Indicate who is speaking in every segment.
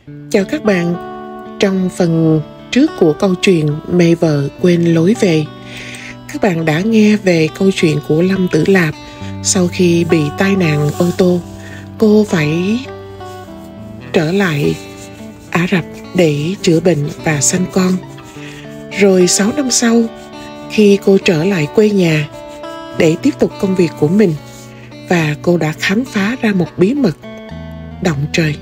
Speaker 1: Chào các bạn. Trong phần trước của câu chuyện Mẹ vợ quên lối về, các bạn đã nghe về câu chuyện của Lâm Tử Lạp. Sau khi bị tai nạn ô tô, cô phải trở lại Ả Rập để chữa bệnh và sanh con. Rồi 6 năm sau, khi cô trở lại quê nhà để tiếp tục công việc của mình, và cô đã khám phá ra một bí mật động trời.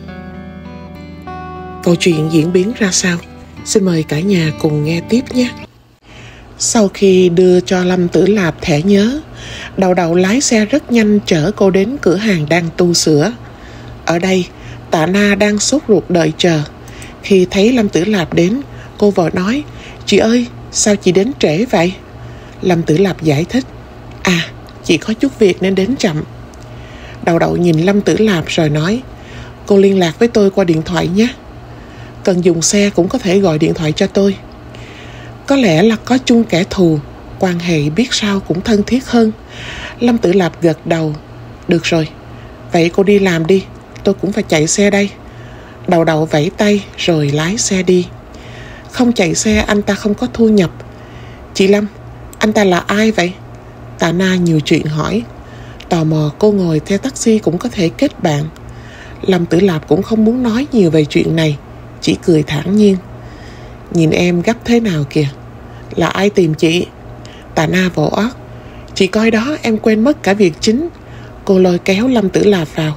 Speaker 1: Câu chuyện diễn biến ra sao? Xin mời cả nhà cùng nghe tiếp nhé. Sau khi đưa cho Lâm Tử Lạp thẻ nhớ, Đậu lái xe rất nhanh chở cô đến cửa hàng đang tu sửa. Ở đây, Tạ Na đang sốt ruột đợi chờ. Khi thấy Lâm Tử Lạp đến, cô vợ nói: "Chị ơi, sao chị đến trễ vậy?" Lâm Tử Lạp giải thích: "Chị có chút việc nên đến chậm." Đậu nhìn Lâm Tử Lạp rồi nói: "Cô liên lạc với tôi qua điện thoại nhé. Cần dùng xe cũng có thể gọi điện thoại cho tôi." Có lẽ là có chung kẻ thù, quan hệ biết sao cũng thân thiết hơn. Lâm Tử Lạp gật đầu: "Được rồi, vậy cô đi làm đi, tôi cũng phải chạy xe đây." Đậu vẫy tay rồi lái xe đi. Không chạy xe anh ta không có thu nhập. "Chị Lâm, anh ta là ai vậy?" Tạ Na nhiều chuyện hỏi. Tò mò cô ngồi theo taxi cũng có thể kết bạn. Lâm Tử Lạp cũng không muốn nói nhiều về chuyện này, chỉ cười thản nhiên: "Nhìn em gấp thế nào kìa. Là ai tìm chị?" Tạ Na vỗ óc: "Chị coi đó, em quên mất cả việc chính." Cô lôi kéo Lâm Tử Lạp vào.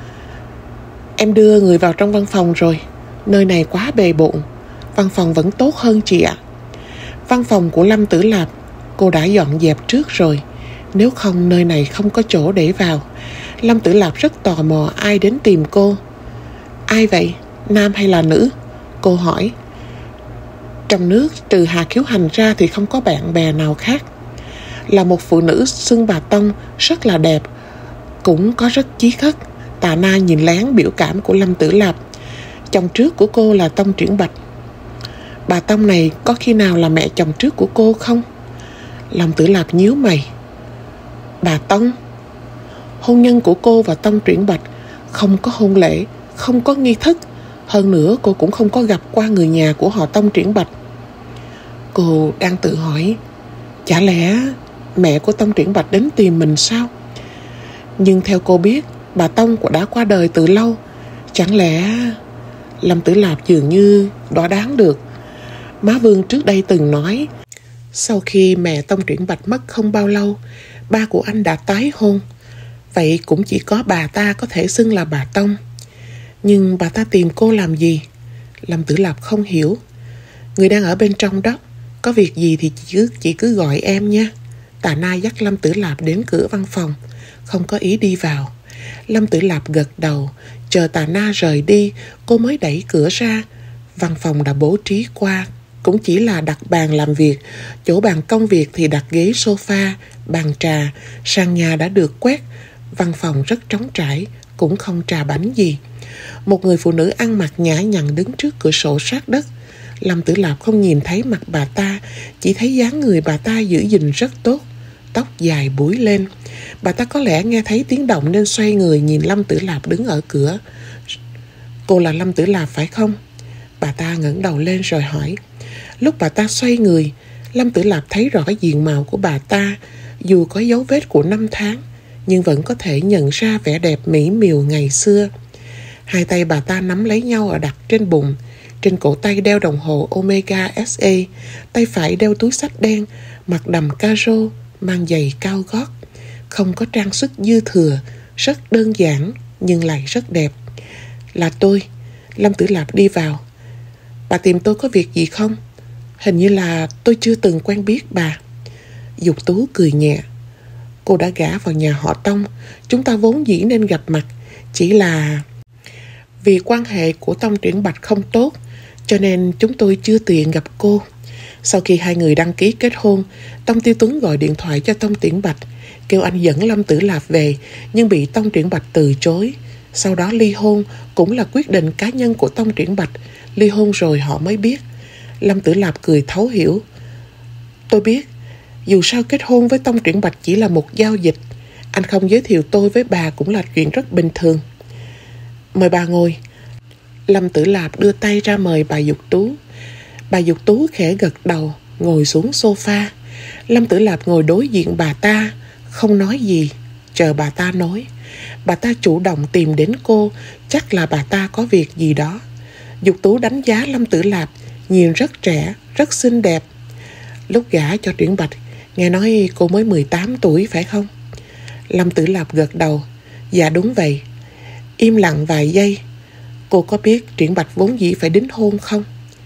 Speaker 1: "Em đưa người vào trong văn phòng rồi. Nơi này quá bề bộn. Văn phòng vẫn tốt hơn chị ạ." Văn phòng của Lâm Tử Lạp cô đã dọn dẹp trước rồi, nếu không nơi này không có chỗ để vào. Lâm Tử Lạp rất tò mò ai đến tìm cô. "Ai vậy, nam hay là nữ?" cô hỏi. Trong nước trừ Hà Kiếu Hành ra thì không có bạn bè nào khác. Là một phụ nữ xưng bà Tông, rất là đẹp, cũng có rất chí khất. Tạ Na nhìn lén biểu cảm của Lâm Tử Lạp. Chồng trước của cô là Tông Triển Bạch. Bà Tông này có khi nào là mẹ chồng trước của cô không? Lâm Tử Lạp nhíu mày. Bà Tông? Hôn nhân của cô và Tông Triển Bạch không có hôn lễ, không có nghi thức. Hơn nữa cô cũng không có gặp qua người nhà của họ Tông Triển Bạch. Cô đang tự hỏi, chả lẽ mẹ của Tông Triển Bạch đến tìm mình sao? Nhưng theo cô biết, bà Tông đã qua đời từ lâu. Chẳng lẽ... Lâm Tử Lạp dường như đoán đoán được. Má Vương trước đây từng nói, sau khi mẹ Tông Triển Bạch mất không bao lâu, ba của anh đã tái hôn. Vậy cũng chỉ có bà ta có thể xưng là bà Tông. Nhưng bà ta tìm cô làm gì? Lâm Tử Lạp không hiểu. Người đang ở bên trong đó, có việc gì thì chị cứ gọi em nha. Tạ Na dắt Lâm Tử Lạp đến cửa văn phòng, không có ý đi vào. Lâm Tử Lạp gật đầu, chờ Tạ Na rời đi, cô mới đẩy cửa ra. Văn phòng đã bố trí qua, cũng chỉ là đặt bàn làm việc. Chỗ bàn công việc thì đặt ghế sofa, bàn trà. Sàn nhà đã được quét. Văn phòng rất trống trải, cũng không trà bánh gì. Một người phụ nữ ăn mặc nhã nhặn đứng trước cửa sổ sát đất. Lâm Tử Lạp không nhìn thấy mặt bà ta, chỉ thấy dáng người bà ta giữ gìn rất tốt, tóc dài búi lên. Bà ta có lẽ nghe thấy tiếng động nên xoay người nhìn Lâm Tử Lạp đứng ở cửa. "Cô là Lâm Tử Lạp phải không?" Bà ta ngẩng đầu lên rồi hỏi. Lúc bà ta xoay người, Lâm Tử Lạp thấy rõ diện mạo của bà ta. Dù có dấu vết của năm tháng, nhưng vẫn có thể nhận ra vẻ đẹp mỹ miều ngày xưa. Hai tay bà ta nắm lấy nhau ở đặt trên bụng. Trên cổ tay đeo đồng hồ Omega SE, tay phải đeo túi xách đen, mặc đầm caro, mang giày cao gót. Không có trang sức dư thừa, rất đơn giản nhưng lại rất đẹp. "Là tôi." Lâm Tử Lạp đi vào. "Bà tìm tôi có việc gì không? Hình như là tôi chưa từng quen biết bà." Dục Tú cười nhẹ. "Cô đã gả vào nhà họ Tông, chúng ta vốn dĩ nên gặp mặt. Chỉ là vì quan hệ của Tông Triển Bạch không tốt, cho nên chúng tôi chưa tiện gặp cô." Sau khi hai người đăng ký kết hôn, Tông Tiêu Tuấn gọi điện thoại cho Tông Triển Bạch, kêu anh dẫn Lâm Tử Lạp về, nhưng bị Tông Triển Bạch từ chối. Sau đó ly hôn, cũng là quyết định cá nhân của Tông Triển Bạch. Ly hôn rồi họ mới biết. Lâm Tử Lạp cười thấu hiểu. "Tôi biết, dù sao kết hôn với Tông Triển Bạch chỉ là một giao dịch. Anh không giới thiệu tôi với bà cũng là chuyện rất bình thường. Mời bà ngồi." Lâm Tử Lạp đưa tay ra mời bà Dục Tú. Bà Dục Tú khẽ gật đầu, ngồi xuống sofa. Lâm Tử Lạp ngồi đối diện bà ta, không nói gì, chờ bà ta nói. Bà ta chủ động tìm đến cô, chắc là bà ta có việc gì đó. Dục Tú đánh giá Lâm Tử Lạp, nhìn rất trẻ, rất xinh đẹp. Lúc gả cho Triển Bạch, nghe nói cô mới 18 tuổi phải không? Lâm Tử Lạp gật đầu. Dạ đúng vậy. Im lặng vài giây. Cô có biết Triển Bạch vốn dĩ phải đính hôn không?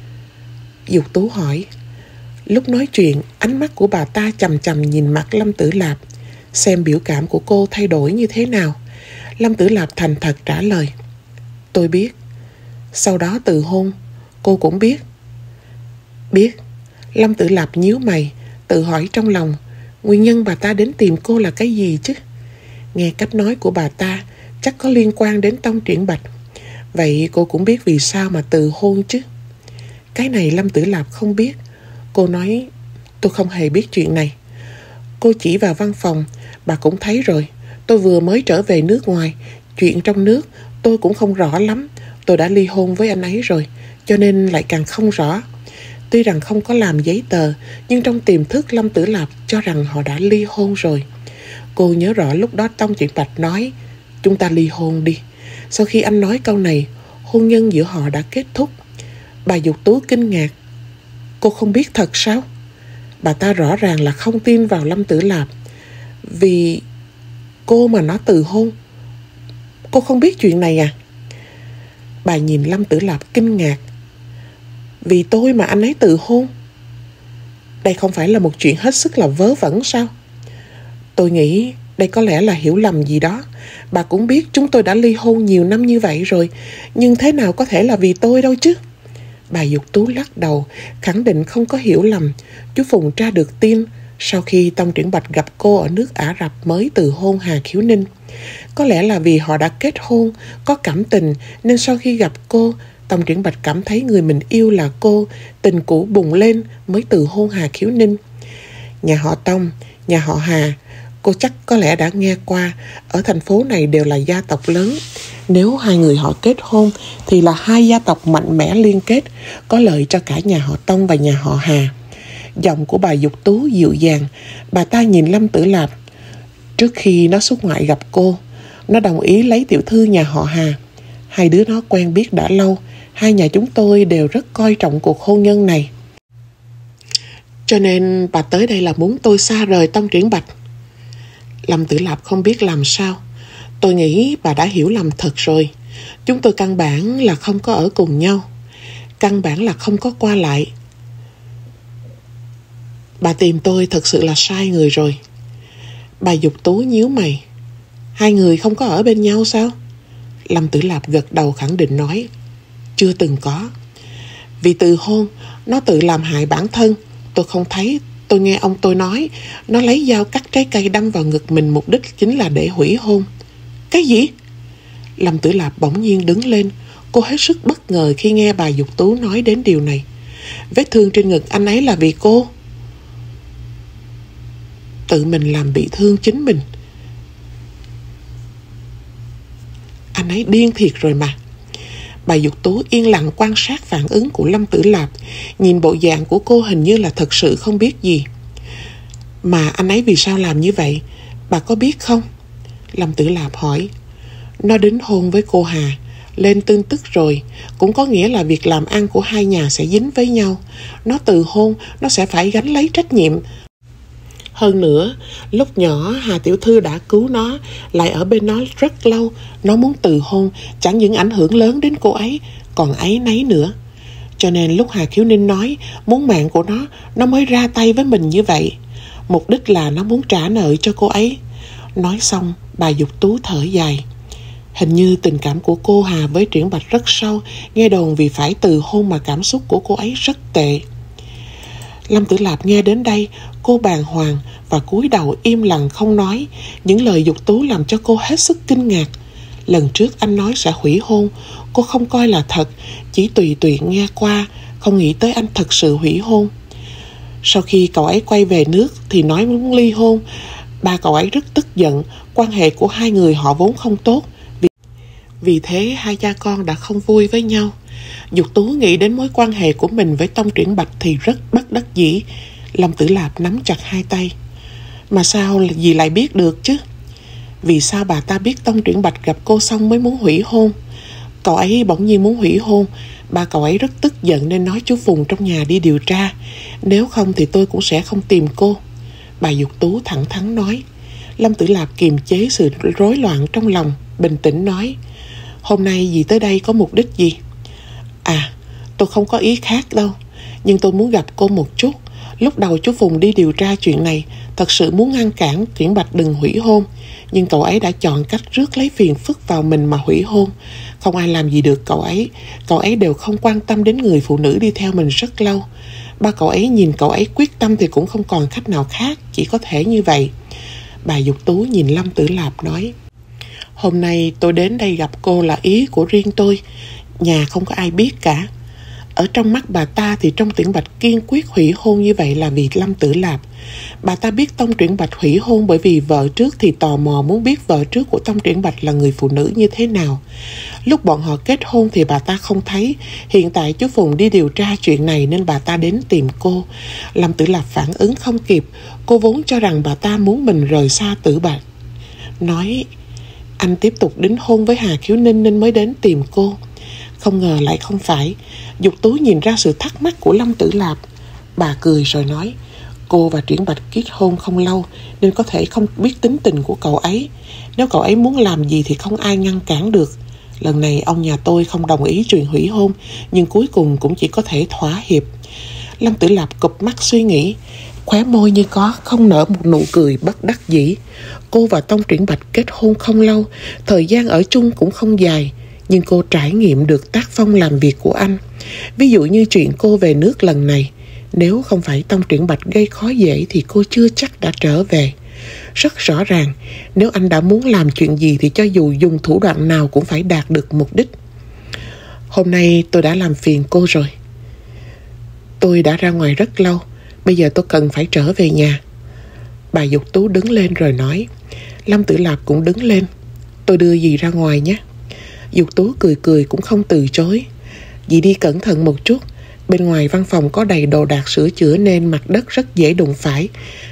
Speaker 1: Dục Tú hỏi. Lúc nói chuyện, ánh mắt của bà ta chằm chằm nhìn mặt Lâm Tử Lạp, xem biểu cảm của cô thay đổi như thế nào. Lâm Tử Lạp thành thật trả lời. Tôi biết. Sau đó từ hôn, cô cũng biết. Biết. Lâm Tử Lạp nhíu mày, tự hỏi trong lòng, nguyên nhân bà ta đến tìm cô là cái gì chứ? Nghe cách nói của bà ta, chắc có liên quan đến Tông Triển Bạch. Vậy cô cũng biết vì sao mà từ hôn chứ? Cái này Lâm Tử Lạp không biết. Cô nói, tôi không hề biết chuyện này. Cô chỉ vào văn phòng, bà cũng thấy rồi. Tôi vừa mới trở về nước ngoài, chuyện trong nước tôi cũng không rõ lắm. Tôi đã ly hôn với anh ấy rồi, cho nên lại càng không rõ. Tuy rằng không có làm giấy tờ, nhưng trong tiềm thức Lâm Tử Lạp cho rằng họ đã ly hôn rồi. Cô nhớ rõ lúc đó Tông Triển Bạch nói, chúng ta ly hôn đi. Sau khi anh nói câu này, hôn nhân giữa họ đã kết thúc. Bà Dục Tú kinh ngạc. Cô không biết thật sao? Bà ta rõ ràng là không tin vào Lâm Tử Lạp. Vì cô mà nó từ hôn. Cô không biết chuyện này à? Bà nhìn Lâm Tử Lạp kinh ngạc. Vì tôi mà anh ấy từ hôn? Đây không phải là một chuyện hết sức là vớ vẩn sao? Tôi nghĩ đây có lẽ là hiểu lầm gì đó. Bà cũng biết chúng tôi đã ly hôn nhiều năm như vậy rồi, nhưng thế nào có thể là vì tôi đâu chứ? Bà Dục Tú lắc đầu, khẳng định không có hiểu lầm. Chú Phùng tra được tin sau khi Tông Triển Bạch gặp cô ở nước Ả Rập mới từ hôn Hà Khiếu Ninh. Có lẽ là vì họ đã kết hôn, có cảm tình, nên sau khi gặp cô, Tông Triển Bạch cảm thấy người mình yêu là cô, tình cũ bùng lên mới từ hôn Hà Khiếu Ninh. Nhà họ Tông, nhà họ Hà, cô chắc có lẽ đã nghe qua, ở thành phố này đều là gia tộc lớn. Nếu hai người họ kết hôn thì là hai gia tộc mạnh mẽ liên kết, có lợi cho cả nhà họ Tông và nhà họ Hà. Giọng của bà Dục Tú dịu dàng, bà ta nhìn Lâm Tử Lạp. Trước khi nó xuất ngoại gặp cô, nó đồng ý lấy tiểu thư nhà họ Hà. Hai đứa nó quen biết đã lâu, hai nhà chúng tôi đều rất coi trọng cuộc hôn nhân này. Cho nên bà tới đây là muốn tôi xa rời Tông Triển Bạch. Lâm Tử Lạp không biết làm sao. Tôi nghĩ bà đã hiểu lầm thật rồi. Chúng tôi căn bản là không có ở cùng nhau. Căn bản là không có qua lại. Bà tìm tôi thật sự là sai người rồi. Bà Dục Tú nhíu mày. Hai người không có ở bên nhau sao? Lâm Tử Lạp gật đầu khẳng định nói. Chưa từng có. Vì từ hôn, nó tự làm hại bản thân. Tôi không thấy. Tôi nghe ông tôi nói, nó lấy dao cắt trái cây đâm vào ngực mình, mục đích chính là để hủy hôn. Cái gì? Lâm Tử Lạp bỗng nhiên đứng lên. Cô hết sức bất ngờ khi nghe bà Dục Tú nói đến điều này. Vết thương trên ngực anh ấy là vì cô. Tự mình làm bị thương chính mình. Anh ấy điên thiệt rồi mà. Bà Dục Tú yên lặng quan sát phản ứng của Lâm Tử Lạp. Nhìn bộ dạng của cô hình như là thật sự không biết gì. Mà anh ấy vì sao làm như vậy, bà có biết không? Lâm Tử Lạp hỏi. Nó đính hôn với cô Hà, lên tin tức rồi, cũng có nghĩa là việc làm ăn của hai nhà sẽ dính với nhau. Nó từ hôn, nó sẽ phải gánh lấy trách nhiệm. Hơn nữa, lúc nhỏ Hà tiểu thư đã cứu nó, lại ở bên nó rất lâu. Nó muốn từ hôn, chẳng những ảnh hưởng lớn đến cô ấy, còn áy náy nữa. Cho nên lúc Hà Khiếu Ninh nói muốn mạng của nó mới ra tay với mình như vậy. Mục đích là nó muốn trả nợ cho cô ấy. Nói xong, bà Dục Tú thở dài. Hình như tình cảm của cô Hà với Triển Bạch rất sâu. Nghe đồn vì phải từ hôn mà cảm xúc của cô ấy rất tệ. Lâm Tử Lạp nghe đến đây, cô bàng hoàng và cúi đầu im lặng không nói. Những lời Dục Tú làm cho cô hết sức kinh ngạc. Lần trước anh nói sẽ hủy hôn, cô không coi là thật, chỉ tùy tiện nghe qua, không nghĩ tới anh thật sự hủy hôn. Sau khi cậu ấy quay về nước thì nói muốn ly hôn. Ba cậu ấy rất tức giận, quan hệ của hai người họ vốn không tốt. Vì thế hai cha con đã không vui với nhau. Dục Tú nghĩ đến mối quan hệ của mình với Tông Triển Bạch thì rất bất đắc dĩ. Lâm Tử Lạp nắm chặt hai tay. Mà sao dì lại biết được chứ? Vì sao bà ta biết Tông Triển Bạch gặp cô xong mới muốn hủy hôn? Cậu ấy bỗng nhiên muốn hủy hôn. Ba cậu ấy rất tức giận nên nói chú Phùng trong nhà đi điều tra. Nếu không thì tôi cũng sẽ không tìm cô. Bà Dục Tú thẳng thắn nói. Lâm Tử Lạp kiềm chế sự rối loạn trong lòng, bình tĩnh nói. Hôm nay dì tới đây có mục đích gì? À, tôi không có ý khác đâu, nhưng tôi muốn gặp cô một chút. Lúc đầu chú Phùng đi điều tra chuyện này, thật sự muốn ngăn cản Triển Bạch đừng hủy hôn, nhưng cậu ấy đã chọn cách rước lấy phiền phức vào mình mà hủy hôn. Không ai làm gì được cậu ấy. Cậu ấy đều không quan tâm đến người phụ nữ đi theo mình rất lâu. Ba cậu ấy nhìn cậu ấy quyết tâm thì cũng không còn cách nào khác, chỉ có thể như vậy. Bà Dục Tú nhìn Lâm Tử Lạp nói. Hôm nay tôi đến đây gặp cô là ý của riêng tôi. Nhà không có ai biết cả. Ở trong mắt bà ta thì Tông Triển Bạch kiên quyết hủy hôn như vậy là vì Lâm Tử Lạp. Bà ta biết Tông Triển Bạch hủy hôn bởi vì vợ trước thì tò mò muốn biết vợ trước của Tông Triển Bạch là người phụ nữ như thế nào. Lúc bọn họ kết hôn thì bà ta không thấy. Hiện tại chú Phùng đi điều tra chuyện này nên bà ta đến tìm cô. Lâm Tử Lạp phản ứng không kịp. Cô vốn cho rằng bà ta muốn mình rời xa Tử Bạch. Nói, anh tiếp tục đính hôn với Hà Khiếu Ninh nên mới đến tìm cô. Không ngờ lại không phải. Dục Tú nhìn ra sự thắc mắc của Lâm Tử Lạp. Bà cười rồi nói. Cô và Triển Bạch kết hôn không lâu nên có thể không biết tính tình của cậu ấy. Nếu cậu ấy muốn làm gì thì không ai ngăn cản được. Lần này ông nhà tôi không đồng ý chuyện hủy hôn, nhưng cuối cùng cũng chỉ có thể thỏa hiệp. Lâm Tử Lạp cụp mắt suy nghĩ, khóe môi như có không nở một nụ cười bất đắc dĩ. Cô và Tông Triển Bạch kết hôn không lâu, thời gian ở chung cũng không dài, nhưng cô trải nghiệm được tác phong làm việc của anh. Ví dụ như chuyện cô về nước lần này, nếu không phải Tông Triển Bạch gây khó dễ thì cô chưa chắc đã trở về. Rất rõ ràng, nếu anh đã muốn làm chuyện gì thì cho dù dùng thủ đoạn nào cũng phải đạt được mục đích. Hôm nay tôi đã làm phiền cô rồi. Tôi đã ra ngoài rất lâu, bây giờ tôi cần phải trở về nhà. Bà Dục Tú đứng lên rồi nói. Lâm Tử Lạp cũng đứng lên. Tôi đưa dì ra ngoài nhé. Dục Tú cười cười cũng không từ chối. Dì đi cẩn thận một chút. Bên ngoài văn phòng có đầy đồ đạc sửa chữa nên mặt đất rất dễ đụng phải.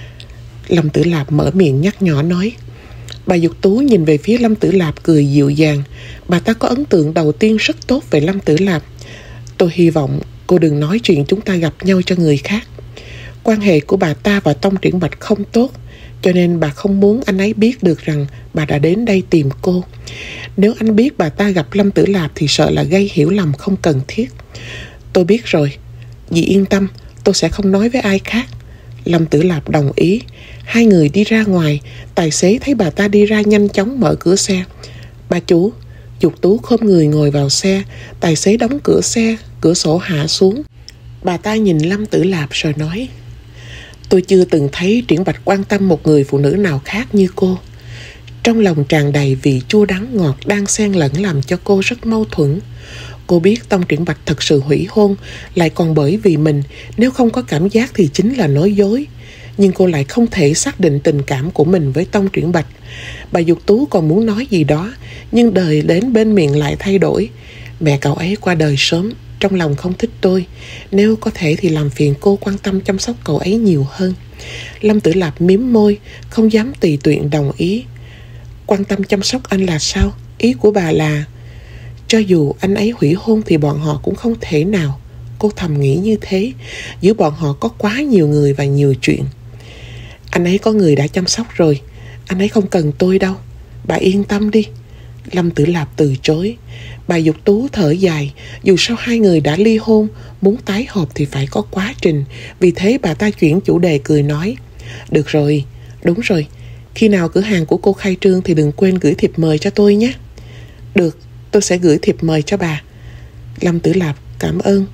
Speaker 1: Lâm Tử Lạp mở miệng nhắc nhở nói. Bà Dục Tú nhìn về phía Lâm Tử Lạp cười dịu dàng. Bà ta có ấn tượng đầu tiên rất tốt về Lâm Tử Lạp. Tôi hy vọng cô đừng nói chuyện chúng ta gặp nhau cho người khác. Quan hệ của bà ta và Tông Triển Bạch không tốt, cho nên bà không muốn anh ấy biết được rằng bà đã đến đây tìm cô. Nếu anh biết bà ta gặp Lâm Tử Lạp thì sợ là gây hiểu lầm không cần thiết. Tôi biết rồi. Dì yên tâm, tôi sẽ không nói với ai khác. Lâm Tử Lạp đồng ý. Hai người đi ra ngoài. Tài xế thấy bà ta đi ra nhanh chóng mở cửa xe. Bà chủ. Dục Tú khom người ngồi vào xe. Tài xế đóng cửa xe, cửa sổ hạ xuống. Bà ta nhìn Lâm Tử Lạp rồi nói. Tôi chưa từng thấy Triển Bạch quan tâm một người phụ nữ nào khác như cô. Trong lòng tràn đầy vị chua đắng ngọt đang xen lẫn làm cho cô rất mâu thuẫn. Cô biết Tông Triển Bạch thật sự hủy hôn, lại còn bởi vì mình, nếu không có cảm giác thì chính là nói dối. Nhưng cô lại không thể xác định tình cảm của mình với Tông Triển Bạch. Bà Dục Tú còn muốn nói gì đó, nhưng đời đến bên miệng lại thay đổi. Mẹ cậu ấy qua đời sớm, trong lòng không thích tôi. Nếu có thể thì làm phiền cô quan tâm chăm sóc cậu ấy nhiều hơn. Lâm Tử Lạp mím môi, không dám tùy tiện đồng ý. Quan tâm chăm sóc anh là sao? Ý của bà là cho dù anh ấy hủy hôn thì bọn họ cũng không thể nào. Cô thầm nghĩ như thế. Giữa bọn họ có quá nhiều người và nhiều chuyện. Anh ấy có người đã chăm sóc rồi. Anh ấy không cần tôi đâu. Bà yên tâm đi. Lâm Tử Lạp từ chối. Bà Dục Tú thở dài. Dù sao hai người đã ly hôn, muốn tái hợp thì phải có quá trình. Vì thế bà ta chuyển chủ đề cười nói. Được rồi, đúng rồi. Khi nào cửa hàng của cô khai trương thì đừng quên gửi thiệp mời cho tôi nhé. Được, tôi sẽ gửi thiệp mời cho bà. Lâm Tử Lạp cảm ơn.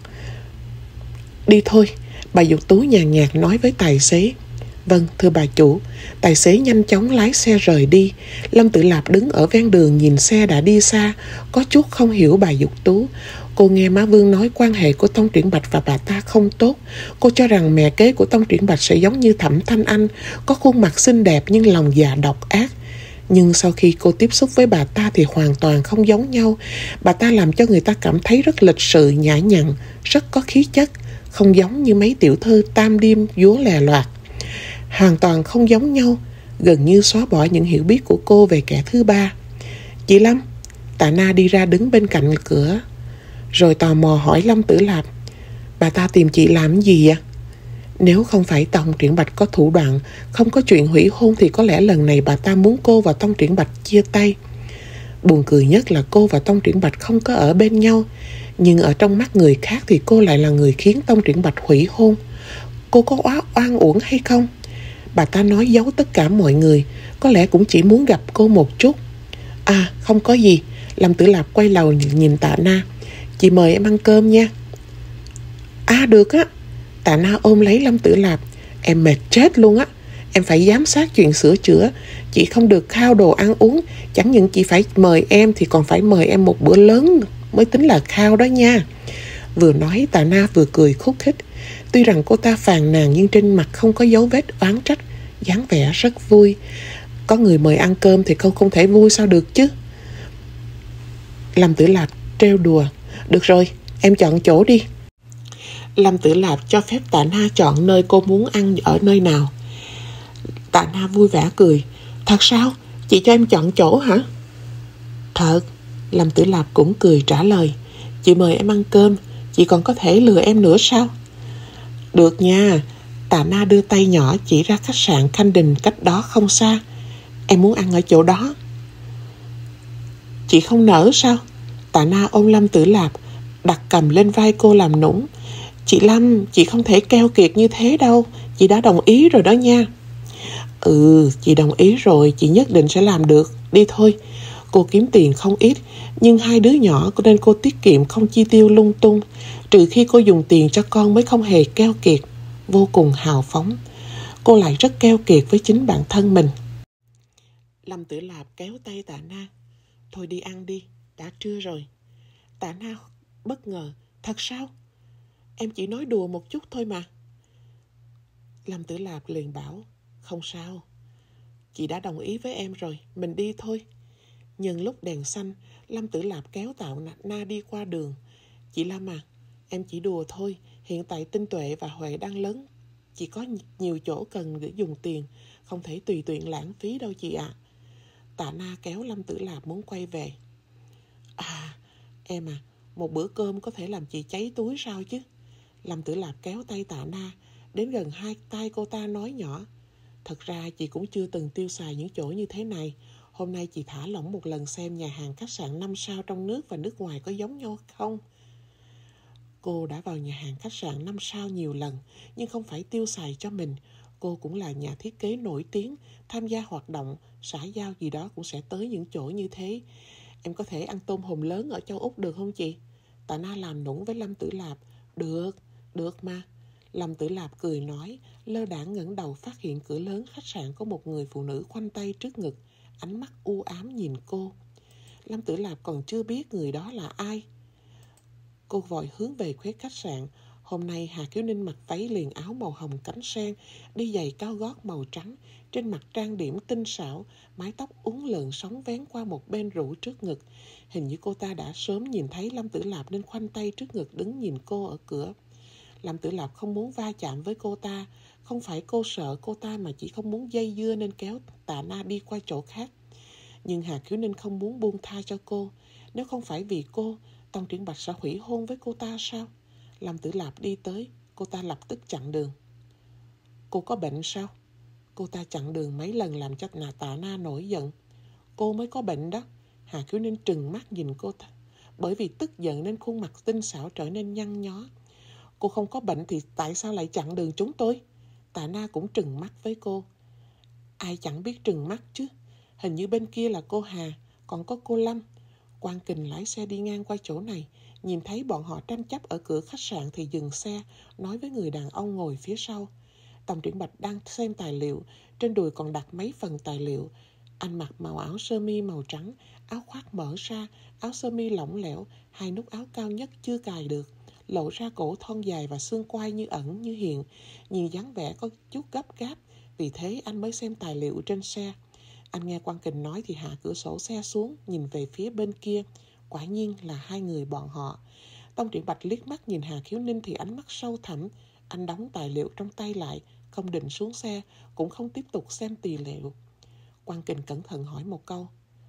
Speaker 1: Đi thôi. Bà Dục Tú nhàn nhạt nói với tài xế. Vâng, thưa bà chủ. Tài xế nhanh chóng lái xe rời đi. Lâm Tử Lạp đứng ở ven đường nhìn xe đã đi xa, có chút không hiểu bà Dục Tú. Cô nghe má Vương nói quan hệ của Tông Triển Bạch và bà ta không tốt. Cô cho rằng mẹ kế của Tông Triển Bạch sẽ giống như Thẩm Thanh Anh, có khuôn mặt xinh đẹp nhưng lòng dạ độc ác. Nhưng sau khi cô tiếp xúc với bà ta thì hoàn toàn không giống nhau. Bà ta làm cho người ta cảm thấy rất lịch sự, nhã nhặn, rất có khí chất, không giống như mấy tiểu thư tam điêm vúa lè loạt. Hoàn toàn không giống nhau, gần như xóa bỏ những hiểu biết của cô về kẻ thứ ba. Chị Lâm, Tạ Na đi ra đứng bên cạnh cửa, rồi tò mò hỏi Lâm Tử Lạp, bà ta tìm chị làm gì ạ? Nếu không phải Tông Triển Bạch có thủ đoạn, không có chuyện hủy hôn thì có lẽ lần này bà ta muốn cô và Tông Triển Bạch chia tay. Buồn cười nhất là cô và Tông Triển Bạch không có ở bên nhau, nhưng ở trong mắt người khác thì cô lại là người khiến Tông Triển Bạch hủy hôn. Cô có oan uổng hay không? Bà ta nói giấu tất cả mọi người, có lẽ cũng chỉ muốn gặp cô một chút. À, không có gì. Lâm Tử Lạp quay đầu nhìn Tạ Na. Chị mời em ăn cơm nha. À, được á. Tạ Na ôm lấy Lâm Tử Lạp. Em mệt chết luôn á. Em phải giám sát chuyện sửa chữa. Chị không được khao đồ ăn uống. Chẳng những chị phải mời em thì còn phải mời em một bữa lớn mới tính là khao đó nha. Vừa nói Tạ Na vừa cười khúc khích. Tuy rằng cô ta phàn nàn nhưng trên mặt không có dấu vết oán trách, dáng vẻ rất vui. Có người mời ăn cơm thì cô không thể vui sao được chứ. Lâm Tử Lạp trêu đùa. Được rồi, em chọn chỗ đi. Lâm Tử Lạp cho phép Tạ Na chọn nơi cô muốn ăn ở nơi nào. Tạ Na vui vẻ cười. Thật sao? Chị cho em chọn chỗ hả? Thật. Lâm Tử Lạp cũng cười trả lời. Chị mời em ăn cơm, chị còn có thể lừa em nữa sao? Được nha. Tạ Na đưa tay nhỏ chỉ ra khách sạn Khanh Đình cách đó không xa. Em muốn ăn ở chỗ đó. Chị không nỡ sao? Tạ Na ôm Lâm Tử Lạp, đặt cầm lên vai cô làm nũng. Chị Lâm, chị không thể keo kiệt như thế đâu. Chị đã đồng ý rồi đó nha. Ừ, chị đồng ý rồi, chị nhất định sẽ làm được. Đi thôi. Cô kiếm tiền không ít, nhưng hai đứa nhỏ nên cô tiết kiệm không chi tiêu lung tung. Trừ khi cô dùng tiền cho con mới không hề keo kiệt. Vô cùng hào phóng. Cô lại rất keo kiệt với chính bản thân mình. Lâm Tử Lạp kéo tay Tạ Na. Thôi đi ăn đi, đã trưa rồi. Tạ Na bất ngờ. Thật sao? Em chỉ nói đùa một chút thôi mà. Lâm Tử Lạp liền bảo. Không sao. Chị đã đồng ý với em rồi, mình đi thôi. Nhân lúc đèn xanh, Lâm Tử Lạp kéo Tạ Na đi qua đường. Chị Lâm à, em chỉ đùa thôi. Hiện tại Tinh Tuệ và Huệ đang lớn. Chị có nhiều chỗ cần để dùng tiền, không thể tùy tiện lãng phí đâu chị ạ. Tạ Na kéo Lâm Tử Lạp muốn quay về. À, em à, một bữa cơm có thể làm chị cháy túi sao chứ? Lâm Tử Lạp kéo tay Tạ Na, đến gần hai tay cô ta nói nhỏ. Thật ra chị cũng chưa từng tiêu xài những chỗ như thế này. Hôm nay chị thả lỏng một lần xem nhà hàng khách sạn 5 sao trong nước và nước ngoài có giống nhau không? Cô đã vào nhà hàng khách sạn 5 sao nhiều lần, nhưng không phải tiêu xài cho mình. Cô cũng là nhà thiết kế nổi tiếng, tham gia hoạt động, xã giao gì đó cũng sẽ tới những chỗ như thế. Em có thể ăn tôm hùm lớn ở châu Úc được không chị? Tạ Na làm nũng với Lâm Tử Lạp. Được mà. Lâm Tử Lạp cười nói, lơ đãng ngẩng đầu phát hiện cửa lớn khách sạn có một người phụ nữ khoanh tay trước ngực, ánh mắt u ám nhìn cô. Lâm Tử Lạp còn chưa biết người đó là ai. Cô vội hướng về khuế khách sạn. Hôm nay Hà Kiều Ninh mặc váy liền áo màu hồng cánh sen, đi giày cao gót màu trắng, trên mặt trang điểm tinh xảo, mái tóc uốn lượn sóng vén qua một bên rũ trước ngực. Hình như cô ta đã sớm nhìn thấy Lâm Tử Lạp nên khoanh tay trước ngực đứng nhìn cô ở cửa. Lâm Tử Lạp không muốn va chạm với cô ta. Không phải cô sợ cô ta mà chỉ không muốn dây dưa nên kéo Tạ Na đi qua chỗ khác. Nhưng Hà Kiều Ninh không muốn buông tha cho cô. Nếu không phải vì cô, Tông Triển Bạch sẽ hủy hôn với cô ta sao? Lâm Tử Lạp đi tới, cô ta lập tức chặn đường. Cô có bệnh sao? Cô ta chặn đường mấy lần làm cho Tạ Na nổi giận. Cô mới có bệnh đó. Hà Kiều Ninh trừng mắt nhìn cô ta. Bởi vì tức giận nên khuôn mặt tinh xảo trở nên nhăn nhó. Cô không có bệnh thì tại sao lại chặn đường chúng tôi? Tạ Na cũng trừng mắt với cô. Ai chẳng biết trừng mắt chứ. Hình như bên kia là cô Hà, còn có cô Lâm. Quang Kình lái xe đi ngang qua chỗ này, nhìn thấy bọn họ tranh chấp ở cửa khách sạn thì dừng xe, nói với người đàn ông ngồi phía sau. Tông Triển Bạch đang xem tài liệu, trên đùi còn đặt mấy phần tài liệu. Anh mặc màu áo sơ mi màu trắng, áo khoác mở ra, áo sơ mi lỏng lẻo, hai nút áo cao nhất chưa cài được, lộ ra cổ thon dài và xương quai như ẩn như hiện, nhìn dáng vẻ có chút gấp gáp, vì thế anh mới xem tài liệu trên xe. Anh nghe Quang Kình nói thì hạ cửa sổ xe xuống, nhìn về phía bên kia. Quả nhiên là hai người bọn họ. Tông Triển Bạch liếc mắt nhìn Hà Khiếu Ninh thì ánh mắt sâu thẳm. Anh đóng tài liệu trong tay lại, không định xuống xe, cũng không tiếp tục xem tài liệu. Quang Kình cẩn thận hỏi một câu.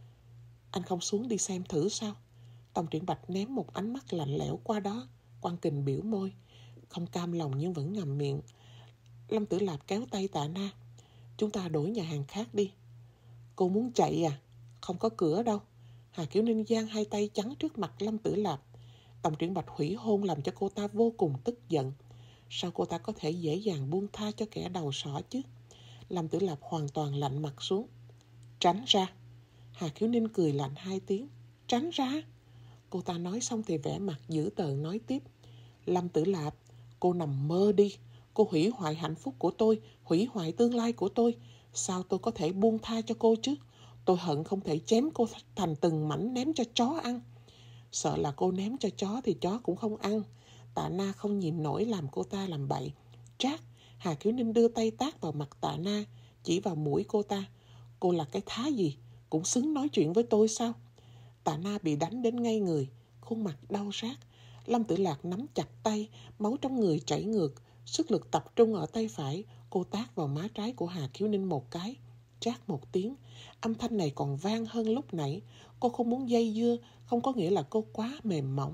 Speaker 1: Anh không xuống đi xem thử sao? Tông Triển Bạch ném một ánh mắt lạnh lẽo qua đó. Quang Kình biểu môi, không cam lòng nhưng vẫn ngậm miệng. Lâm Tử Lạp kéo tay Tạ Na. Chúng ta đổi nhà hàng khác đi. Cô muốn chạy à? Không có cửa đâu. Hà Kiều Ninh giang hai tay chắn trước mặt Lâm Tử Lạp. Tông Triển Bạch hủy hôn làm cho cô ta vô cùng tức giận. Sao cô ta có thể dễ dàng buông tha cho kẻ đầu sỏ chứ? Lâm Tử Lạp hoàn toàn lạnh mặt xuống. Tránh ra. Hà Kiều Ninh cười lạnh hai tiếng. Tránh ra. Cô ta nói xong thì vẻ mặt dữ tợn nói tiếp. Lâm Tử Lạp, cô nằm mơ đi. Cô hủy hoại hạnh phúc của tôi, hủy hoại tương lai của tôi. Sao tôi có thể buông tha cho cô chứ? Tôi hận không thể chém cô thành từng mảnh ném cho chó ăn. Sợ là cô ném cho chó thì chó cũng không ăn. Tạ Na không nhìn nổi làm cô ta làm bậy. Trác, Hà Kiều Ninh đưa tay tát vào mặt Tạ Na, chỉ vào mũi cô ta. Cô là cái thá gì? Cũng xứng nói chuyện với tôi sao? Tạ Na bị đánh đến ngay người, khuôn mặt đau rát. Lâm Tử Lạc nắm chặt tay, máu trong người chảy ngược. Sức lực tập trung ở tay phải, cô tát vào má trái của Hà Kiều Ninh một cái. Chát một tiếng, âm thanh này còn vang hơn lúc nãy. Cô không muốn dây dưa, không có nghĩa là cô quá mềm mỏng.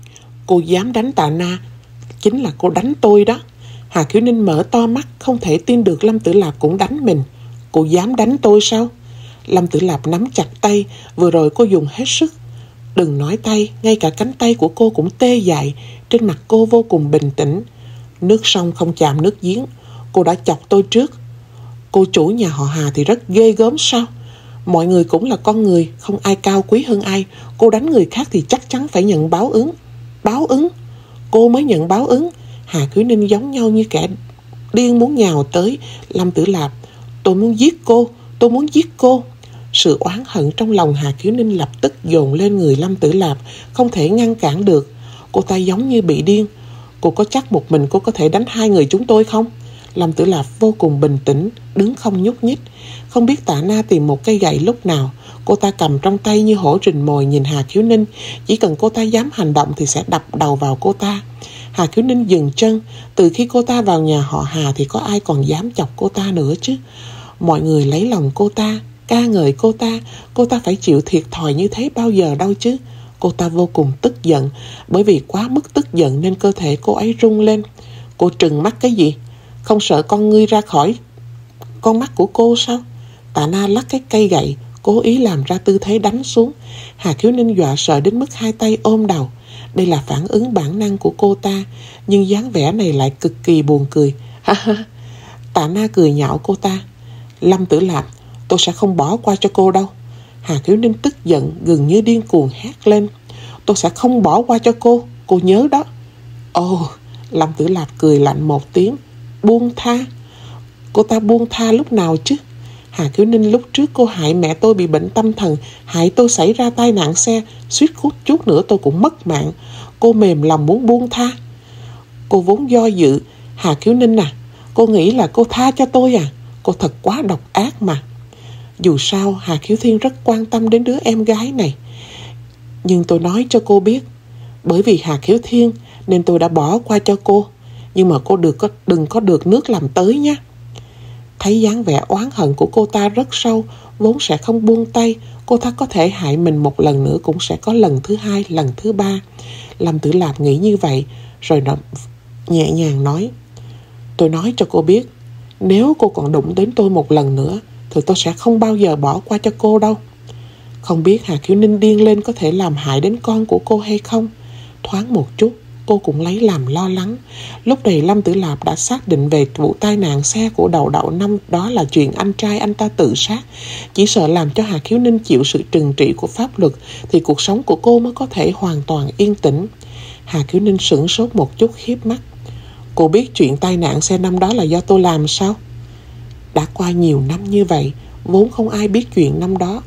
Speaker 1: Cô dám đánh Tạ Na, chính là cô đánh tôi đó. Hà Kiều Ninh mở to mắt, không thể tin được Lâm Tử Lạp cũng đánh mình. Cô dám đánh tôi sao? Lâm Tử Lạp nắm chặt tay, vừa rồi cô dùng hết sức. Đừng nói tay, ngay cả cánh tay của cô cũng tê dại. Trên mặt cô vô cùng bình tĩnh. Nước sông không chạm nước giếng. Cô đã chọc tôi trước. Cô chủ nhà họ Hà thì rất ghê gớm sao? Mọi người cũng là con người, không ai cao quý hơn ai. Cô đánh người khác thì chắc chắn phải nhận báo ứng. Báo ứng? Cô mới nhận báo ứng. Hà Kiều Ninh giống nhau như kẻ điên muốn nhào tới Lâm Tử Lạp. Tôi muốn giết cô, tôi muốn giết cô. Sự oán hận trong lòng Hà Kiều Ninh lập tức dồn lên người Lâm Tử Lạp, không thể ngăn cản được. Cô ta giống như bị điên. Cô có chắc một mình cô có thể đánh hai người chúng tôi không? Lâm Tử Lạp vô cùng bình tĩnh, đứng không nhúc nhích. Không biết Tạ Na tìm một cây gậy lúc nào. Cô ta cầm trong tay như hổ rình mồi nhìn Hà Kiều Ninh. Chỉ cần cô ta dám hành động thì sẽ đập đầu vào cô ta. Hà Kiều Ninh dừng chân. Từ khi cô ta vào nhà họ Hà thì có ai còn dám chọc cô ta nữa chứ? Mọi người lấy lòng cô ta, ca ngợi cô ta phải chịu thiệt thòi như thế bao giờ đâu chứ. Cô ta vô cùng tức giận, bởi vì quá mức tức giận nên cơ thể cô ấy rung lên. Cô trừng mắt cái gì? Không sợ con ngươi ra khỏi con mắt của cô sao? Tạ Na lắc cái cây gậy, cố ý làm ra tư thế đánh xuống. Hà Kiều Ninh dọa sợ đến mức hai tay ôm đầu. Đây là phản ứng bản năng của cô ta, nhưng dáng vẻ này lại cực kỳ buồn cười. Ha ha. Tạ Na cười nhạo cô ta. Lâm Tử Lạp, tôi sẽ không bỏ qua cho cô đâu. Hà Kiều Ninh tức giận, gần như điên cuồng hét lên. Tôi sẽ không bỏ qua cho cô nhớ đó. Ồ, Lâm Tử Lạp cười lạnh một tiếng. Buông tha? Cô ta buông tha lúc nào chứ? Hà Kiều Ninh, lúc trước cô hại mẹ tôi bị bệnh tâm thần, hại tôi xảy ra tai nạn xe, suýt chút nữa tôi cũng mất mạng. Cô mềm lòng muốn buông tha. Cô vốn do dự. Hà Kiều Ninh à, cô nghĩ là cô tha cho tôi à? Cô thật quá độc ác mà. Dù sao Hà Kiều Thiên rất quan tâm đến đứa em gái này. Nhưng tôi nói cho cô biết, bởi vì Hà Kiều Thiên nên tôi đã bỏ qua cho cô. Nhưng mà cô đừng có được nước làm tới nhé. Thấy dáng vẻ oán hận của cô ta rất sâu, vốn sẽ không buông tay. Cô ta có thể hại mình một lần nữa, cũng sẽ có lần thứ hai, lần thứ ba. Lâm Tử Lạp nghĩ như vậy, rồi nó nhẹ nhàng nói. Tôi nói cho cô biết, nếu cô còn đụng đến tôi một lần nữa thì tôi sẽ không bao giờ bỏ qua cho cô đâu. Không biết Hà Kiều Ninh điên lên có thể làm hại đến con của cô hay không? Thoáng một chút cô cũng lấy làm lo lắng. Lúc này Lâm Tử Lạp đã xác định về vụ tai nạn xe của đầu đậu năm đó là chuyện anh trai anh ta tự sát. Chỉ sợ làm cho Hà Kiều Ninh chịu sự trừng trị của pháp luật thì cuộc sống của cô mới có thể hoàn toàn yên tĩnh. Hà Kiều Ninh sửng sốt một chút, hiếp mắt. Cô biết chuyện tai nạn xe năm đó là do tôi làm sao? Đã qua nhiều năm như vậy, vốn không ai biết chuyện năm đó.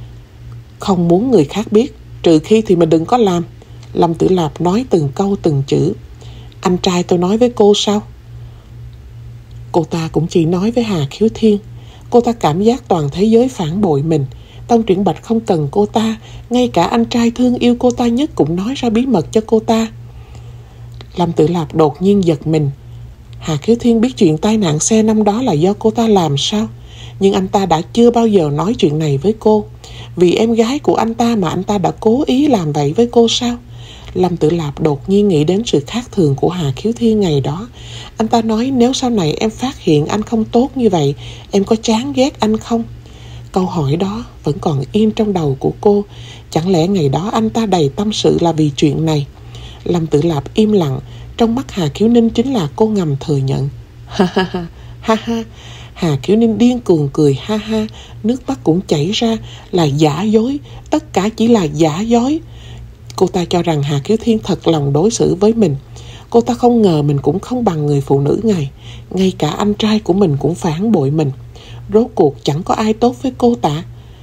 Speaker 1: Không muốn người khác biết, trừ khi thì mình đừng có làm. Lâm Tử Lạp nói từng câu từng chữ. Anh trai tôi nói với cô sao? Cô ta cũng chỉ nói với Hà Kiều Thiên. Cô ta cảm giác toàn thế giới phản bội mình. Tông Triển Bạch không cần cô ta, ngay cả anh trai thương yêu cô ta nhất cũng nói ra bí mật cho cô ta. Lâm Tử Lạp đột nhiên giật mình. Hà Khiếu Thiên biết chuyện tai nạn xe năm đó là do cô ta làm sao? Nhưng anh ta đã chưa bao giờ nói chuyện này với cô. Vì em gái của anh ta mà anh ta đã cố ý làm vậy với cô sao? Lâm Tử Lạp đột nhiên nghĩ đến sự khác thường của Hà Khiếu Thiên ngày đó. Anh ta nói nếu sau này em phát hiện anh không tốt như vậy, em có chán ghét anh không? Câu hỏi đó vẫn còn yên trong đầu của cô. Chẳng lẽ ngày đó anh ta đầy tâm sự là vì chuyện này? Lâm Tử Lạp im lặng. Trong mắt Hà Khiếu Ninh chính là cô ngầm thừa nhận. Ha ha ha, ha ha. Hà Khiếu Ninh điên cuồng cười ha ha, nước mắt cũng chảy ra. Là giả dối, tất cả chỉ là giả dối. Cô ta cho rằng Hà Khiếu Thiên thật lòng đối xử với mình. Cô ta không ngờ mình cũng không bằng người phụ nữ này. Ngay cả anh trai của mình cũng phản bội mình. Rốt cuộc chẳng có ai tốt với cô ta.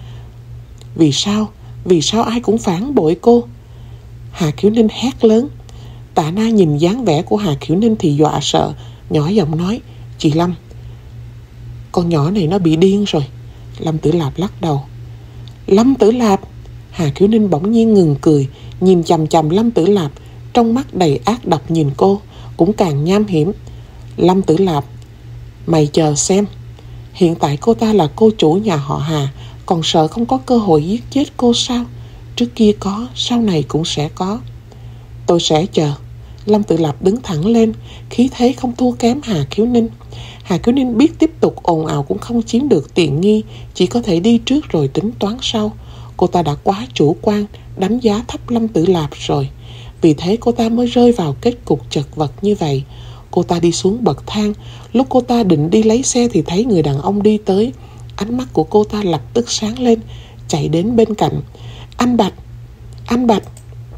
Speaker 1: Vì sao? Vì sao ai cũng phản bội cô? Hà Khiếu Ninh hét lớn. Tạ Na nhìn dáng vẻ của Hà Khiếu Ninh thì dọa sợ, nhỏ giọng nói, chị Lâm, con nhỏ này nó bị điên rồi. Lâm Tử Lạp lắc đầu. Lâm Tử Lạp! Hà Khiếu Ninh bỗng nhiên ngừng cười, nhìn chằm chằm Lâm Tử Lạp, trong mắt đầy ác độc nhìn cô, cũng càng nham hiểm. Lâm Tử Lạp, mày chờ xem. Hiện tại cô ta là cô chủ nhà họ Hà, còn sợ không có cơ hội giết chết cô sao? Trước kia có, sau này cũng sẽ có. Tôi sẽ chờ. Lâm Tử Lạp đứng thẳng lên, khí thế không thua kém Hà Khiếu Ninh. Hà Khiếu Ninh biết tiếp tục ồn ào cũng không chiếm được tiện nghi, chỉ có thể đi trước rồi tính toán sau. Cô ta đã quá chủ quan, đánh giá thấp Lâm Tử Lạp rồi. Vì thế cô ta mới rơi vào kết cục chật vật như vậy. Cô ta đi xuống bậc thang. Lúc cô ta định đi lấy xe thì thấy người đàn ông đi tới. Ánh mắt của cô ta lập tức sáng lên, chạy đến bên cạnh. Anh Bạch! Anh Bạch!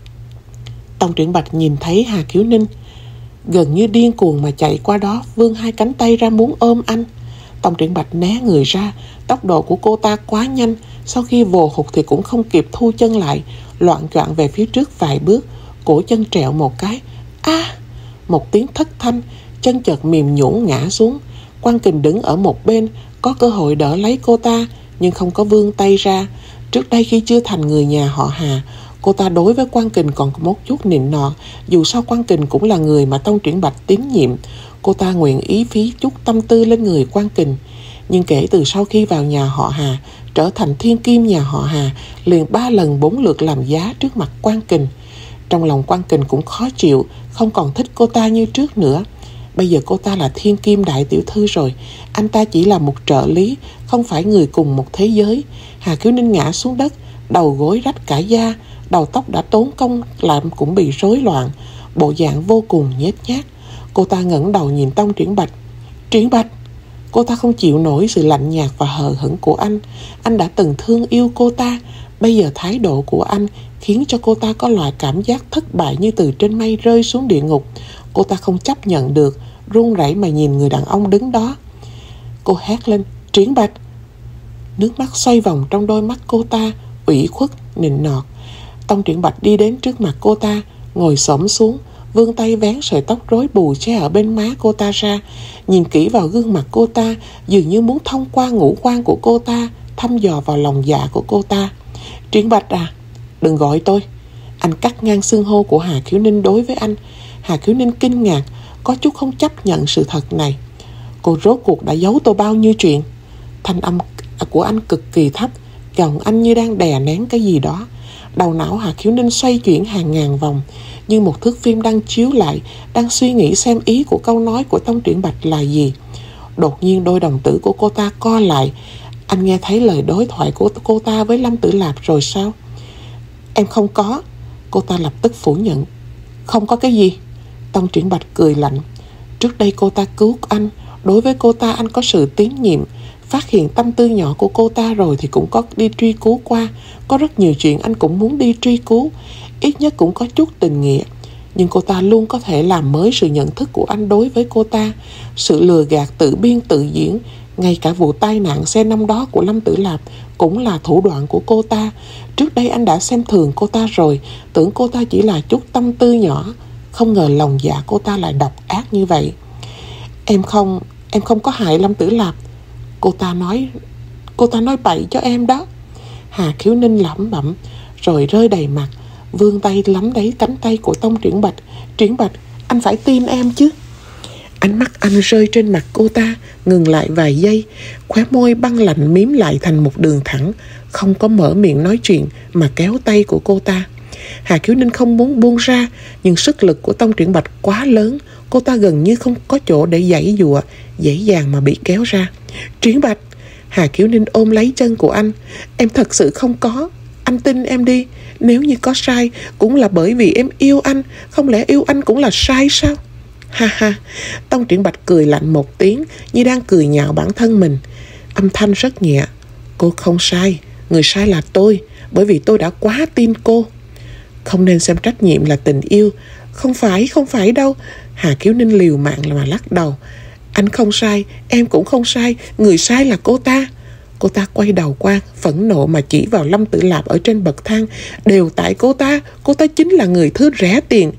Speaker 1: Tông Triển Bạch nhìn thấy Hà Khiếu Ninh, gần như điên cuồng mà chạy qua đó, vươn hai cánh tay ra muốn ôm anh. Tông Triển Bạch né người ra. Tốc độ của cô ta quá nhanh, sau khi vồ hụt thì cũng không kịp thu chân lại, loạng choạng về phía trước vài bước, cổ chân trẹo một cái. Một tiếng thất thanh, chân chợt mềm nhũn ngã xuống. Quan Kình đứng ở một bên, có cơ hội đỡ lấy cô ta, nhưng không có vươn tay ra. Trước đây khi chưa thành người nhà họ Hà, cô ta đối với Quan Kình còn có một chút nịnh nọt. Dù sao Quan Kình cũng là người mà Tông Triển Bạch tín nhiệm, cô ta nguyện ý phí chút tâm tư lên người Quan Kình. Nhưng kể từ sau khi vào nhà họ Hà, trở thành thiên kim nhà họ Hà, liền 3 lần 4 lượt làm giá trước mặt Quan Kình. Trong lòng Quan Kình cũng khó chịu, không còn thích cô ta như trước nữa. Bây giờ cô ta là thiên kim đại tiểu thư rồi, anh ta chỉ là một trợ lý, không phải người cùng một thế giới. Hà Khiếu Ninh ngã xuống đất, đầu gối rách cả da, đầu tóc đã tốn công làm cũng bị rối loạn, bộ dạng vô cùng nhếch nhác. Cô ta ngẩng đầu nhìn Tông Triển Bạch. Triển Bạch! Cô ta không chịu nổi sự lạnh nhạt và hờ hững của anh. Anh đã từng thương yêu cô ta, bây giờ thái độ của anh khiến cho cô ta có loại cảm giác thất bại như từ trên mây rơi xuống địa ngục. Cô ta không chấp nhận được, run rẩy mà nhìn người đàn ông đứng đó. Cô hét lên, Triển Bạch! Nước mắt xoay vòng trong đôi mắt cô ta, ủy khuất, nịnh nọt. Tông Triển Bạch đi đến trước mặt cô ta, ngồi xổm xuống, vươn tay vén sợi tóc rối bù che ở bên má cô ta ra, nhìn kỹ vào gương mặt cô ta, dường như muốn thông qua ngũ quan của cô ta, thăm dò vào lòng dạ của cô ta. Triển Bạch à, đừng gọi tôi. Anh cắt ngang xưng hô của Hà Khiếu Ninh đối với anh. Hà Khiếu Ninh kinh ngạc, có chút không chấp nhận sự thật này. Cô rốt cuộc đã giấu tôi bao nhiêu chuyện? Thanh âm của anh cực kỳ thấp, giọng anh như đang đè nén cái gì đó. Đầu não Hà Khiếu Ninh xoay chuyển hàng ngàn vòng, như một thước phim đang chiếu lại, đang suy nghĩ xem ý của câu nói của Tông Triển Bạch là gì. Đột nhiên đôi đồng tử của cô ta co lại. Anh nghe thấy lời đối thoại của cô ta với Lâm Tử Lạp rồi sao? Em không có. Cô ta lập tức phủ nhận. Không có cái gì? Tông Triển Bạch cười lạnh. Trước đây cô ta cứu anh, đối với cô ta anh có sự tín nhiệm. Phát hiện tâm tư nhỏ của cô ta rồi thì cũng có đi truy cứu qua. Có rất nhiều chuyện anh cũng muốn đi truy cứu, ít nhất cũng có chút tình nghĩa. Nhưng cô ta luôn có thể làm mới sự nhận thức của anh đối với cô ta. Sự lừa gạt tự biên tự diễn, ngay cả vụ tai nạn xe năm đó của Lâm Tử Lạp cũng là thủ đoạn của cô ta. Trước đây anh đã xem thường cô ta rồi, tưởng cô ta chỉ là chút tâm tư nhỏ. Không ngờ lòng dạ cô ta lại độc ác như vậy. Em không có hại Lâm Tử Lạp. Cô ta nói bậy cho em đó. Hà Khiếu Ninh lẩm bẩm rồi rơi đầy mặt, vươn tay nắm lấy cánh tay của Tông Triển Bạch. Triển Bạch, anh phải tin em chứ. Ánh mắt anh rơi trên mặt cô ta, ngừng lại vài giây, khóe môi băng lạnh mím lại thành một đường thẳng, không có mở miệng nói chuyện mà kéo tay của cô ta. Hà Khiếu Ninh không muốn buông ra, nhưng sức lực của Tông Triển Bạch quá lớn, cô ta gần như không có chỗ để giãy giụa, dễ dàng mà bị kéo ra. Triển Bạch! Hà Khiếu Ninh ôm lấy chân của anh. Em thật sự không có. Anh tin em đi. Nếu như có sai cũng là bởi vì em yêu anh. Không lẽ yêu anh cũng là sai sao? Ha ha. Tông Triển Bạch cười lạnh một tiếng, như đang cười nhạo bản thân mình. Âm thanh rất nhẹ. Cô không sai. Người sai là tôi, bởi vì tôi đã quá tin cô. Không nên xem trách nhiệm là tình yêu. Không phải đâu. Hà Khiếu Ninh liều mạng mà lắc đầu. Anh không sai, em cũng không sai, người sai là cô ta. Cô ta quay đầu qua, phẫn nộ mà chỉ vào Lâm Tử Lạp ở trên bậc thang. Đều tại cô ta chính là người thứ rẻ tiền.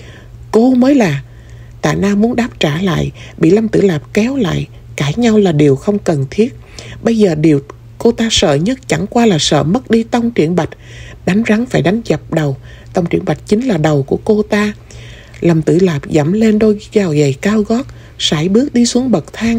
Speaker 1: Cô mới là. Tạ Nam muốn đáp trả lại, bị Lâm Tử Lạp kéo lại. Cãi nhau là điều không cần thiết. Bây giờ điều cô ta sợ nhất chẳng qua là sợ mất đi Tông Triển Bạch. Đánh rắn phải đánh dập đầu. Tông Triển Bạch chính là đầu của cô ta. Lâm Tử Lạp dẫm lên đôi giày cao gót, sải bước đi xuống bậc thang,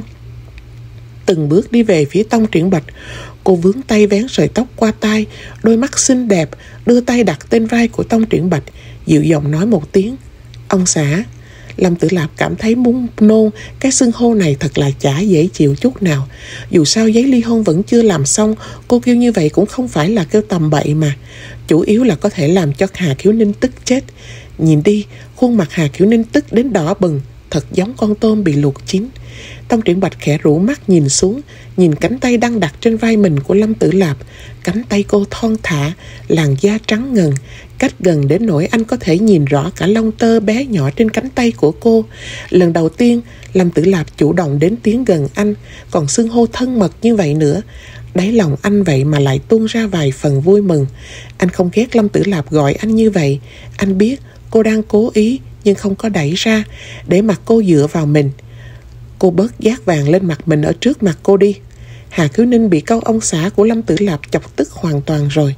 Speaker 1: từng bước đi về phía Tông Triển Bạch. Cô vướng tay vén sợi tóc qua tai, đôi mắt xinh đẹp, đưa tay đặt trên vai của Tông Triển Bạch, dịu giọng nói một tiếng: Ông xã. Lâm Tử Lạp cảm thấy muốn nôn, cái xưng hô này thật là chả dễ chịu chút nào. Dù sao giấy ly hôn vẫn chưa làm xong, cô kêu như vậy cũng không phải là kêu tầm bậy mà. Chủ yếu là có thể làm cho Hà Khiếu Ninh tức chết. Nhìn đi, khuôn mặt Hà Khiếu Ninh tức đến đỏ bừng, thật giống con tôm bị luộc chín. Tông Triển Bạch khẽ rũ mắt nhìn xuống, nhìn cánh tay đang đặt trên vai mình của Lâm Tử Lạp. Cánh tay cô thon thả, làn da trắng ngần, cách gần đến nỗi anh có thể nhìn rõ cả lông tơ bé nhỏ trên cánh tay của cô. Lần đầu tiên, Lâm Tử Lạp chủ động đến tiến gần anh, còn xưng hô thân mật như vậy nữa. Đáy lòng anh vậy mà lại tuôn ra vài phần vui mừng. Anh không ghét Lâm Tử Lạp gọi anh như vậy. Anh biết cô đang cố ý, nhưng không có đẩy ra, để mặt cô dựa vào mình. Cô bớt giác vàng lên mặt mình ở trước mặt cô đi. Hà Khiếu Ninh bị câu ông xã của Lâm Tử Lạp chọc tức hoàn toàn rồi.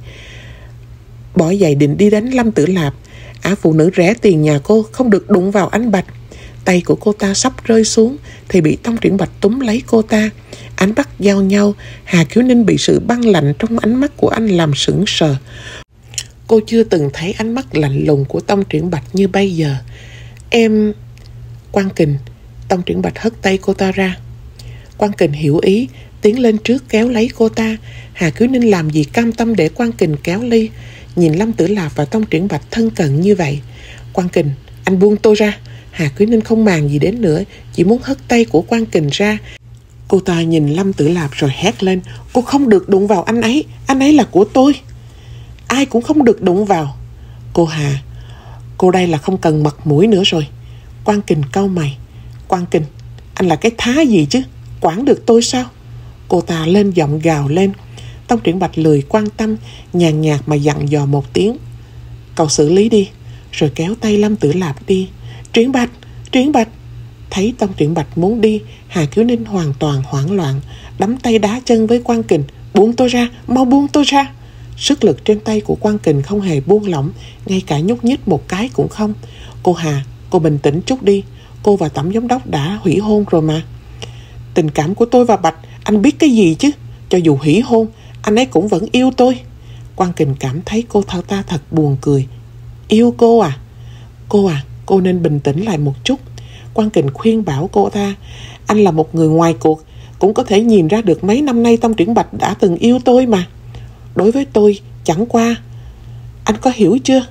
Speaker 1: Bỏ giày định đi đánh Lâm Tử Lạp. Ả phụ nữ rẻ tiền nhà cô không được đụng vào anh Bạch. Tay của cô ta sắp rơi xuống thì bị Tông Triển Bạch túm lấy cô ta. Ánh mắt giao nhau. Hà Khiếu Ninh bị sự băng lạnh trong ánh mắt của anh làm sững sờ. Cô chưa từng thấy ánh mắt lạnh lùng của Tông Triển Bạch như bây giờ. Em... Quang Kình. Tông Triển Bạch hất tay cô ta ra. Quang Kình hiểu ý, tiến lên trước kéo lấy cô ta. Hà Khiếu Ninh làm gì cam tâm để Quang Kình kéo ly. Nhìn Lâm Tử Lạp và Tông Triển Bạch thân cận như vậy. Quang Kình, anh buông tôi ra. Hà Khiếu Ninh không màng gì đến nữa, chỉ muốn hất tay của Quang Kình ra. Cô ta nhìn Lâm Tử Lạp rồi hét lên: Cô không được đụng vào anh ấy là của tôi. Ai cũng không được đụng vào. Cô Hà, cô đây là không cần mặt mũi nữa rồi. Quang Kình cau mày. Quang Kình, anh là cái thá gì chứ, quản được tôi sao? Cô ta lên giọng gào lên. Tông Triển Bạch lười quan tâm, nhàn nhạt mà dặn dò một tiếng: Cậu xử lý đi. Rồi kéo tay Lâm Tử Lạp đi. Triển Bạch. Thấy Tông Triển Bạch muốn đi, Hà Khiếu Ninh hoàn toàn hoảng loạn, đấm tay đá chân với Quang Kình. Buông tôi ra, mau buông tôi ra. Sức lực trên tay của Quang Kình không hề buông lỏng, ngay cả nhúc nhích một cái cũng không. Cô Hà, cô bình tĩnh chút đi. Cô và Tổng giám đốc đã hủy hôn rồi mà. Tình cảm của tôi và Bạch, anh biết cái gì chứ? Cho dù hủy hôn, anh ấy cũng vẫn yêu tôi. Quang Kình cảm thấy cô ta thật buồn cười. Yêu cô à? Cô nên bình tĩnh lại một chút. Quang Kình khuyên bảo cô ta. Anh là một người ngoài cuộc, cũng có thể nhìn ra được mấy năm nay Tông Triển Bạch đã từng yêu tôi mà. Đối với tôi, chẳng qua. Anh có hiểu chưa?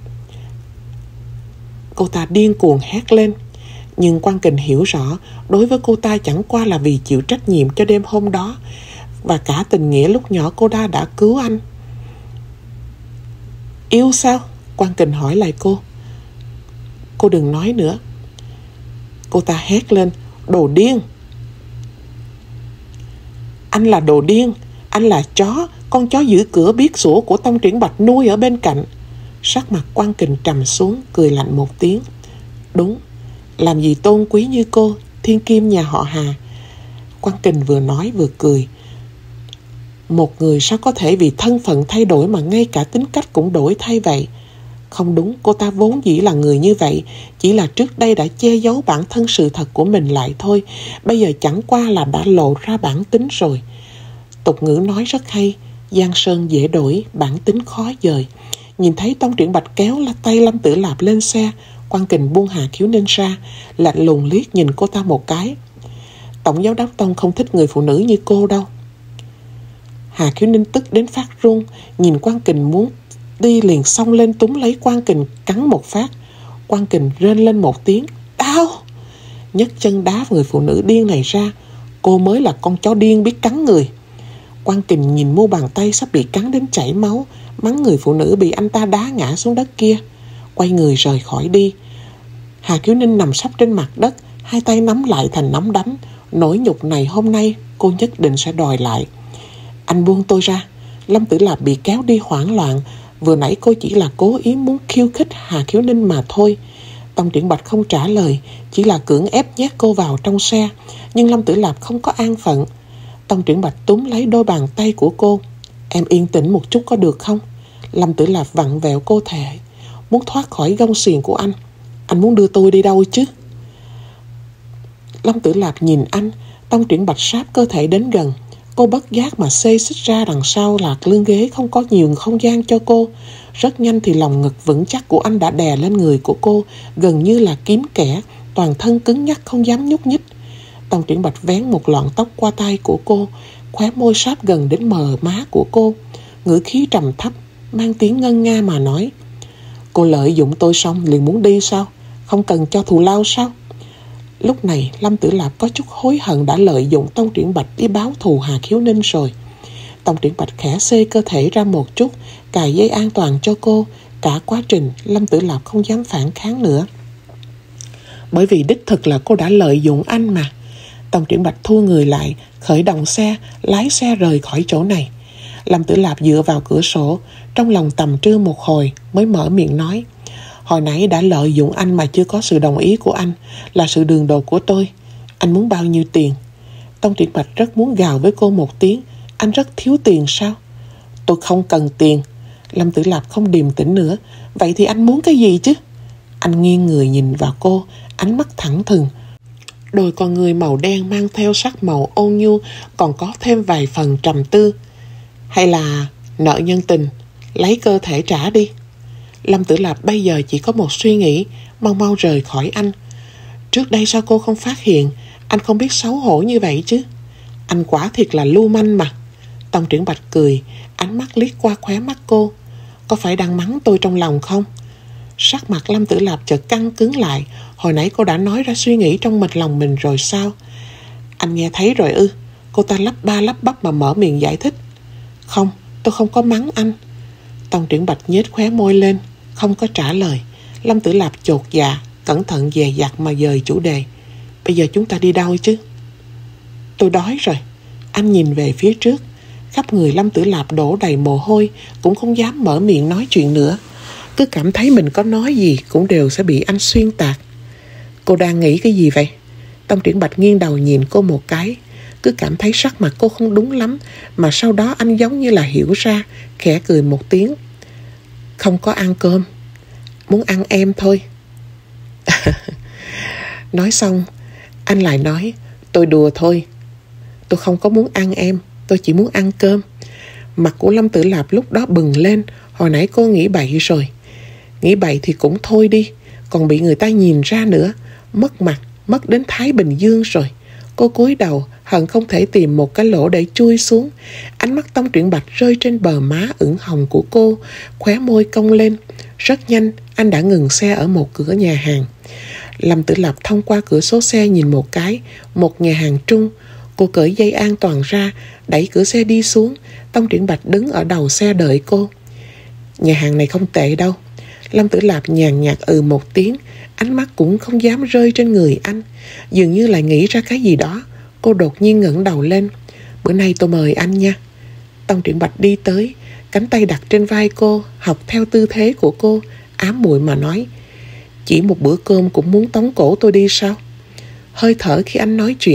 Speaker 1: Cô ta điên cuồng hét lên. Nhưng Quang Kình hiểu rõ, đối với cô ta chẳng qua là vì chịu trách nhiệm cho đêm hôm đó, và cả tình nghĩa lúc nhỏ cô ta đã cứu anh. Yêu sao? Quang Kình hỏi lại cô. Cô đừng nói nữa. Cô ta hét lên. Đồ điên. Anh là đồ điên. Anh là chó, con chó giữ cửa biết sủa của Tông Triển Bạch nuôi ở bên cạnh. Sắc mặt Quang Kình trầm xuống, cười lạnh một tiếng. Đúng, làm gì tôn quý như cô, thiên kim nhà họ Hà, Quang Kình vừa nói vừa cười. Một người sao có thể vì thân phận thay đổi mà ngay cả tính cách cũng đổi thay vậy? Không đúng, cô ta vốn dĩ là người như vậy, chỉ là trước đây đã che giấu bản thân sự thật của mình lại thôi. Bây giờ chẳng qua là đã lộ ra bản tính rồi. Tục ngữ nói rất hay, giang sơn dễ đổi, bản tính khó dời. Nhìn thấy Tông Triển Bạch kéo tay Lâm Tử Lạp lên xe, Quang Kình buông Hà Khiếu Ninh ra, lạnh lùng liếc nhìn cô ta một cái. Tổng giám đốc Tông không thích người phụ nữ như cô đâu. Hà Khiếu Ninh tức đến phát run, nhìn Quang Kình muốn đi liền xông lên túm lấy Quang Kình cắn một phát. Quang Kình rên lên một tiếng, đau, nhấc chân đá người phụ nữ điên này ra. Cô mới là con chó điên biết cắn người. Quang Kình nhìn mu bàn tay sắp bị cắn đến chảy máu, mắng người phụ nữ bị anh ta đá ngã xuống đất kia, quay người rời khỏi đi. Hà Khiếu Ninh nằm sấp trên mặt đất, hai tay nắm lại thành nắm đấm. Nỗi nhục này hôm nay cô nhất định sẽ đòi lại. Anh buông tôi ra. Lâm Tử Lạp bị kéo đi hoảng loạn. Vừa nãy cô chỉ là cố ý muốn khiêu khích Hà Khiếu Ninh mà thôi. Tông Triển Bạch không trả lời, chỉ là cưỡng ép nhét cô vào trong xe. Nhưng Lâm Tử Lạp không có an phận. Tông Triển Bạch túm lấy đôi bàn tay của cô. Em yên tĩnh một chút có được không? Lâm Tử Lạp vặn vẹo cơ thể, muốn thoát khỏi gông xiềng của anh. Anh muốn đưa tôi đi đâu chứ? Lâm Tử Lạp nhìn anh. Tông Triển Bạch sáp cơ thể đến gần. Cô bất giác mà xê xích ra đằng sau là lưng ghế không có nhiều không gian cho cô. Rất nhanh thì lòng ngực vững chắc của anh đã đè lên người của cô, gần như là kiếm kẻ, toàn thân cứng nhắc không dám nhúc nhích. Tông Triển Bạch vén một lọn tóc qua tay của cô, khóe môi sáp gần đến mờ má của cô, ngữ khí trầm thấp, mang tiếng ngân nga mà nói: Cô lợi dụng tôi xong liền muốn đi sao? Không cần cho thù lao sao? Lúc này Lâm Tử Lạp có chút hối hận đã lợi dụng Tông Triển Bạch đi báo thù Hà Khiếu Ninh rồi. Tông Triển Bạch khẽ xê cơ thể ra một chút, cài dây an toàn cho cô. Cả quá trình Lâm Tử Lạp không dám phản kháng nữa, bởi vì đích thực là cô đã lợi dụng anh mà. Tông Triển Bạch thu người lại, khởi động xe, lái xe rời khỏi chỗ này. Lâm Tử Lạp dựa vào cửa sổ, trong lòng tầm trư một hồi mới mở miệng nói: Hồi nãy đã lợi dụng anh mà chưa có sự đồng ý của anh, là sự đường đột của tôi. Anh muốn bao nhiêu tiền? Tông Triển Bạch rất muốn gào với cô một tiếng: Anh rất thiếu tiền sao? Tôi không cần tiền. Lâm Tử Lạp không điềm tĩnh nữa. Vậy thì anh muốn cái gì chứ? Anh nghiêng người nhìn vào cô, ánh mắt thẳng thừng, đôi con người màu đen mang theo sắc màu ôn nhu, còn có thêm vài phần trầm tư. Hay là nợ nhân tình, lấy cơ thể trả đi. Lâm Tử Lạp bây giờ chỉ có một suy nghĩ: mau mau rời khỏi anh. Trước đây sao cô không phát hiện? Anh không biết xấu hổ như vậy chứ? Anh quả thiệt là lưu manh mà. Tông Triển Bạch cười, ánh mắt liếc qua khóe mắt cô. Có phải đang mắng tôi trong lòng không? Sắc mặt Lâm Tử Lạp chợt căng cứng lại. Hồi nãy cô đã nói ra suy nghĩ trong lòng mình rồi sao? Anh nghe thấy rồi ư? Cô ta lắp ba lắp bắp mà mở miệng giải thích. Không, tôi không có mắng anh. Tông Triển Bạch nhếch khóe môi lên, không có trả lời. Lâm Tử Lạp chột dạ, cẩn thận dè dặt mà dời chủ đề. Bây giờ chúng ta đi đâu chứ? Tôi đói rồi. Anh nhìn về phía trước. Khắp người Lâm Tử Lạp đổ đầy mồ hôi, cũng không dám mở miệng nói chuyện nữa. Cứ cảm thấy mình có nói gì cũng đều sẽ bị anh xuyên tạc. Cô đang nghĩ cái gì vậy? Tông Triển Bạch nghiêng đầu nhìn cô một cái. Cứ cảm thấy sắc mặt cô không đúng lắm, mà sau đó anh giống như là hiểu ra, khẽ cười một tiếng. Không có ăn cơm, muốn ăn em thôi. Nói xong, anh lại nói: Tôi đùa thôi. Tôi không có muốn ăn em, tôi chỉ muốn ăn cơm. Mặt của Lâm Tử Lạp lúc đó bừng lên. Hồi nãy cô nghĩ bậy rồi. Nghĩ bậy thì cũng thôi đi, còn bị người ta nhìn ra nữa. Mất mặt, mất đến Thái Bình Dương rồi. Cô cúi đầu, hận không thể tìm một cái lỗ để chui xuống. Ánh mắt Tông Triển Bạch rơi trên bờ má ửng hồng của cô, khóe môi cong lên. Rất nhanh, anh đã ngừng xe ở một cửa nhà hàng. Lâm Tử Lạp thông qua cửa sổ xe nhìn một cái, một nhà hàng Trung. Cô cởi dây an toàn ra, đẩy cửa xe đi xuống. Tông Triển Bạch đứng ở đầu xe đợi cô. Nhà hàng này không tệ đâu. Lâm Tử Lạp nhàn nhạt một tiếng, ánh mắt cũng không dám rơi trên người anh. Dường như lại nghĩ ra cái gì đó. Cô đột nhiên ngẩng đầu lên. Bữa nay tôi mời anh nha. Tông Triển Bạch đi tới, cánh tay đặt trên vai cô, học theo tư thế của cô, ám muội mà nói: Chỉ một bữa cơm cũng muốn tống cổ tôi đi sao? Hơi thở khi anh nói chuyện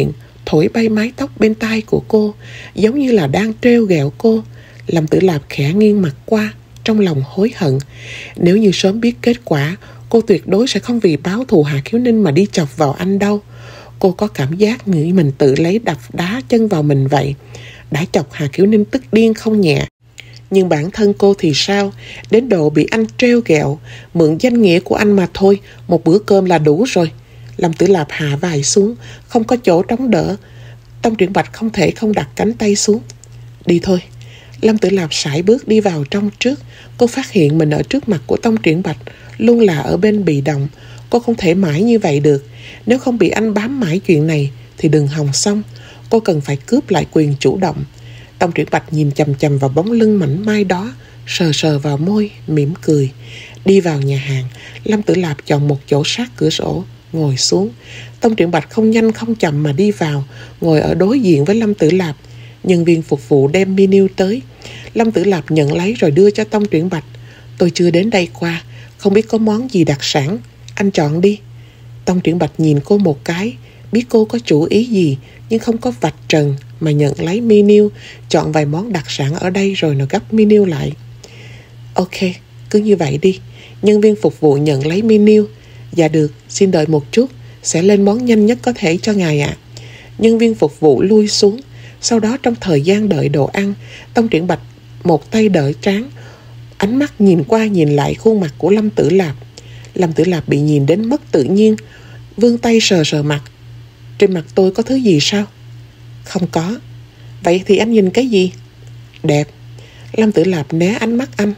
Speaker 1: thổi bay mái tóc bên tai của cô, giống như là đang trêu ghẹo cô. Lâm Tử Lạp khẽ nghiêng mặt qua, trong lòng hối hận. Nếu như sớm biết kết quả, cô tuyệt đối sẽ không vì báo thù Hà Khiếu Ninh mà đi chọc vào anh đâu. Cô có cảm giác nghĩ mình tự lấy đập đá chân vào mình vậy. Đã chọc Hà Khiếu Ninh tức điên không nhẹ. Nhưng bản thân cô thì sao? Đến độ bị anh trêu ghẹo, mượn danh nghĩa của anh mà thôi, một bữa cơm là đủ rồi. Lâm Tử Lạp hạ vai xuống, không có chỗ trống đỡ. Tông Triển Bạch không thể không đặt cánh tay xuống. Đi thôi. Lâm Tử Lạp sải bước đi vào trong trước. Cô phát hiện mình ở trước mặt của Tông Triển Bạch, luôn là ở bên bị động. Cô không thể mãi như vậy được. Nếu không bị anh bám mãi chuyện này thì đừng hòng xong. Cô cần phải cướp lại quyền chủ động. Tông Triển Bạch nhìn chằm chằm vào bóng lưng mảnh mai đó, sờ sờ vào môi, mỉm cười. Đi vào nhà hàng, Lâm Tử Lạp chọn một chỗ sát cửa sổ, ngồi xuống. Tông Triển Bạch không nhanh không chậm mà đi vào, ngồi ở đối diện với Lâm Tử Lạp. Nhân viên phục vụ đem menu tới. Lâm Tử Lạp nhận lấy rồi đưa cho Tông Triển Bạch. Tôi chưa đến đây qua, không biết có món gì đặc sản, anh chọn đi. Tông Triển Bạch nhìn cô một cái, biết cô có chủ ý gì, nhưng không có vạch trần mà nhận lấy menu, chọn vài món đặc sản ở đây rồi nó gấp menu lại. Ok, cứ như vậy đi. Nhân viên phục vụ nhận lấy menu. Dạ được, xin đợi một chút, sẽ lên món nhanh nhất có thể cho ngài ạ. Nhân viên phục vụ lui xuống. Sau đó trong thời gian đợi đồ ăn, Tông Triển Bạch một tay đỡ trán, ánh mắt nhìn qua nhìn lại khuôn mặt của Lâm Tử Lạp. Lâm Tử Lạp bị nhìn đến mất tự nhiên, vươn tay sờ sờ mặt. Trên mặt tôi có thứ gì sao? Không có. Vậy thì anh nhìn cái gì? Đẹp. Lâm Tử Lạp né ánh mắt anh.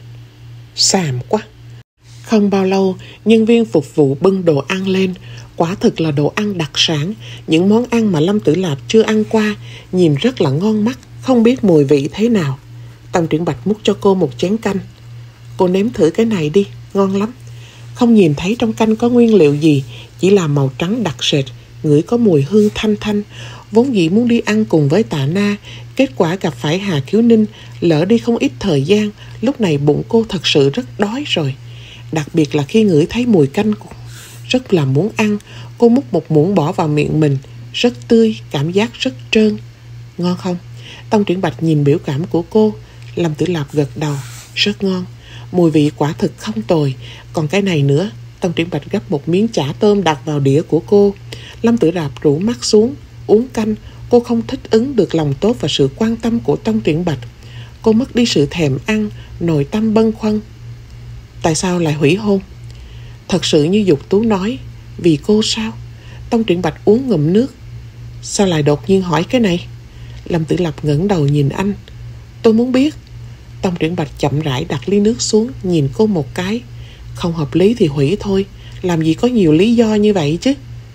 Speaker 1: Xàm quá. Không bao lâu, nhân viên phục vụ bưng đồ ăn lên. Quả thực là đồ ăn đặc sản, những món ăn mà Lâm Tử Lạp chưa ăn qua, nhìn rất là ngon mắt, không biết mùi vị thế nào. Tông Triển Bạch múc cho cô một chén canh. Cô nếm thử cái này đi, ngon lắm. Không nhìn thấy trong canh có nguyên liệu gì, chỉ là màu trắng đặc sệt, ngửi có mùi hương thanh thanh. Vốn dĩ muốn đi ăn cùng với Tạ Na, kết quả gặp phải Hà Khiếu Ninh, lỡ đi không ít thời gian. Lúc này bụng cô thật sự rất đói rồi. Đặc biệt là khi ngửi thấy mùi canh, rất là muốn ăn. Cô múc một muỗng bỏ vào miệng mình, rất tươi, cảm giác rất trơn. Ngon không? Tông Triển Bạch nhìn biểu cảm của cô. Lâm Tử Lạp gật đầu. Rất ngon. Mùi vị quả thực không tồi. Còn cái này nữa. Tông Triển Bạch gấp một miếng chả tôm đặt vào đĩa của cô. Lâm Tử Lạp rũ mắt xuống, uống canh. Cô không thích ứng được lòng tốt và sự quan tâm của Tông Triển Bạch. Cô mất đi sự thèm ăn, nội tâm bâng khuâng. Tại sao lại hủy hôn? Thật sự như Dục Tú nói, vì cô sao? Tông Triển Bạch uống ngụm nước. Sao lại đột nhiên hỏi cái này? Lâm Tử Lạp ngẩng đầu nhìn anh. Tôi muốn biết. Tông Triển Bạch chậm rãi đặt ly nước xuống, nhìn cô một cái. Không hợp lý thì hủy thôi, làm gì có nhiều lý do như vậy chứ.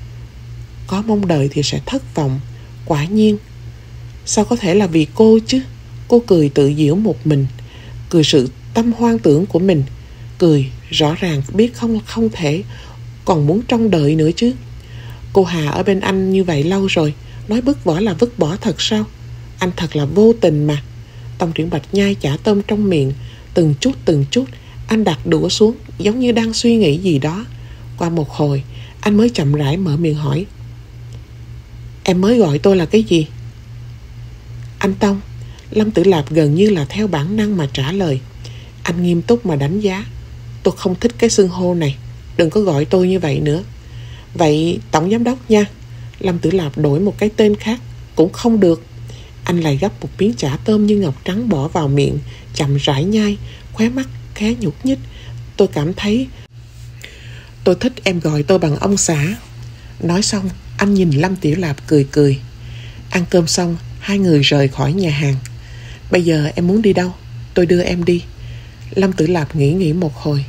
Speaker 1: Có mong đợi thì sẽ thất vọng. Quả nhiên. Sao có thể là vì cô chứ? Cô cười tự giễu một mình, cười sự tâm hoang tưởng của mình. Cười rõ ràng biết không thể, còn muốn trông đợi nữa chứ. Cô Hà ở bên anh như vậy lâu rồi, nói vứt bỏ là vứt bỏ thật sao? Anh thật là vô tình mà. Tông Triển Bạch nhai chả tôm trong miệng, từng chút anh đặt đũa xuống, giống như đang suy nghĩ gì đó. Qua một hồi, anh mới chậm rãi mở miệng hỏi. Em mới gọi tôi là cái gì? Anh Tông. Lâm Tử Lạp gần như là theo bản năng mà trả lời. Anh nghiêm túc mà đánh giá. Tôi không thích cái xưng hô này, đừng có gọi tôi như vậy nữa. Vậy tổng giám đốc nha. Lâm Tử Lạp đổi một cái tên khác cũng không được. Anh lại gấp một miếng chả tôm như ngọc trắng bỏ vào miệng, chậm rãi nhai, khóe mắt khẽ nhúc nhích. Tôi cảm thấy tôi thích em gọi tôi bằng ông xã. Nói xong, anh nhìn Lâm Tử Lạp cười cười. Ăn cơm xong, hai người rời khỏi nhà hàng. Bây giờ em muốn đi đâu? Tôi đưa em đi. Lâm Tử Lạp nghĩ một hồi.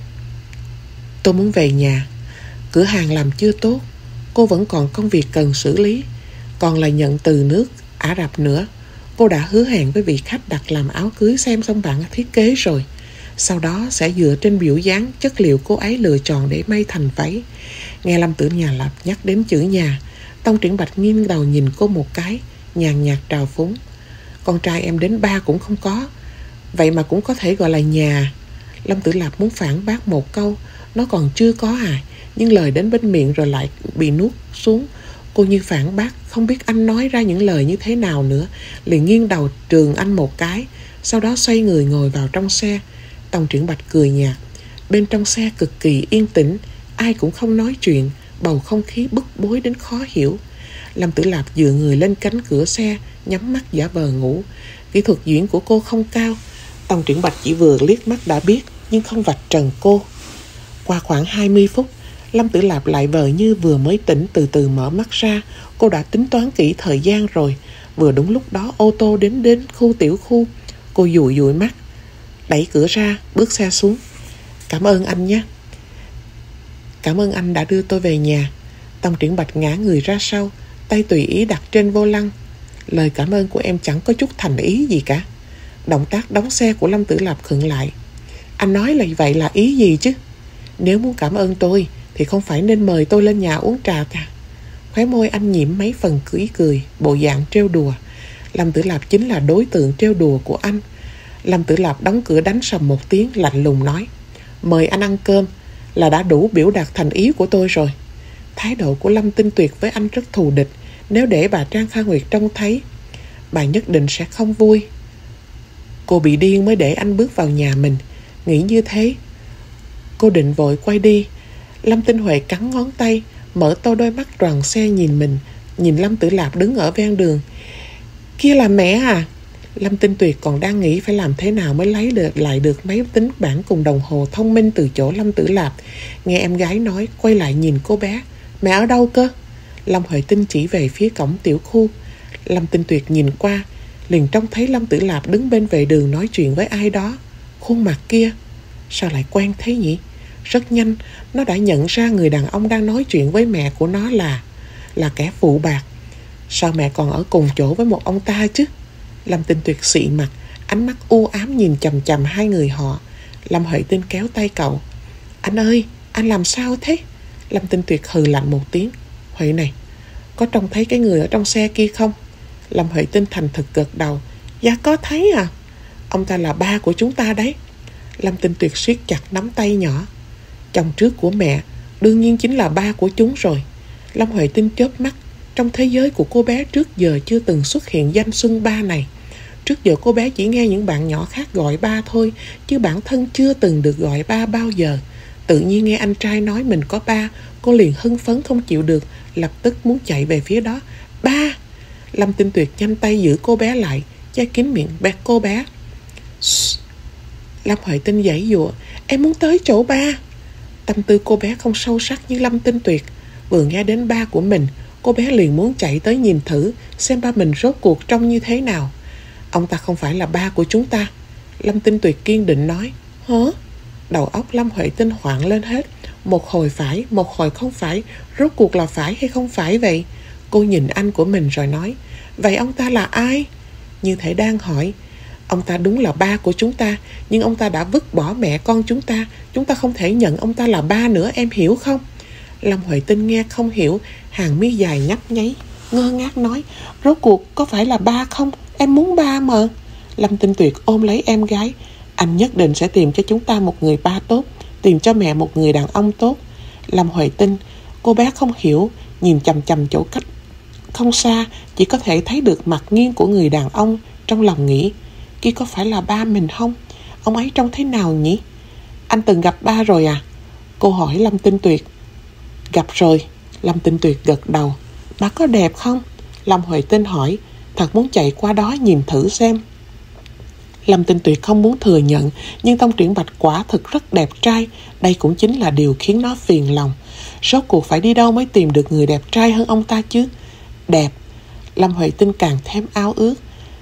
Speaker 1: Tôi muốn về nhà. Cửa hàng làm chưa tốt, cô vẫn còn công việc cần xử lý, còn là nhận từ nước Ả Rập nữa. Cô đã hứa hẹn với vị khách đặt làm áo cưới xem xong bản thiết kế rồi. Sau đó sẽ dựa trên biểu dáng, chất liệu cô ấy lựa chọn để may thành váy. Nghe Lâm Tử Lạp nhắc đến chữ nhà, Tông Triển Bạch nghiêng đầu nhìn cô một cái, nhàn nhạt trào phúng. Con trai em đến 3 cũng không có, vậy mà cũng có thể gọi là nhà. Lâm Tử Lạp muốn phản bác một câu, nó còn chưa có à, nhưng lời đến bên miệng rồi lại bị nuốt xuống. Cô như phản bác, không biết anh nói ra những lời như thế nào nữa, liền nghiêng đầu trườn anh một cái, sau đó xoay người ngồi vào trong xe. Tòng Triển Bạch cười nhạt. Bên trong xe cực kỳ yên tĩnh, ai cũng không nói chuyện, bầu không khí bức bối đến khó hiểu. Lâm Tử Lạp dựa người lên cánh cửa xe, nhắm mắt giả vờ ngủ. Kỹ thuật diễn của cô không cao, Tòng Triển Bạch chỉ vừa liếc mắt đã biết, nhưng không vạch trần cô. Qua khoảng 20 phút, Lâm Tử Lạp lại vờ như vừa mới tỉnh, từ từ mở mắt ra. Cô đã tính toán kỹ thời gian rồi. Vừa đúng lúc đó ô tô đến khu tiểu khu. Cô dụi dụi mắt, đẩy cửa ra, bước xe xuống. Cảm ơn anh nhé. Cảm ơn anh đã đưa tôi về nhà. Tòng Triển Bạch ngã người ra sau, tay tùy ý đặt trên vô lăng. Lời cảm ơn của em chẳng có chút thành ý gì cả. Động tác đóng xe của Lâm Tử Lạp khựng lại. Anh nói là vậy là ý gì chứ? Nếu muốn cảm ơn tôi thì không phải nên mời tôi lên nhà uống trà cả. Khóe môi anh nhiễm mấy phần cười, bộ dạng trêu đùa. Lâm Tử Lạp chính là đối tượng trêu đùa của anh. Lâm Tử Lạp đóng cửa đánh sầm một tiếng, lạnh lùng nói: mời anh ăn cơm là đã đủ biểu đạt thành ý của tôi rồi. Thái độ của Lâm Tinh Tuyệt với anh rất thù địch. Nếu để bà Trang Kha Nguyệt trông thấy, bà nhất định sẽ không vui. Cô bị điên mới để anh bước vào nhà mình. Nghĩ như thế, cô định vội quay đi. Lâm Tinh Huệ cắn ngón tay, mở to đôi mắt đoàn xe nhìn mình, nhìn Lâm Tử Lạp đứng ở ven đường. Kia là mẹ à? Lâm Tinh Tuyệt còn đang nghĩ phải làm thế nào mới lấy lại được máy tính bảng cùng đồng hồ thông minh từ chỗ Lâm Tử Lạp. Nghe em gái nói, quay lại nhìn cô bé. Mẹ ở đâu cơ? Lâm Huệ Tinh chỉ về phía cổng tiểu khu. Lâm Tinh Tuyệt nhìn qua, liền trông thấy Lâm Tử Lạp đứng bên vệ đường nói chuyện với ai đó. Khuôn mặt kia sao lại quen thế nhỉ? Rất nhanh, nó đã nhận ra người đàn ông đang nói chuyện với mẹ của nó là kẻ phụ bạc. Sao mẹ còn ở cùng chỗ với một ông ta chứ? Lâm Tinh Tuyệt xị mặt, ánh mắt u ám nhìn chằm chằm hai người họ. Lâm Huệ Tinh kéo tay cậu. Anh ơi, anh làm sao thế? Lâm Tinh Tuyệt hừ lạnh một tiếng. Huệ này, có trông thấy cái người ở trong xe kia không? Lâm Huệ Tinh thành thực gật đầu. Dạ có thấy à. Ông ta là ba của chúng ta đấy. Lâm Tinh Tuyệt siết chặt nắm tay nhỏ. Chồng trước của mẹ đương nhiên chính là ba của chúng rồi. Lâm Huệ Tinh chớp mắt. Trong thế giới của cô bé trước giờ chưa từng xuất hiện danh xưng ba này. Trước giờ cô bé chỉ nghe những bạn nhỏ khác gọi ba thôi, chứ bản thân chưa từng được gọi ba bao giờ. Tự nhiên nghe anh trai nói mình có ba, cô liền hưng phấn không chịu được, lập tức muốn chạy về phía đó. Ba! Lâm Tinh Tuyệt nhanh tay giữ cô bé lại, che kín miệng bẹt cô bé. Lâm Huệ Tinh giãy giụa. Em muốn tới chỗ ba. Tâm tư cô bé không sâu sắc như Lâm Tinh Tuyệt. Vừa nghe đến ba của mình, cô bé liền muốn chạy tới nhìn thử xem ba mình rốt cuộc trông như thế nào. Ông ta không phải là ba của chúng ta. Lâm Tinh Tuyệt kiên định nói. Hả? Đầu óc Lâm Huệ Tinh hoảng lên hết. Một hồi phải, một hồi không phải. Rốt cuộc là phải hay không phải vậy? Cô nhìn anh của mình rồi nói. Vậy ông ta là ai? Như thể đang hỏi. Ông ta đúng là ba của chúng ta, nhưng ông ta đã vứt bỏ mẹ con chúng ta. Chúng ta không thể nhận ông ta là ba nữa, em hiểu không? Lâm Huệ Tinh nghe không hiểu, hàng mi dài nhấp nháy, ngơ ngác nói. Rốt cuộc có phải là ba không? Em muốn ba mà. Lâm Tinh Tuyệt ôm lấy em gái. Anh nhất định sẽ tìm cho chúng ta một người ba tốt, tìm cho mẹ một người đàn ông tốt. Lâm Huệ Tinh, cô bé không hiểu, nhìn chằm chằm chỗ cách không xa, chỉ có thể thấy được mặt nghiêng của người đàn ông. Trong lòng nghĩ, kia có phải là ba mình không? Ông ấy trông thế nào nhỉ? Anh từng gặp ba rồi à? Cô hỏi Lâm Tinh Tuyệt. Gặp rồi. Lâm Tinh Tuyệt gật đầu. Ba có đẹp không? Lâm Huệ Tinh hỏi. Thật muốn chạy qua đó nhìn thử xem. Lâm Tinh Tuyệt không muốn thừa nhận, nhưng Tông Triển Bạch quả thực rất đẹp trai. Đây cũng chính là điều khiến nó phiền lòng. Rốt cuộc phải đi đâu mới tìm được người đẹp trai hơn ông ta chứ? Đẹp. Lâm Huệ Tinh càng thêm ao ước.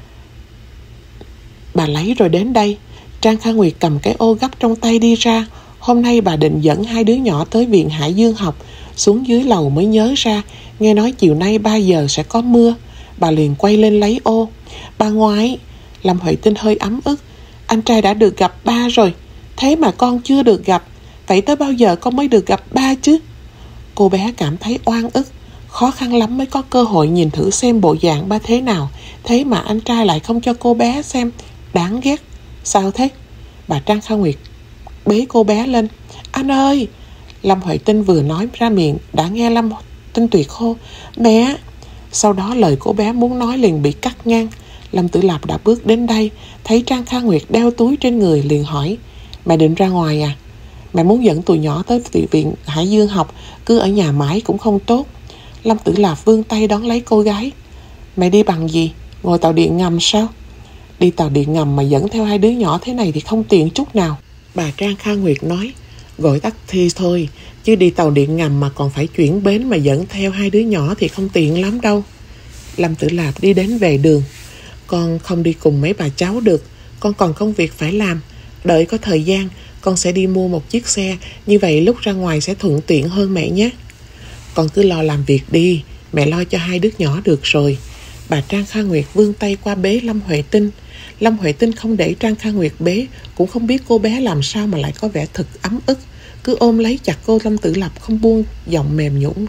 Speaker 1: Bà lấy rồi đến đây. Trang Kha Nguyệt cầm cái ô gấp trong tay đi ra. Hôm nay bà định dẫn hai đứa nhỏ tới viện Hải Dương học. Xuống dưới lầu mới nhớ ra, nghe nói chiều nay 3 giờ sẽ có mưa. Bà liền quay lên lấy ô. Bà ngoại. Lâm Huệ Tinh hơi ấm ức. Anh trai đã được gặp ba rồi, thế mà con chưa được gặp. Vậy tới bao giờ con mới được gặp ba chứ? Cô bé cảm thấy oan ức. Khó khăn lắm mới có cơ hội nhìn thử xem bộ dạng ba thế nào. Thế mà anh trai lại không cho cô bé xem. Đáng ghét. Sao thế? Bà Trang Kha Nguyệt bế cô bé lên. Anh ơi! Lâm Huệ Tinh vừa nói ra miệng, đã nghe Lâm Tinh Tuyệt hô: Mẹ! Sau đó lời cô bé muốn nói liền bị cắt ngang. Lâm Tử Lạp đã bước đến đây, thấy Trang Kha Nguyệt đeo túi trên người liền hỏi: Mẹ định ra ngoài à? Mẹ muốn dẫn tụi nhỏ tới viện Hải Dương học, cứ ở nhà mãi cũng không tốt. Lâm Tử Lạp vươn tay đón lấy cô gái. Mẹ đi bằng gì? Ngồi tàu điện ngầm sao? Đi tàu điện ngầm mà dẫn theo 2 đứa nhỏ thế này thì không tiện chút nào. Bà Trang Kha Nguyệt nói: Gọi taxi thôi, chứ đi tàu điện ngầm mà còn phải chuyển bến mà dẫn theo 2 đứa nhỏ thì không tiện lắm đâu. Lâm Tử Lạp đi đến về đường. Con không đi cùng mấy bà cháu được, con còn công việc phải làm. Đợi có thời gian, con sẽ đi mua một chiếc xe, như vậy lúc ra ngoài sẽ thuận tiện hơn mẹ nhé. Con cứ lo làm việc đi, mẹ lo cho 2 đứa nhỏ được rồi. Bà Trang Kha Nguyệt vươn tay qua bế Lâm Huệ Tinh. Lâm Huệ Tinh không để Trang Kha Nguyệt bế, cũng không biết cô bé làm sao mà lại có vẻ thật ấm ức, cứ ôm lấy chặt cô. Lâm Tử Lạp không buông, giọng mềm nhũn: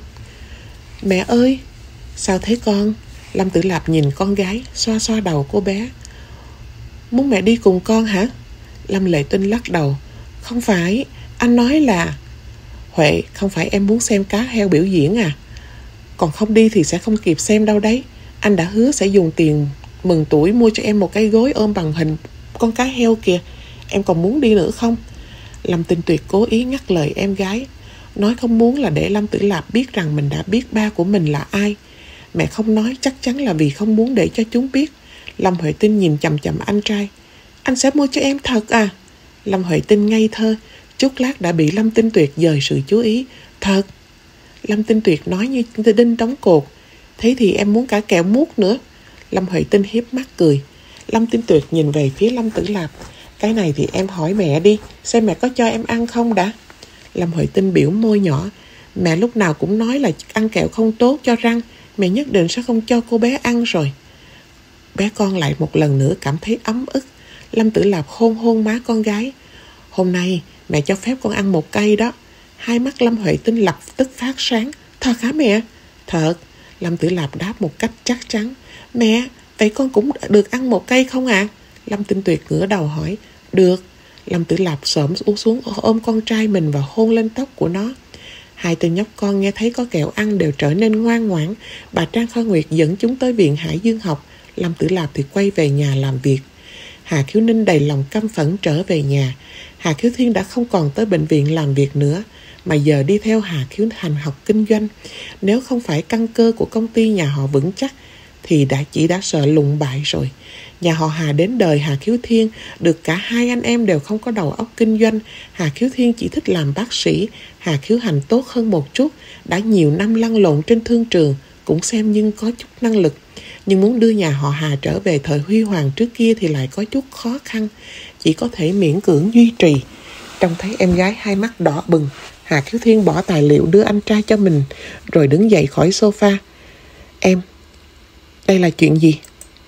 Speaker 1: Mẹ ơi! Sao thế con? Lâm Tử Lạp nhìn con gái, xoa xoa đầu cô bé. Muốn mẹ đi cùng con hả? Lâm Lệ Tinh lắc đầu. Không phải, anh nói là... Huệ, không phải em muốn xem cá heo biểu diễn à? Còn không đi thì sẽ không kịp xem đâu đấy. Anh đã hứa sẽ dùng tiền mừng tuổi mua cho em một cái gối ôm bằng hình con cá heo kìa. Em còn muốn đi nữa không? Lâm Tinh Tuyệt cố ý ngắt lời em gái. Nói không muốn là để Lâm Tử Lạp biết rằng mình đã biết ba của mình là ai. Mẹ không nói chắc chắn là vì không muốn để cho chúng biết. Lâm Huệ Tinh nhìn chằm chằm anh trai. Anh sẽ mua cho em thật à? Lâm Huệ Tinh ngây thơ, chút lát đã bị Lâm Tinh Tuyệt dời sự chú ý. Thật. Lâm Tinh Tuyệt nói như đinh đóng cột. Thế thì em muốn cả kẹo mút nữa. Lâm Huệ Tinh hiếp mắt cười. Lâm Tinh Tuyệt nhìn về phía Lâm Tử Lạp. Cái này thì em hỏi mẹ đi, xem mẹ có cho em ăn không đã. Lâm Huệ Tinh biểu môi nhỏ. Mẹ lúc nào cũng nói là ăn kẹo không tốt cho răng. Mẹ nhất định sẽ không cho cô bé ăn rồi. Bé con lại một lần nữa cảm thấy ấm ức. Lâm Tử Lạp hôn hôn má con gái. Hôm nay mẹ cho phép con ăn một cây đó. Hai mắt Lâm Huệ Tinh lập tức phát sáng. Thật hả mẹ? Thật. Lâm Tử Lạp đáp một cách chắc chắn. Mẹ, vậy con cũng được ăn một cây không ạ? Lâm Tinh Tuyệt ngửa đầu hỏi. Được. Lâm Tử Lạp xổm xuống ôm con trai mình và hôn lên tóc của nó. Hai tên nhóc con nghe thấy có kẹo ăn đều trở nên ngoan ngoãn. Bà Trang Kha Nguyệt dẫn chúng tới viện Hải Dương học. Lâm Tử Lạp thì quay về nhà làm việc. Hà Khiếu Ninh đầy lòng căm phẫn trở về nhà. Hà Khiếu Thiên đã không còn tới bệnh viện làm việc nữa, mà giờ đi theo Hà Khiếu Hành học kinh doanh. Nếu không phải căn cơ của công ty nhà họ vững chắc thì đã sợ lụng bại rồi. Nhà họ Hà đến đời Hà Khiếu Thiên, được cả hai anh em đều không có đầu óc kinh doanh. Hà Khiếu Thiên chỉ thích làm bác sĩ, Hà Khiếu Hành tốt hơn một chút, đã nhiều năm lăn lộn trên thương trường, cũng xem như có chút năng lực. Nhưng muốn đưa nhà họ Hà trở về thời huy hoàng trước kia thì lại có chút khó khăn, chỉ có thể miễn cưỡng duy trì. Trông thấy em gái hai mắt đỏ bừng, Hà Khiếu Thiên bỏ tài liệu đưa anh trai cho mình, rồi đứng dậy khỏi sofa. Em, đây là chuyện gì?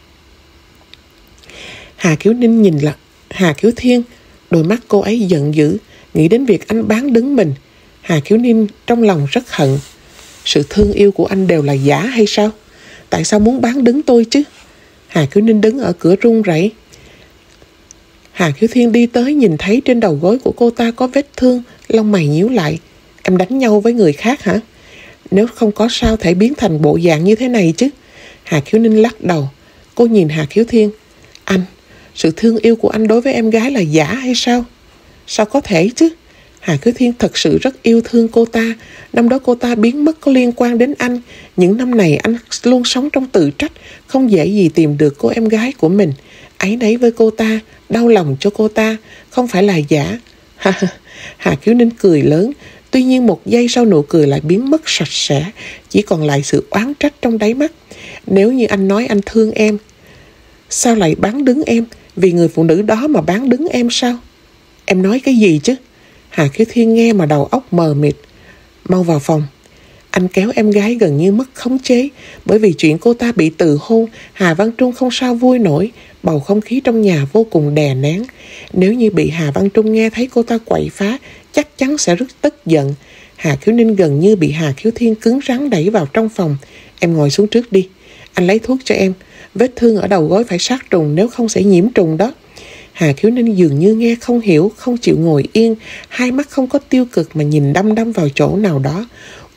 Speaker 1: Hà Khiếu Ninh nhìn là Hà Khiếu Thiên, đôi mắt cô ấy giận dữ, nghĩ đến việc anh bán đứng mình. Hà Khiếu Ninh trong lòng rất hận. Sự thương yêu của anh đều là giả hay sao? Tại sao muốn bán đứng tôi chứ? Hà Khiếu Ninh đứng ở cửa run rẩy. Hà Khiếu Thiên đi tới, nhìn thấy trên đầu gối của cô ta có vết thương, lông mày nhíu lại. Em đánh nhau với người khác hả? Nếu không có sao thể biến thành bộ dạng như thế này chứ? Hà Khiếu Ninh lắc đầu. Cô nhìn Hà Khiếu Thiên. Anh, sự thương yêu của anh đối với em gái là giả hay sao? Sao có thể chứ? Hà Khiếu Thiên thật sự rất yêu thương cô ta. Năm đó cô ta biến mất có liên quan đến anh. Những năm này anh luôn sống trong tự trách, không dễ gì tìm được cô em gái của mình. Áy náy với cô ta, đau lòng cho cô ta, không phải là giả. Hà Khiếu Ninh cười lớn. Tuy nhiên một giây sau nụ cười lại biến mất sạch sẽ, chỉ còn lại sự oán trách trong đáy mắt. Nếu như anh nói anh thương em, sao lại bán đứng em? Vì người phụ nữ đó mà bán đứng em sao? Em nói cái gì chứ? Hà Khiếu Thiên nghe mà đầu óc mờ mịt. Mau vào phòng. Anh kéo em gái gần như mất khống chế. Bởi vì chuyện cô ta bị từ hôn, Hà Văn Trung không sao vui nổi. Bầu không khí trong nhà vô cùng đè nén. Nếu như bị Hà Văn Trung nghe thấy cô ta quậy phá, chắc chắn sẽ rất tức giận. Hà Khiếu Ninh gần như bị Hà Khiếu Thiên cứng rắn đẩy vào trong phòng. Em ngồi xuống trước đi, anh lấy thuốc cho em. Vết thương ở đầu gối phải sát trùng, nếu không sẽ nhiễm trùng đó. Hà Khiếu Ninh dường như nghe không hiểu, không chịu ngồi yên. Hai mắt không có tiêu cực mà nhìn đăm đăm vào chỗ nào đó.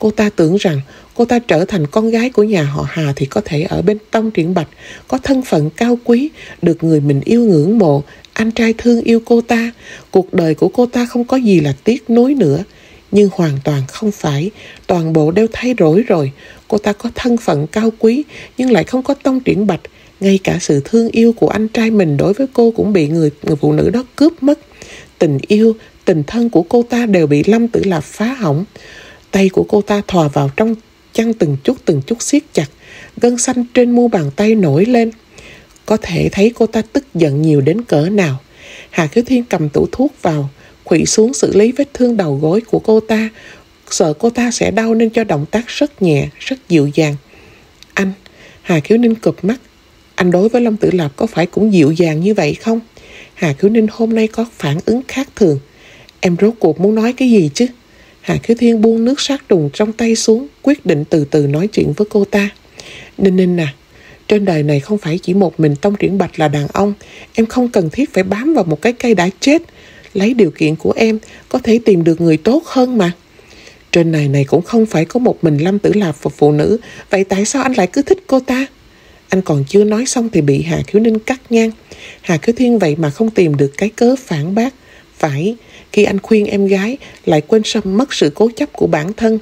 Speaker 1: Cô ta tưởng rằng cô ta trở thành con gái của nhà họ Hà thì có thể ở bên Tông Triển Bạch, có thân phận cao quý, được người mình yêu ngưỡng mộ, anh trai thương yêu cô ta. Cuộc đời của cô ta không có gì là tiếc nuối nữa. Nhưng hoàn toàn không phải, toàn bộ đều thay đổi rồi. Cô ta có thân phận cao quý nhưng lại không có Tông Triển Bạch. Ngay cả sự thương yêu của anh trai mình đối với cô cũng bị người phụ nữ đó cướp mất. Tình yêu, tình thân của cô ta đều bị Lâm Tử Lạp phá hỏng. Tay của cô ta thò vào trong chăn từng chút siết chặt. Gân xanh trên mu bàn tay nổi lên. Có thể thấy cô ta tức giận nhiều đến cỡ nào. Hà Khiếu Thiên cầm tủ thuốc vào, khuỵu xuống xử lý vết thương đầu gối của cô ta. Sợ cô ta sẽ đau nên cho động tác rất nhẹ, rất dịu dàng. Anh, Hà Khiếu Ninh cụp mắt. Anh đối với Lâm Tử Lạp có phải cũng dịu dàng như vậy không? Hà Khiếu Ninh hôm nay có phản ứng khác thường. Em rốt cuộc muốn nói cái gì chứ? Hà Khiếu Thiên buông nước sát trùng trong tay xuống, quyết định từ từ nói chuyện với cô ta. Ninh à, trên đời này không phải chỉ một mình Tông Triển Bạch là đàn ông. Em không cần thiết phải bám vào một cái cây đã chết. Lấy điều kiện của em, có thể tìm được người tốt hơn mà. Trên này cũng không phải có một mình Lâm Tử Lạp và phụ nữ. Vậy tại sao anh lại cứ thích cô ta? Anh còn chưa nói xong thì bị Hà Khiếu Ninh cắt ngang. Hà Khiếu Thiên vậy mà không tìm được cái cớ phản bác. Phải, khi anh khuyên em gái lại quên mất sự cố chấp của bản thân.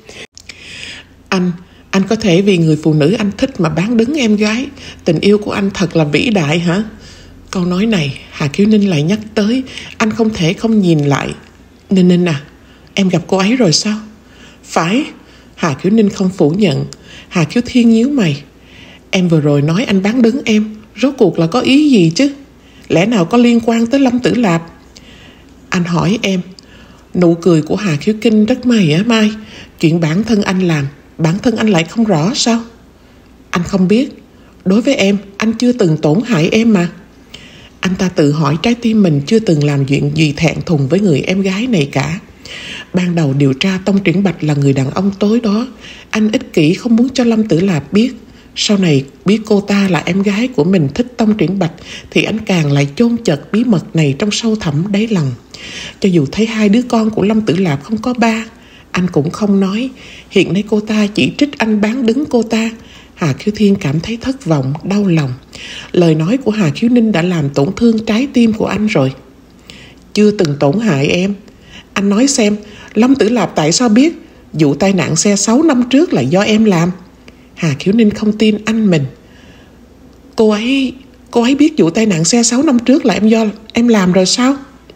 Speaker 1: Anh có thể vì người phụ nữ anh thích mà bán đứng em gái. Tình yêu của anh thật là vĩ đại hả? Câu nói này Hà Khiếu Ninh lại nhắc tới. Anh không thể không nhìn lại. Ninh à, em gặp cô ấy rồi sao? Phải, Hà Khiếu Ninh không phủ nhận. Hà Khiếu Thiên nhíu mày. Em vừa rồi nói anh bán đứng em, rốt cuộc là có ý gì chứ? Lẽ nào có liên quan tới Lâm Tử Lạp? Anh hỏi em. Nụ cười của Hà Khiếu Kinh rất Mai. Chuyện bản thân anh làm, bản thân anh lại không rõ sao? Anh không biết. Đối với em, anh chưa từng tổn hại em mà. Anh ta tự hỏi trái tim mình chưa từng làm chuyện gì thẹn thùng với người em gái này cả. Ban đầu điều tra Tông Triển Bạch là người đàn ông tối đó. Anh ích kỷ không muốn cho Lâm Tử Lạp biết. Sau này biết cô ta là em gái của mình thích Tông Triển Bạch thì anh càng lại chôn chật bí mật này trong sâu thẳm đáy lòng. Cho dù thấy hai đứa con của Lâm Tử Lạp không có ba, anh cũng không nói. Hiện nay cô ta chỉ trích anh bán đứng cô ta. Hà Khiếu Thiên cảm thấy thất vọng, đau lòng. Lời nói của Hà Khiếu Ninh đã làm tổn thương trái tim của anh rồi. Chưa từng tổn hại em. Anh nói xem, Lâm Tử Lạp tại sao biết vụ tai nạn xe 6 năm trước là do em làm? Hà Khiếu Ninh không tin anh mình. Cô ấy biết vụ tai nạn xe 6 năm trước là do em làm rồi sao?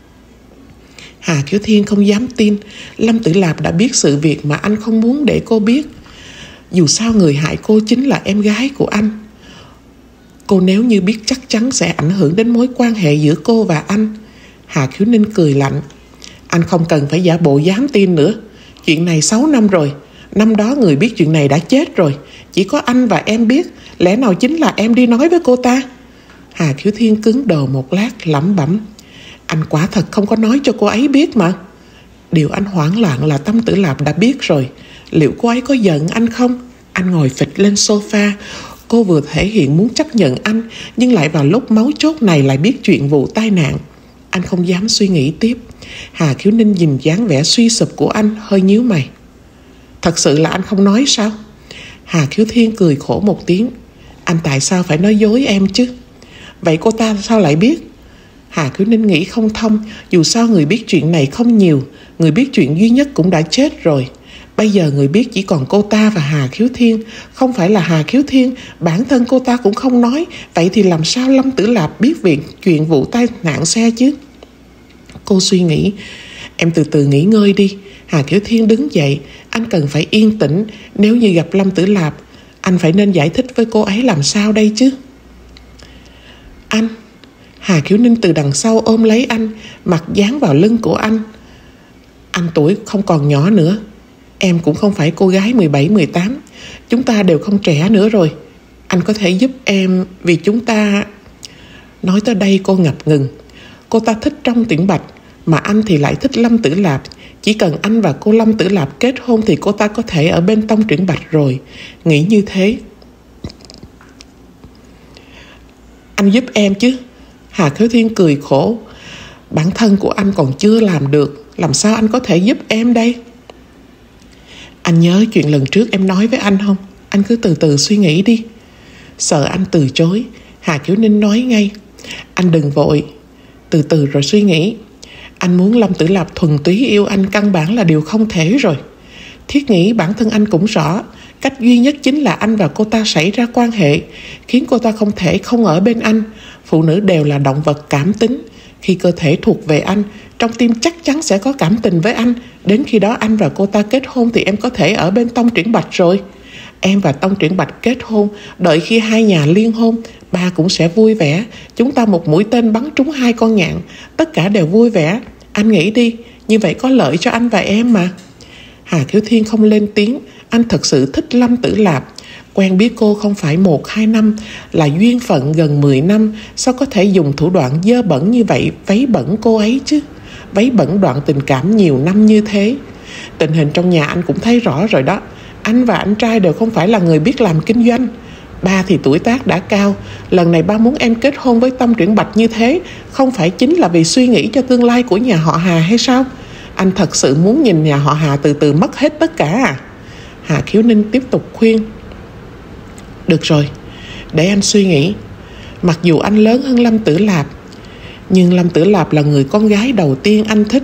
Speaker 1: Hà Khiếu Thiên không dám tin Lâm Tử Lạp đã biết sự việc mà anh không muốn để cô biết. Dù sao người hại cô chính là em gái của anh. Cô nếu như biết chắc chắn sẽ ảnh hưởng đến mối quan hệ giữa cô và anh. Hà Khiếu Ninh cười lạnh. Anh không cần phải giả bộ dám tin nữa. Chuyện này 6 năm rồi. Năm đó người biết chuyện này đã chết rồi. Chỉ có anh và em biết. Lẽ nào chính là em đi nói với cô ta? Hà Khiếu Thiên cứng đờ một lát lẩm bẩm. Anh quả thật không có nói cho cô ấy biết mà. Điều anh hoảng loạn là Tâm Tử Lạp đã biết rồi. Liệu cô ấy có giận anh không? Anh ngồi phịch lên sofa. Cô vừa thể hiện muốn chấp nhận anh, nhưng lại vào lúc mấu chốt này lại biết chuyện vụ tai nạn. Anh không dám suy nghĩ tiếp. Hà Khiếu Ninh nhìn dáng vẻ suy sụp của anh, hơi nhíu mày. Thật sự là anh không nói sao? Hà Khiếu Thiên cười khổ một tiếng. Anh tại sao phải nói dối em chứ? Vậy cô ta sao lại biết? Hà Khiếu Ninh nghĩ không thông. Dù sao người biết chuyện này không nhiều. Người biết chuyện duy nhất cũng đã chết rồi. Bây giờ người biết chỉ còn cô ta và Hà Khiếu Thiên. Không phải là Hà Khiếu Thiên, bản thân cô ta cũng không nói. Vậy thì làm sao Lâm Tử Lạp biết chuyện vụ tai nạn xe chứ? Cô suy nghĩ. Em từ từ nghỉ ngơi đi. Hà Khiếu Thiên đứng dậy. Anh cần phải yên tĩnh. Nếu như gặp Lâm Tử Lạp, anh phải nên giải thích với cô ấy làm sao đây chứ? Anh. Hà Khiếu Ninh từ đằng sau ôm lấy anh, mặt dán vào lưng của anh. Anh tuổi không còn nhỏ nữa. Em cũng không phải cô gái 17-18. Chúng ta đều không trẻ nữa rồi. Anh có thể giúp em vì chúng ta... Nói tới đây cô ngập ngừng. Cô ta thích Trong Triển Bạch, mà anh thì lại thích Lâm Tử Lạp. Chỉ cần anh và cô Lâm Tử Lạp kết hôn thì cô ta có thể ở bên Tông Triển Bạch rồi. Nghĩ như thế. Anh giúp em chứ? Hà Khiếu Thiên cười khổ. Bản thân của anh còn chưa làm được, làm sao anh có thể giúp em đây? Anh nhớ chuyện lần trước em nói với anh không? Anh cứ từ từ suy nghĩ đi. Sợ anh từ chối, Hà Kiều Ninh nói ngay: Anh đừng vội, từ từ rồi suy nghĩ. Anh muốn Lâm Tử Lạp thuần túy yêu anh căn bản là điều không thể rồi. Thiết nghĩ bản thân anh cũng rõ, cách duy nhất chính là anh và cô ta xảy ra quan hệ, khiến cô ta không thể không ở bên anh. Phụ nữ đều là động vật cảm tính. Khi cơ thể thuộc về anh, trong tim chắc chắn sẽ có cảm tình với anh. Đến khi đó anh và cô ta kết hôn thì em có thể ở bên Tông Triển Bạch rồi. Em và Tông Triển Bạch kết hôn, đợi khi hai nhà liên hôn, ba cũng sẽ vui vẻ. Chúng ta một mũi tên bắn trúng hai con nhạn, tất cả đều vui vẻ. Anh nghĩ đi, như vậy có lợi cho anh và em mà. Hà Kiều Thiên không lên tiếng. Anh thật sự thích Lâm Tử Lạp. Quen biết cô không phải 1-2 năm, là duyên phận gần 10 năm. Sao có thể dùng thủ đoạn dơ bẩn như vậy vấy bẩn cô ấy chứ? Vấy bẩn đoạn tình cảm nhiều năm như thế. Tình hình trong nhà anh cũng thấy rõ rồi đó. Anh và anh trai đều không phải là người biết làm kinh doanh. Ba thì tuổi tác đã cao. Lần này ba muốn em kết hôn với Tông Triển Bạch như thế, không phải chính là vì suy nghĩ cho tương lai của nhà họ Hà hay sao? Anh thật sự muốn nhìn nhà họ Hà từ từ mất hết tất cả à? Hà Kiều Ninh tiếp tục khuyên. Được rồi, để anh suy nghĩ. Mặc dù anh lớn hơn Lâm Tử Lạp, nhưng Lâm Tử Lạp là người con gái đầu tiên anh thích.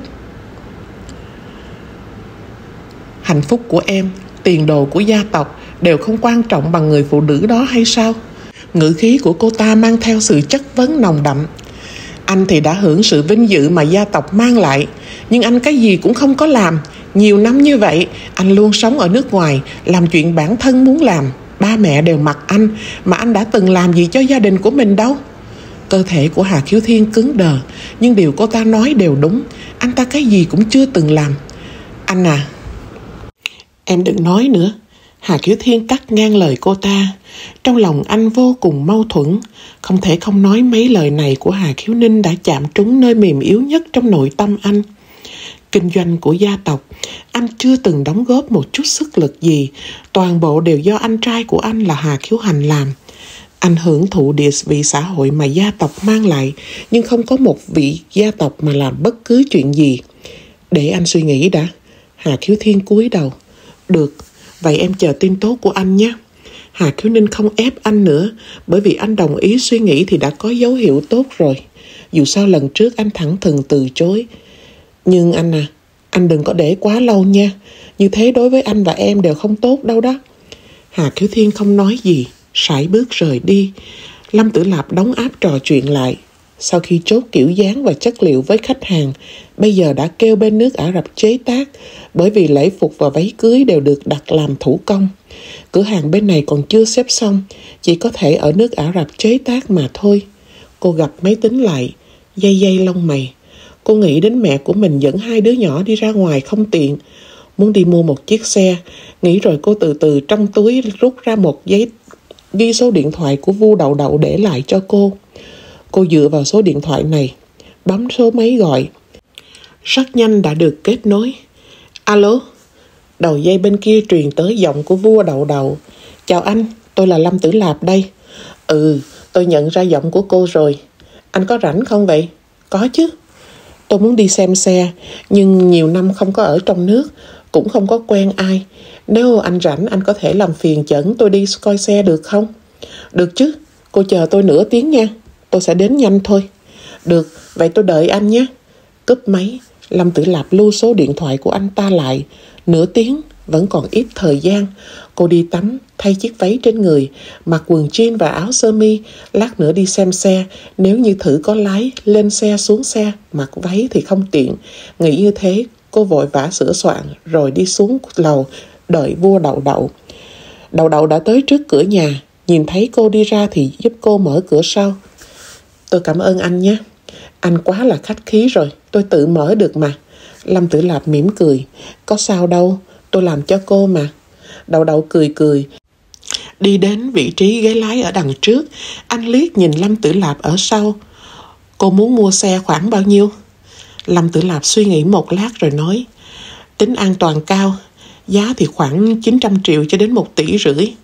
Speaker 1: Hạnh phúc của em, tiền đồ của gia tộc đều không quan trọng bằng người phụ nữ đó hay sao? Ngữ khí của cô ta mang theo sự chất vấn nồng đậm. Anh thì đã hưởng sự vinh dự mà gia tộc mang lại, nhưng anh cái gì cũng không có làm. Nhiều năm như vậy, anh luôn sống ở nước ngoài, làm chuyện bản thân muốn làm. Ba mẹ đều mặc anh, mà anh đã từng làm gì cho gia đình của mình đâu. Cơ thể của Hà Kiều Thiên cứng đờ, nhưng điều cô ta nói đều đúng. Anh ta cái gì cũng chưa từng làm. Anh à, em đừng nói nữa. Hà Kiều Thiên cắt ngang lời cô ta. Trong lòng anh vô cùng mâu thuẫn. Không thể không nói mấy lời này của Hà Kiều Ninh đã chạm trúng nơi mềm yếu nhất trong nội tâm anh. Kinh doanh của gia tộc, anh chưa từng đóng góp một chút sức lực gì. Toàn bộ đều do anh trai của anh là Hà Kiều Hành làm. Anh hưởng thụ địa vị xã hội mà gia tộc mang lại, nhưng không có một vị gia tộc mà làm bất cứ chuyện gì. Để anh suy nghĩ đã. Hà Kiều Thiên cúi đầu. Được, vậy em chờ tin tốt của anh nhé. Hà Kiều Ninh không ép anh nữa, bởi vì anh đồng ý suy nghĩ thì đã có dấu hiệu tốt rồi. Dù sao lần trước anh thẳng thừng từ chối. Nhưng anh à, anh đừng có để quá lâu nha. Như thế đối với anh và em đều không tốt đâu đó. Hà Kiều Thiên không nói gì, sải bước rời đi. Lâm Tử Lạp đóng áp trò chuyện lại. Sau khi chốt kiểu dáng và chất liệu với khách hàng, bây giờ đã kêu bên nước Ả Rập chế tác, bởi vì lễ phục và váy cưới đều được đặt làm thủ công. Cửa hàng bên này còn chưa xếp xong, chỉ có thể ở nước Ả Rập chế tác mà thôi. Cô gập máy tính lại, day lông mày. Cô nghĩ đến mẹ của mình dẫn hai đứa nhỏ đi ra ngoài không tiện, muốn đi mua một chiếc xe. Nghĩ rồi cô từ từ trong túi rút ra một giấy ghi số điện thoại của Vu Đậu Đậu để lại cho cô. Cô dựa vào số điện thoại này, bấm số máy gọi. Rất nhanh đã được kết nối. Alo? Đầu dây bên kia truyền tới giọng của Vua Đậu Đậu. Chào anh, tôi là Lâm Tử Lạp đây. Tôi nhận ra giọng của cô rồi. Anh có rảnh không vậy? Có chứ. Tôi muốn đi xem xe, nhưng nhiều năm không có ở trong nước, cũng không có quen ai. Nếu anh rảnh, anh có thể làm phiền dẫn tôi đi coi xe được không? Được chứ, cô chờ tôi nửa tiếng nha. Tôi sẽ đến nhanh thôi. Được, vậy tôi đợi anh nhé. Cúp máy, Lâm Tử Lạp lưu số điện thoại của anh ta lại. Nửa tiếng, vẫn còn ít thời gian. Cô đi tắm, thay chiếc váy trên người, mặc quần jean và áo sơ mi. Lát nữa đi xem xe. Nếu như thử có lái, lên xe xuống xe, mặc váy thì không tiện. Nghĩ như thế, cô vội vã sửa soạn, rồi đi xuống lầu, đợi Vua Đậu Đậu. Đậu Đậu đã tới trước cửa nhà. Nhìn thấy cô đi ra thì giúp cô mở cửa sau. Tôi cảm ơn anh nhé. Anh quá là khách khí rồi, tôi tự mở được mà. Lâm Tử Lạp mỉm cười. Có sao đâu, tôi làm cho cô mà. Đậu Đậu cười. Đi đến vị trí ghế lái ở đằng trước. Anh liếc nhìn Lâm Tử Lạp ở sau. Cô muốn mua xe khoảng bao nhiêu? Lâm Tử Lạp suy nghĩ một lát rồi nói. Tính an toàn cao, giá thì khoảng 900 triệu cho đến 1,5 tỷ.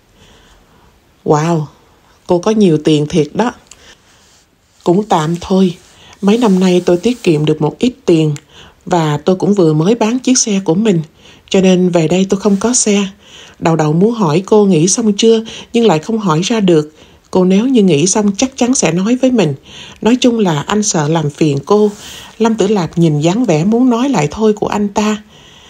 Speaker 1: Wow, cô có nhiều tiền thiệt đó. Cũng tạm thôi. Mấy năm nay tôi tiết kiệm được một ít tiền, và tôi cũng vừa mới bán chiếc xe của mình. cho nên về đây tôi không có xe. Đầu đầu muốn hỏi cô nghĩ xong chưa, nhưng lại không hỏi ra được. Cô nếu như nghĩ xong chắc chắn sẽ nói với mình. Nói chung là anh sợ làm phiền cô. Lâm Tử Lạp nhìn dáng vẻ muốn nói lại thôi của anh ta.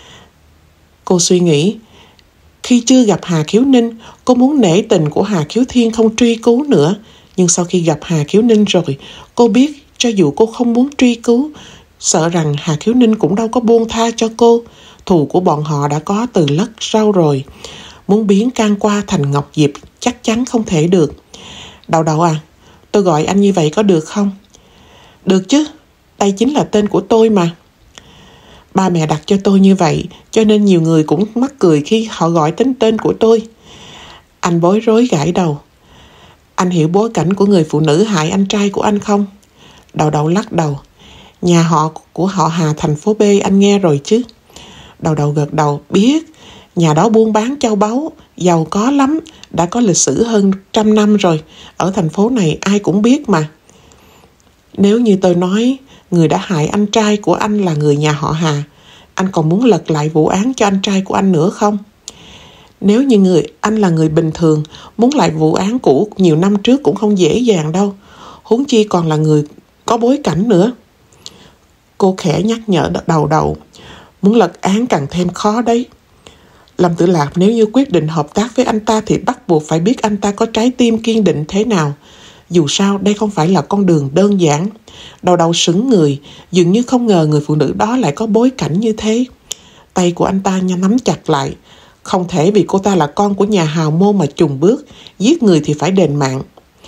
Speaker 1: Cô suy nghĩ, khi chưa gặp Hà Khiếu Ninh, cô muốn nể tình của Hà Khiếu Thiên không truy cứu nữa. Nhưng sau khi gặp Hà Khiếu Ninh rồi, cô biết cho dù cô không muốn truy cứu, sợ rằng Hà Khiếu Ninh cũng đâu có buông tha cho cô. Thù của bọn họ đã có từ lất rau rồi. Muốn biến Can Qua thành Ngọc Diệp chắc chắn không thể được. Đầu đầu à, tôi gọi anh như vậy có được không? Được chứ, đây chính là tên của tôi mà. Ba mẹ đặt cho tôi như vậy, cho nên nhiều người cũng mắc cười khi họ gọi đến tên của tôi. Anh bối rối gãi đầu. Anh hiểu bối cảnh của người phụ nữ hại anh trai của anh không? Đầu đầu lắc đầu. Nhà họ của họ Hà thành phố B anh nghe rồi chứ? Đầu đầu gật đầu. Biết, nhà đó buôn bán châu báu, giàu có lắm, đã có lịch sử hơn 100 năm rồi. Ở thành phố này ai cũng biết mà. Nếu như tôi nói người đã hại anh trai của anh là người nhà họ Hà, anh còn muốn lật lại vụ án cho anh trai của anh nữa không? Nếu như anh là người bình thường, muốn lại vụ án cũ nhiều năm trước cũng không dễ dàng đâu. Huống chi còn là người có bối cảnh nữa. Cô khẽ nhắc nhở đầu đầu. Muốn lật án càng thêm khó đấy. Lâm Tử Lạp nếu như quyết định hợp tác với anh ta thì bắt buộc phải biết anh ta có trái tim kiên định thế nào. Dù sao đây không phải là con đường đơn giản. Đầu đầu sững người, dường như không ngờ người phụ nữ đó lại có bối cảnh như thế. Tay của anh ta nắm chặt lại. Không thể vì cô ta là con của nhà hào môn mà chùng bước, giết người thì phải đền mạng.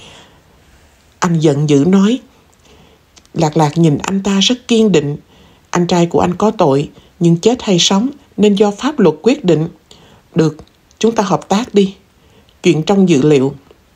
Speaker 1: Anh giận dữ nói. Lạc Lạc nhìn anh ta rất kiên định. Anh trai của anh có tội, nhưng chết hay sống nên do pháp luật quyết định. Được, chúng ta hợp tác đi. Chuyện trong dự liệu.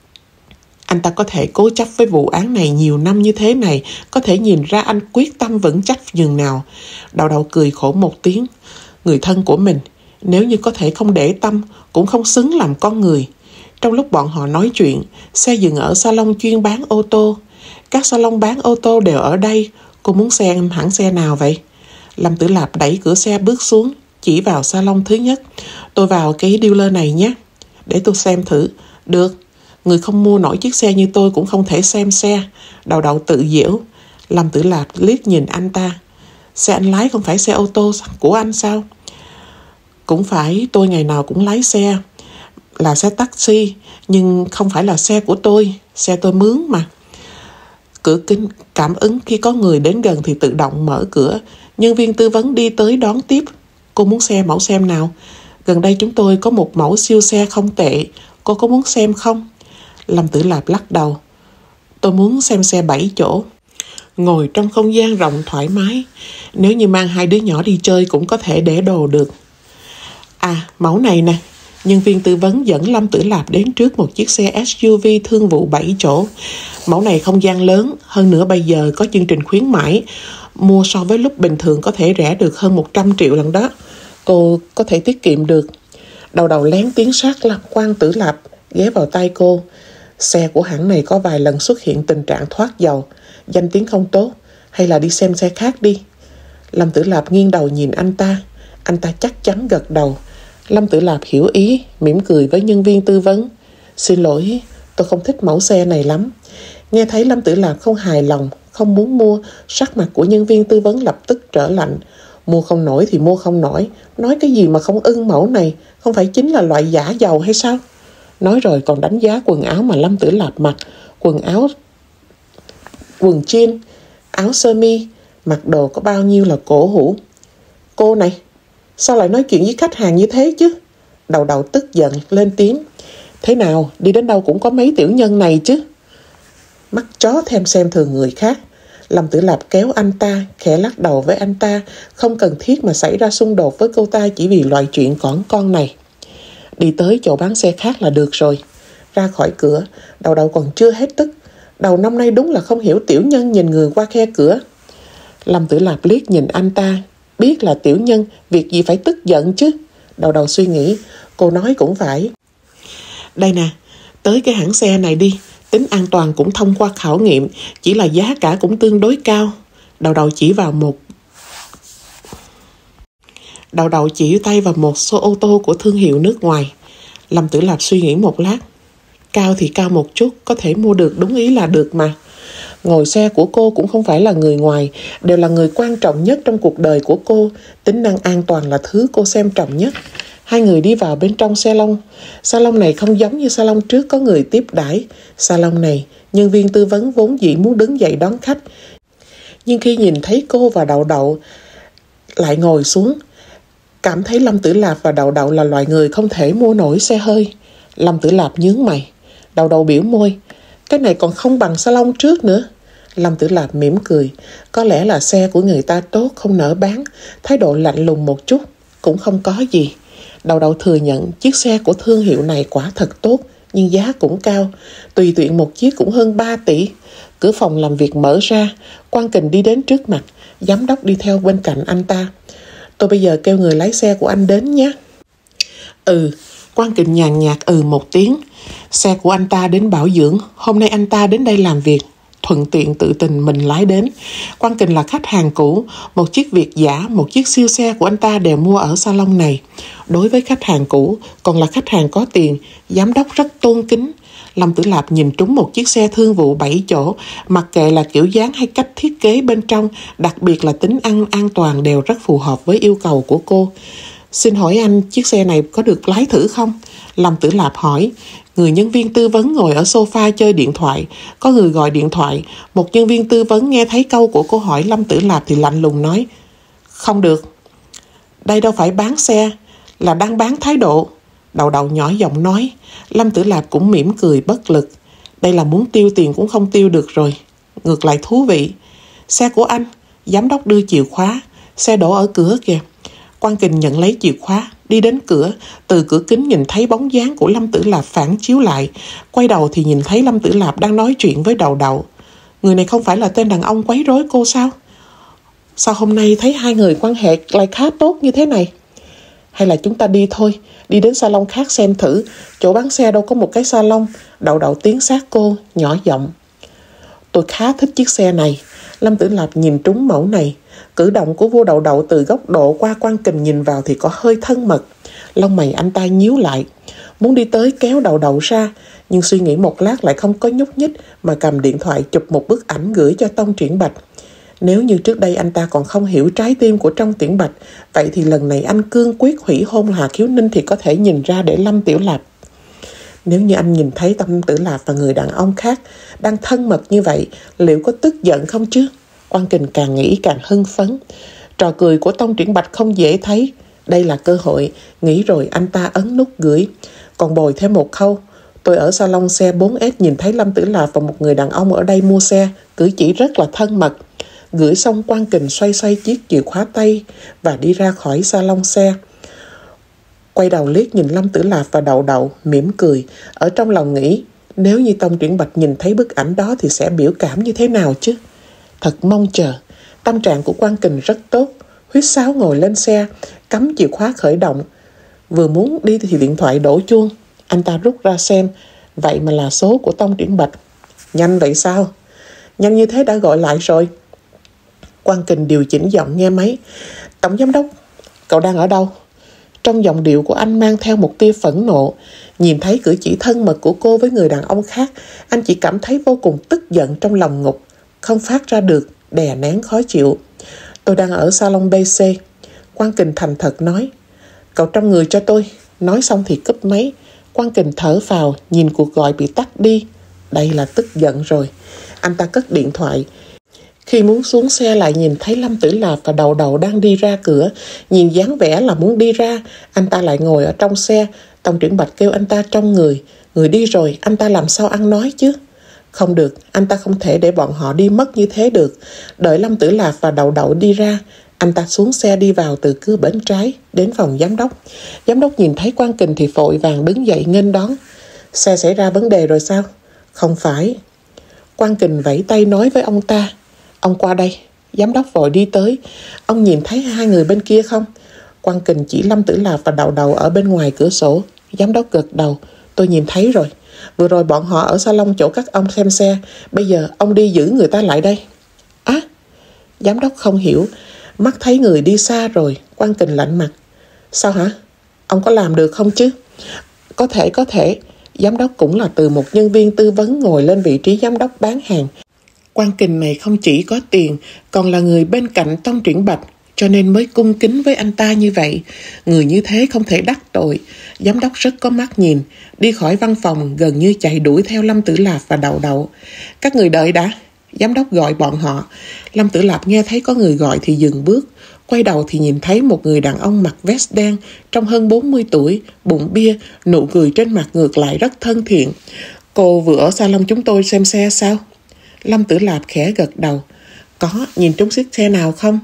Speaker 1: Anh ta có thể cố chấp với vụ án này nhiều năm như thế này, có thể nhìn ra anh quyết tâm vững chắc nhường nào. Đầu đầu cười khổ một tiếng. Người thân của mình, nếu như có thể không để tâm, cũng không xứng làm con người. Trong lúc bọn họ nói chuyện, xe dừng ở salon chuyên bán ô tô. Các salon bán ô tô đều ở đây. Cô muốn xem hãng xe nào vậy? Lâm Tử Lạp đẩy cửa xe bước xuống, chỉ vào salon thứ nhất. Tôi vào cái dealer này nhé, để tôi xem thử. Được, người không mua nổi chiếc xe như tôi cũng không thể xem xe. Đầu đầu tự giễu. Lâm Tử Lạp liếc nhìn anh ta. Xe anh lái không phải xe ô tô của anh sao? Cũng phải, tôi ngày nào cũng lái xe. Là xe taxi, nhưng không phải là xe của tôi. Xe tôi mướn mà. Cửa kính cảm ứng khi có người đến gần thì tự động mở cửa. Nhân viên tư vấn đi tới đón tiếp. Cô muốn xem mẫu xem nào? Gần đây chúng tôi có một mẫu siêu xe không tệ. Cô có muốn xem không? Lâm Tử Lạp lắc đầu. Tôi muốn xem xe 7 chỗ. Ngồi trong không gian rộng thoải mái. Nếu như mang 2 đứa nhỏ đi chơi cũng có thể để đồ được. À, mẫu này nè. Nhân viên tư vấn dẫn Lâm Tử Lạp đến trước một chiếc xe SUV thương vụ 7 chỗ. Mẫu này không gian lớn, hơn nữa bây giờ có chương trình khuyến mãi. Mua so với lúc bình thường có thể rẻ được hơn 100 triệu lần đó. Cô có thể tiết kiệm được. Đầu đầu lén tiếng sát Quan Tử Lạp ghé vào tay cô. Xe của hãng này có vài lần xuất hiện tình trạng thoát dầu, danh tiếng không tốt. Hay là đi xem xe khác đi. Lâm Tử Lạp nghiêng đầu nhìn anh ta. Anh ta chắc chắn gật đầu. Lâm Tử Lạp hiểu ý, mỉm cười với nhân viên tư vấn. Xin lỗi, tôi không thích mẫu xe này lắm. Nghe thấy Lâm Tử Lạp không hài lòng, không muốn mua, sắc mặt của nhân viên tư vấn lập tức trở lạnh. Mua không nổi thì mua không nổi. Nói cái gì mà không ưng mẫu này, không phải chính là loại giả dầu hay sao? Nói rồi còn đánh giá quần áo mà Lâm Tử Lạp mặc. Quần jean, áo sơ mi, mặc đồ có bao nhiêu là cổ hủ. Cô này, sao lại nói chuyện với khách hàng như thế chứ? Đầu đầu tức giận lên tiếng. Thế nào, đi đến đâu cũng có mấy tiểu nhân này chứ. Mắt chó thèm xem thường người khác. Lâm Tử Lạp kéo anh ta, khẽ lắc đầu với anh ta. Không cần thiết mà xảy ra xung đột với cô ta chỉ vì loại chuyện cỏn con này. Đi tới chỗ bán xe khác là được rồi. Ra khỏi cửa, đầu đầu còn chưa hết tức. Đầu năm nay đúng là không hiểu tiểu nhân nhìn người qua khe cửa. Lâm Tử Lạp liếc nhìn anh ta. Biết là tiểu nhân, việc gì phải tức giận chứ? Đầu đầu suy nghĩ, cô nói cũng phải. Đây nè, tới cái hãng xe này đi. Tính an toàn cũng thông qua khảo nghiệm, chỉ là giá cả cũng tương đối cao. Đầu đầu chỉ vào Đậu đậu chỉ tay vào một số ô tô của thương hiệu nước ngoài. Lâm Tử Lạp suy nghĩ một lát. Cao thì cao một chút, có thể mua được đúng ý là được mà. Ngồi xe của cô cũng không phải là người ngoài, đều là người quan trọng nhất trong cuộc đời của cô. Tính năng an toàn là thứ cô xem trọng nhất. Hai người đi vào bên trong salon. Salon này không giống như salon trước có người tiếp đãi. Salon này, nhân viên tư vấn vốn dĩ muốn đứng dậy đón khách. Nhưng khi nhìn thấy cô và Đậu Đậu lại ngồi xuống, cảm thấy Lâm Tử Lạp và Đậu Đậu là loại người không thể mua nổi xe hơi. Lâm Tử Lạp nhướng mày. Đậu Đậu biểu môi. Cái này còn không bằng salon trước nữa. Lâm Tử Lạp mỉm cười. Có lẽ là xe của người ta tốt, không nỡ bán. Thái độ lạnh lùng một chút. Cũng không có gì. Đậu Đậu thừa nhận chiếc xe của thương hiệu này quả thật tốt, nhưng giá cũng cao. Tùy tiện một chiếc cũng hơn 3 tỷ. Cửa phòng làm việc mở ra. Quang Kình đi đến trước mặt. Giám đốc đi theo bên cạnh anh ta. Tôi bây giờ kêu người lái xe của anh đến nhé. Quang Kình nhàn nhạt một tiếng. Xe của anh ta đến bảo dưỡng. Hôm nay anh ta đến đây làm việc. Thuận tiện tự tình mình lái đến. Quang Kình là khách hàng cũ. Một chiếc Việt giả, một chiếc siêu xe của anh ta đều mua ở salon này. Đối với khách hàng cũ, còn là khách hàng có tiền, giám đốc rất tôn kính. Lâm Tử Lạp nhìn trúng một chiếc xe thương vụ 7 chỗ, mặc kệ là kiểu dáng hay cách thiết kế bên trong, đặc biệt là tính an toàn đều rất phù hợp với yêu cầu của cô. Xin hỏi anh, chiếc xe này có được lái thử không? Lâm Tử Lạp hỏi. Người nhân viên tư vấn ngồi ở sofa chơi điện thoại. Có người gọi điện thoại. Một nhân viên tư vấn nghe thấy câu của cô hỏi Lâm Tử Lạp thì lạnh lùng nói. Không được. Đây đâu phải bán xe, là đang bán thái độ. Đậu Đậu nhỏ giọng nói. Lâm Tử Lạp cũng mỉm cười bất lực. Đây là muốn tiêu tiền cũng không tiêu được rồi. Ngược lại thú vị. Xe của anh. Giám đốc đưa chìa khóa. Xe đổ ở cửa kìa. Quang Kình nhận lấy chìa khóa, đi đến cửa. Từ cửa kính nhìn thấy bóng dáng của Lâm Tử Lạp phản chiếu lại. Quay đầu thì nhìn thấy Lâm Tử Lạp đang nói chuyện với Đậu Đậu. Người này không phải là tên đàn ông quấy rối cô sao? Sao hôm nay thấy hai người quan hệ lại khá tốt như thế này? Hay là chúng ta đi thôi, đi đến salon khác xem thử. Chỗ bán xe đâu có một cái salon. Đậu Đậu tiến sát cô, nhỏ giọng. Tôi khá thích chiếc xe này. Lâm Tử Lạp nhìn trúng mẫu này. Cử động của vua Đậu Đậu từ góc độ qua Quang Kình nhìn vào thì có hơi thân mật. Lông mày anh ta nhíu lại. Muốn đi tới kéo Đậu Đậu ra. Nhưng suy nghĩ một lát lại không có nhúc nhích mà cầm điện thoại chụp một bức ảnh gửi cho Tông Triển Bạch. Nếu như trước đây anh ta còn không hiểu trái tim của Trong Triển Bạch, vậy thì lần này anh cương quyết hủy hôn Hà Khiếu Ninh thì có thể nhìn ra để Lâm Tiểu Lạp. Nếu như anh nhìn thấy Lâm Tử Lạp và người đàn ông khác đang thân mật như vậy, liệu có tức giận không chứ? Quang Kình càng nghĩ càng hưng phấn. Trò cười của Tông Triển Bạch không dễ thấy. Đây là cơ hội. Nghĩ rồi anh ta ấn nút gửi. Còn bồi thêm một câu. Tôi ở salon xe 4S nhìn thấy Lâm Tử Lạp và một người đàn ông ở đây mua xe. Cử chỉ rất là thân mật. Gửi xong Quang Kình xoay xoay chiếc chìa khóa tay và đi ra khỏi salon xe. Quay đầu liếc nhìn Lâm Tử Lạp và Đậu Đậu, mỉm cười. Ở trong lòng nghĩ, nếu như Tông Triển Bạch nhìn thấy bức ảnh đó thì sẽ biểu cảm như thế nào chứ? Thật mong chờ. Tâm trạng của Quang Kình rất tốt. Huýt sáo ngồi lên xe, cắm chìa khóa khởi động. Vừa muốn đi thì điện thoại đổ chuông. Anh ta rút ra xem. Vậy mà là số của Tông Triển Bạch. Nhanh vậy sao? Nhanh như thế đã gọi lại rồi. Quang Kình điều chỉnh giọng nghe máy. Tổng giám đốc, cậu đang ở đâu? Trong giọng điệu của anh mang theo một tia phẫn nộ. Nhìn thấy cử chỉ thân mật của cô với người đàn ông khác, anh chỉ cảm thấy vô cùng tức giận trong lòng ngục. Không phát ra được, đè nén khó chịu. Tôi đang ở salon BC. Quang Kình thành thật nói. Cậu trong người cho tôi. Nói xong thì cúp máy. Quang Kình thở phào, nhìn cuộc gọi bị tắt đi. Đây là tức giận rồi. Anh ta cất điện thoại. Khi muốn xuống xe lại nhìn thấy Lâm Tử Lạp và Đậu Đậu đang đi ra cửa. Nhìn dáng vẻ là muốn đi ra. Anh ta lại ngồi ở trong xe. Tông Triển Bạch kêu anh ta trong người. Người đi rồi, anh ta làm sao ăn nói chứ? Không được, anh ta không thể để bọn họ đi mất như thế được. Đợi Lâm Tử Lạp và Đậu Đậu đi ra, anh ta xuống xe đi vào từ cửa bên trái, đến phòng giám đốc. Giám đốc nhìn thấy Quang Kình thì vội vàng đứng dậy nghênh đón. Xe xảy ra vấn đề rồi sao? Không phải. Quang Kình vẫy tay nói với ông ta. Ông qua đây. Giám đốc vội đi tới. Ông nhìn thấy hai người bên kia không? Quang Kình chỉ Lâm Tử Lạp và Đậu Đậu ở bên ngoài cửa sổ. Giám đốc gật đầu. Tôi nhìn thấy rồi. Vừa rồi bọn họ ở salon chỗ các ông xem xe. Bây giờ ông đi giữ người ta lại đây. Á! Giám đốc không hiểu. Mắt thấy người đi xa rồi. Quang Kình lạnh mặt. Sao hả? Ông có làm được không chứ? Có thể. Giám đốc cũng là từ một nhân viên tư vấn ngồi lên vị trí giám đốc bán hàng. Quan Kình này không chỉ có tiền, còn là người bên cạnh Tông Triển Bạch, cho nên mới cung kính với anh ta như vậy. Người như thế không thể đắc tội. Giám đốc rất có mắt nhìn, đi khỏi văn phòng gần như chạy đuổi theo Lâm Tử Lạp và Đậu Đậu. Các người đợi đã. Giám đốc gọi bọn họ. Lâm Tử Lạp nghe thấy có người gọi thì dừng bước. Quay đầu thì nhìn thấy một người đàn ông mặc vest đen, trông hơn 40 tuổi, bụng bia, nụ cười trên mặt ngược lại rất thân thiện. Cô vừa ở salon chúng tôi xem xe sao? Lâm Tử Lạp khẽ gật đầu. Có, nhìn trúng chiếc xe nào không?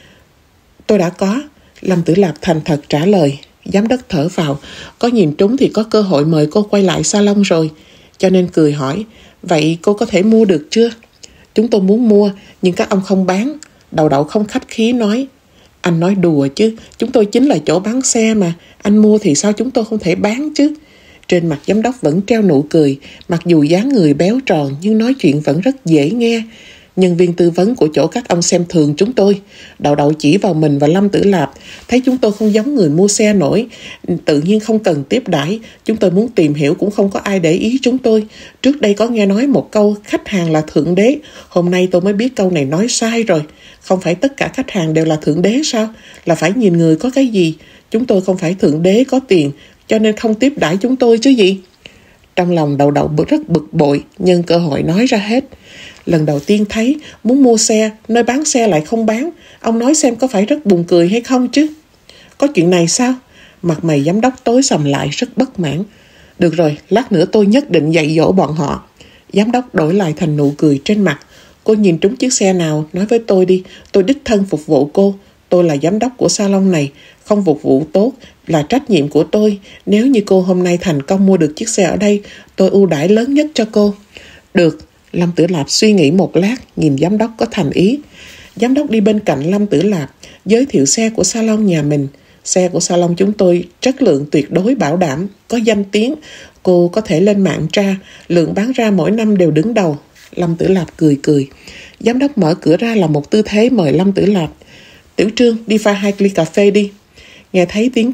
Speaker 1: Tôi đã có. Lâm Tử Lạp thành thật trả lời. Giám đốc thở vào. Có nhìn trúng thì có cơ hội mời cô quay lại salon rồi. Cho nên cười hỏi, vậy cô có thể mua được chưa? Chúng tôi muốn mua, nhưng các ông không bán. Đậu Đậu không khách khí nói. Anh nói đùa chứ, chúng tôi chính là chỗ bán xe mà. Anh mua thì sao chúng tôi không thể bán chứ? Trên mặt giám đốc vẫn treo nụ cười, mặc dù dáng người béo tròn nhưng nói chuyện vẫn rất dễ nghe. Nhân viên tư vấn của chỗ các ông xem thường chúng tôi. Đậu Đậu chỉ vào mình và Lâm Tử Lạp, thấy chúng tôi không giống người mua xe nổi, tự nhiên không cần tiếp đãi. Chúng tôi muốn tìm hiểu cũng không có ai để ý chúng tôi. Trước đây có nghe nói một câu khách hàng là thượng đế, hôm nay tôi mới biết câu này nói sai rồi. Không phải tất cả khách hàng đều là thượng đế sao? Là phải nhìn người có cái gì. Chúng tôi không phải thượng đế có tiền, cho nên không tiếp đãi chúng tôi chứ gì. Trong lòng Đậu Đậu rất bực bội, nhân cơ hội nói ra hết. Lần đầu tiên thấy, muốn mua xe, nơi bán xe lại không bán. Ông nói xem có phải rất buồn cười hay không chứ? Có chuyện này sao? Mặt mày giám đốc tối sầm lại rất bất mãn. Được rồi, lát nữa tôi nhất định dạy dỗ bọn họ. Giám đốc đổi lại thành nụ cười trên mặt. Cô nhìn trúng chiếc xe nào, nói với tôi đi, tôi đích thân phục vụ cô. Tôi là giám đốc của salon này, không phục vụ tốt là trách nhiệm của tôi. Nếu như cô hôm nay thành công mua được chiếc xe ở đây, tôi ưu đãi lớn nhất cho cô. Được. Lâm Tử Lạp suy nghĩ một lát, nhìn giám đốc có thành ý. Giám đốc đi bên cạnh Lâm Tử Lạp, giới thiệu xe của salon nhà mình. Xe của salon chúng tôi chất lượng tuyệt đối bảo đảm, có danh tiếng. Cô có thể lên mạng tra, lượng bán ra mỗi năm đều đứng đầu. Lâm Tử Lạp cười cười. Giám đốc mở cửa ra là một tư thế mời Lâm Tử Lạp. Tiểu Trương, đi pha 2 ly cà phê đi. Nghe thấy tiếng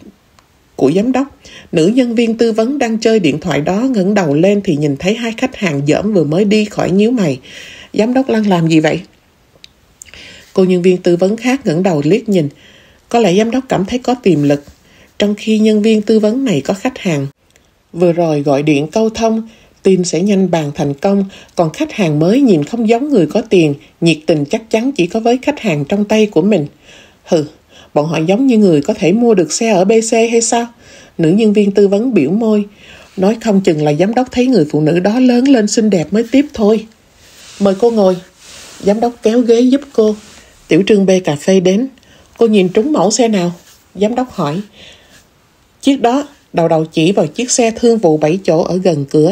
Speaker 1: của giám đốc, nữ nhân viên tư vấn đang chơi điện thoại đó ngẩng đầu lên thì nhìn thấy hai khách hàng dởm vừa mới đi khỏi nhíu mày. Giám đốc đang làm gì vậy? Cô nhân viên tư vấn khác ngẩng đầu liếc nhìn. Có lẽ giám đốc cảm thấy có tiềm lực, trong khi nhân viên tư vấn này có khách hàng. Vừa rồi gọi điện câu thông, tin sẽ nhanh bàn thành công, còn khách hàng mới nhìn không giống người có tiền, nhiệt tình chắc chắn chỉ có với khách hàng trong tay của mình. Hừ, bọn họ giống như người có thể mua được xe ở BC hay sao? Nữ nhân viên tư vấn biểu môi. Nói không chừng là giám đốc thấy người phụ nữ đó lớn lên xinh đẹp mới tiếp thôi. Mời cô ngồi. Giám đốc kéo ghế giúp cô. Tiểu Trương bê cà phê đến. Cô nhìn trúng mẫu xe nào? Giám đốc hỏi. Chiếc đó. Đậu Đậu chỉ vào chiếc xe thương vụ 7 chỗ ở gần cửa.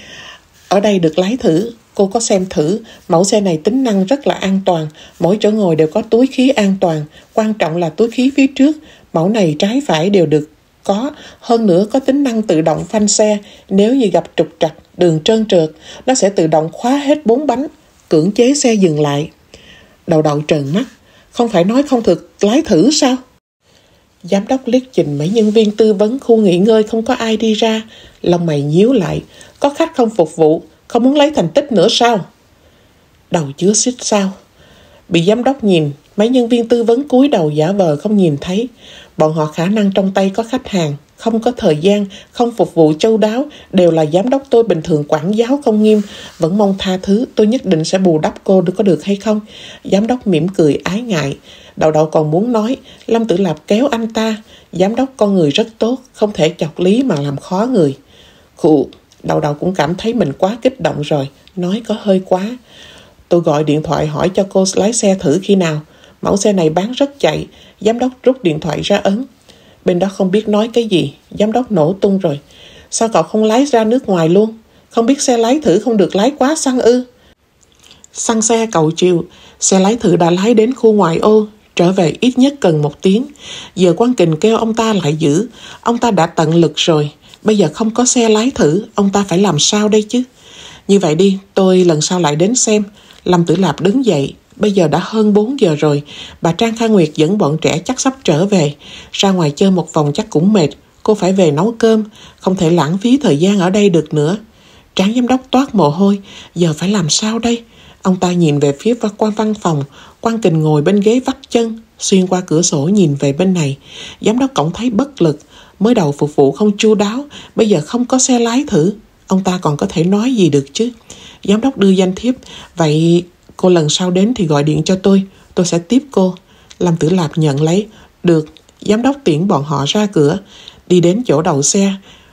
Speaker 1: Ở đây được lái thử. Cô có xem thử, mẫu xe này tính năng rất là an toàn, mỗi chỗ ngồi đều có túi khí an toàn, quan trọng là túi khí phía trước, mẫu này trái phải đều được có, hơn nữa có tính năng tự động phanh xe, nếu như gặp trục trặc, đường trơn trượt, nó sẽ tự động khóa hết 4 bánh, cưỡng chế xe dừng lại. Đậu Đậu trợn mắt, không phải nói không được lái thử sao? Giám đốc liếc nhìn mấy nhân viên tư vấn khu nghỉ ngơi không có ai đi ra, lông mày nhíu lại, có khách không phục vụ, không muốn lấy thành tích nữa sao? Đầu chứa xích sao? Bị giám đốc nhìn, mấy nhân viên tư vấn cúi đầu giả vờ không nhìn thấy. Bọn họ khả năng trong tay có khách hàng, không có thời gian, không phục vụ chu đáo, đều là giám đốc tôi bình thường quản giáo không nghiêm, vẫn mong tha thứ, tôi nhất định sẽ bù đắp cô có được hay không? Giám đốc mỉm cười ái ngại. Đậu Đậu còn muốn nói, Lâm Tử Lạp kéo anh ta, giám đốc con người rất tốt, không thể chọc lý mà làm khó người. Khụ, Đậu Đậu cũng cảm thấy mình quá kích động rồi, nói có hơi quá. Tôi gọi điện thoại hỏi cho cô lái xe thử khi nào, mẫu xe này bán rất chạy. Giám đốc rút điện thoại ra ấn. Bên đó không biết nói cái gì, giám đốc nổ tung rồi. Sao cậu không lái ra nước ngoài luôn? Không biết xe lái thử không được lái quá xăng ư? Xăng xe cậu chịu, xe lái thử đã lái đến khu ngoại ô, trở về ít nhất cần 1 tiếng. Giờ Quang Kình kêu ông ta lại giữ, ông ta đã tận lực rồi. Bây giờ không có xe lái thử, ông ta phải làm sao đây chứ? Như vậy đi, tôi lần sau lại đến xem. Lâm Tử Lạp đứng dậy, Bây giờ đã hơn 4 giờ rồi. Bà Trang Kha Nguyệt dẫn bọn trẻ chắc sắp trở về. Ra ngoài chơi một vòng chắc cũng mệt. Cô phải về nấu cơm. Không thể lãng phí thời gian ở đây được nữa. Trán giám đốc toát mồ hôi. Giờ phải làm sao đây? Ông ta nhìn về phía qua văn phòng. Quang Kình ngồi bên ghế vắt chân, xuyên qua cửa sổ nhìn về bên này. Giám đốc cảm thấy bất lực. Mới đầu phục vụ không chu đáo, bây giờ không có xe lái thử. Ông ta còn có thể nói gì được chứ? Giám đốc đưa danh thiếp. Vậy cô lần sau đến thì gọi điện cho tôi sẽ tiếp cô. Lâm Tử Lạp nhận lấy. Được. Giám đốc tiễn bọn họ ra cửa. Đi đến chỗ đậu xe.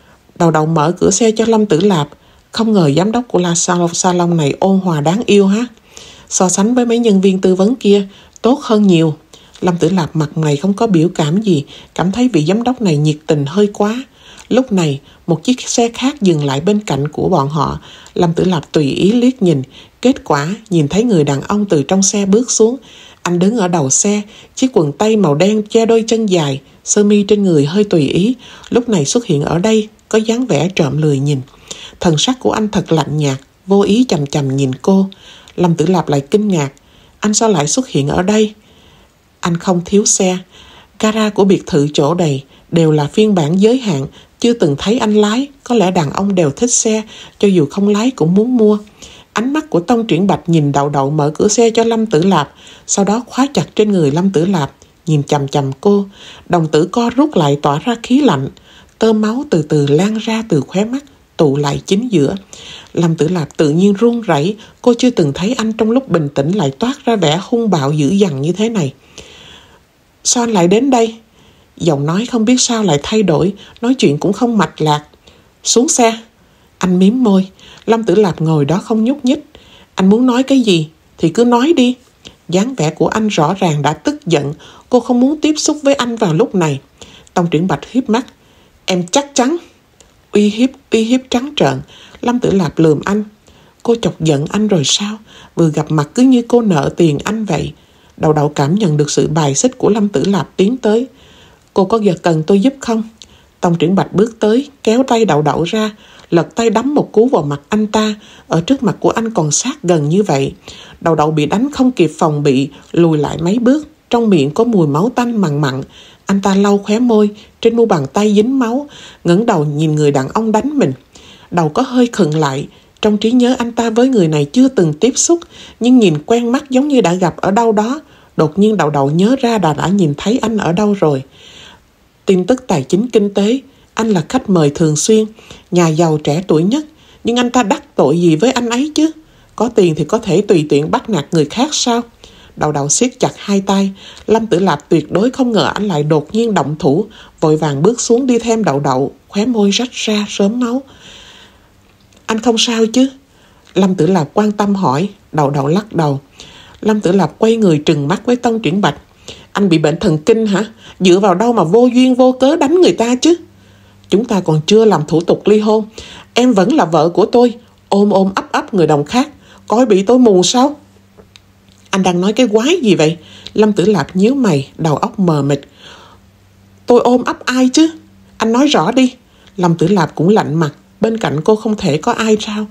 Speaker 1: Đầu mở cửa xe cho Lâm Tử Lạp. Không ngờ giám đốc của salon này ôn hòa đáng yêu ha. So sánh với mấy nhân viên tư vấn kia, tốt hơn nhiều. Lâm Tử Lạp mặt mày không có biểu cảm gì, cảm thấy vị giám đốc này nhiệt tình hơi quá. Lúc này, một chiếc xe khác dừng lại bên cạnh của bọn họ. Lâm Tử Lạp tùy ý liếc nhìn. Kết quả, nhìn thấy người đàn ông từ trong xe bước xuống. Anh đứng ở đầu xe, chiếc quần tây màu đen che đôi chân dài, sơ mi trên người hơi tùy ý. Lúc này xuất hiện ở đây, có dáng vẻ trộm lười nhìn. Thần sắc của anh thật lạnh nhạt, vô ý chằm chằm nhìn cô. Lâm Tử Lạp lại kinh ngạc. Anh sao lại xuất hiện ở đây? Anh không thiếu xe. Gara của biệt thự chỗ đầy đều là phiên bản giới hạn, chưa từng thấy anh lái. Có lẽ đàn ông đều thích xe, cho dù không lái cũng muốn mua. Ánh mắt của Tông Triển Bạch nhìn Đậu mở cửa xe cho Lâm Tử Lạp, sau đó khóa chặt trên người Lâm Tử Lạp, nhìn chằm chằm cô. Đồng tử co rút lại tỏa ra khí lạnh. Tơ máu từ từ lan ra từ khóe mắt, tụ lại chính giữa. Lâm Tử Lạp tự nhiên run rẩy. Cô chưa từng thấy anh trong lúc bình tĩnh lại toát ra vẻ hung bạo dữ dằn như thế này. Sao anh lại đến đây? Giọng nói không biết sao lại thay đổi, nói chuyện cũng không mạch lạc. Xuống xe. Anh mím môi. Lâm Tử Lạp ngồi đó không nhúc nhích. Anh muốn nói cái gì thì cứ nói đi. Dáng vẻ của anh rõ ràng đã tức giận. Cô không muốn tiếp xúc với anh vào lúc này. Tông Triển Bạch híp mắt. Em chắc chắn. Uy hiếp trắng trợn. Lâm Tử Lạp lườm anh. Cô chọc giận anh rồi sao? Vừa gặp mặt cứ như cô nợ tiền anh vậy. Đậu cảm nhận được sự bài xích của Lâm Tử Lạp tiến tới. Cô có giờ cần tôi giúp không? Tông Triển Bạch bước tới, kéo tay Đậu ra, lật tay đấm một cú vào mặt anh ta. Ở trước mặt của anh còn sát gần như vậy. Đậu bị đánh không kịp phòng bị, lùi lại mấy bước. Trong miệng có mùi máu tanh mặn mặn. Anh ta lau khóe môi, trên mu bàn tay dính máu, ngẩng đầu nhìn người đàn ông đánh mình. Đầu có hơi khựng lại. Trong trí nhớ anh ta với người này chưa từng tiếp xúc, nhưng nhìn quen mắt giống như đã gặp ở đâu đó. Đột nhiên Đậu nhớ ra đã nhìn thấy anh ở đâu rồi. Tin tức tài chính kinh tế. Anh là khách mời thường xuyên, nhà giàu trẻ tuổi nhất. Nhưng anh ta đắc tội gì với anh ấy chứ? Có tiền thì có thể tùy tiện bắt nạt người khác sao? Đậu siết chặt hai tay. Lâm Tử Lạp tuyệt đối không ngờ anh lại đột nhiên động thủ. Vội vàng bước xuống đi thêm Đậu, khóe môi rách ra sớm máu. Anh không sao chứ? Lâm Tử Lạp quan tâm hỏi. Đậu lắc đầu. Lâm Tử Lạp quay người trừng mắt với Tông Triển Bạch. Anh bị bệnh thần kinh hả? Dựa vào đâu mà vô duyên vô cớ đánh người ta chứ? Chúng ta còn chưa làm thủ tục ly hôn. Em vẫn là vợ của tôi. Ôm ấp người đồng khác. Coi bị tôi mù sao? Anh đang nói cái quái gì vậy? Lâm Tử Lạp nhíu mày, đầu óc mờ mịt. Tôi ôm ấp ai chứ? Anh nói rõ đi. Lâm Tử Lạp cũng lạnh mặt. Bên cạnh cô không thể có ai sao?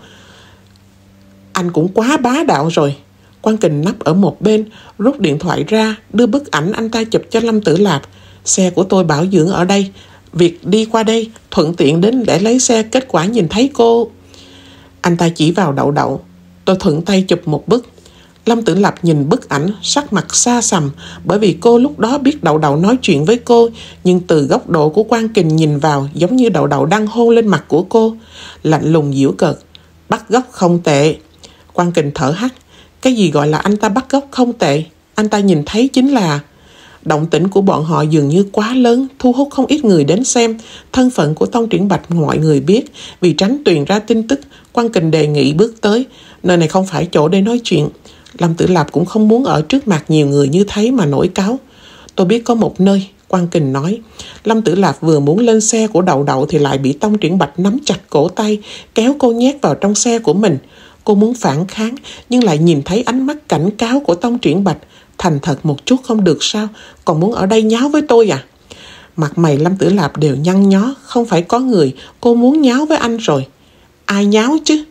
Speaker 1: Anh cũng quá bá đạo rồi. Quang Kình nấp ở một bên, rút điện thoại ra, đưa bức ảnh anh ta chụp cho Lâm Tử Lạp. Xe của tôi bảo dưỡng ở đây. Việc đi qua đây, thuận tiện đến để lấy xe, kết quả nhìn thấy cô. Anh ta chỉ vào Đậu. Tôi thuận tay chụp một bức. Lâm Tử Lạp nhìn bức ảnh, sắc mặt xa sầm, bởi vì cô lúc đó biết Đậu nói chuyện với cô, nhưng từ góc độ của Quang Kình nhìn vào, giống như Đậu đang hôn lên mặt của cô. Lạnh lùng giễu cợt. Bắt góc không tệ. Quang Kình thở hắt. Cái gì gọi là anh ta bắt góc không tệ? Anh ta nhìn thấy chính là... Động tĩnh của bọn họ dường như quá lớn, thu hút không ít người đến xem. Thân phận của Tông Triển Bạch mọi người biết. Vì tránh truyền ra tin tức, Quang Kình đề nghị bước tới. Nơi này không phải chỗ để nói chuyện. Lâm Tử Lạp cũng không muốn ở trước mặt nhiều người như thế mà nổi cáu. Tôi biết có một nơi, Quang Kình nói. Lâm Tử Lạp vừa muốn lên xe của Đậu thì lại bị Tông Triển Bạch nắm chặt cổ tay, kéo cô nhét vào trong xe của mình. Cô muốn phản kháng, nhưng lại nhìn thấy ánh mắt cảnh cáo của Tông Triển Bạch. Thành thật một chút không được sao? Còn muốn ở đây nháo với tôi à? Mặt mày Lâm Tử Lạp đều nhăn nhó. Không phải có người, cô muốn nháo với anh rồi. Ai nháo chứ?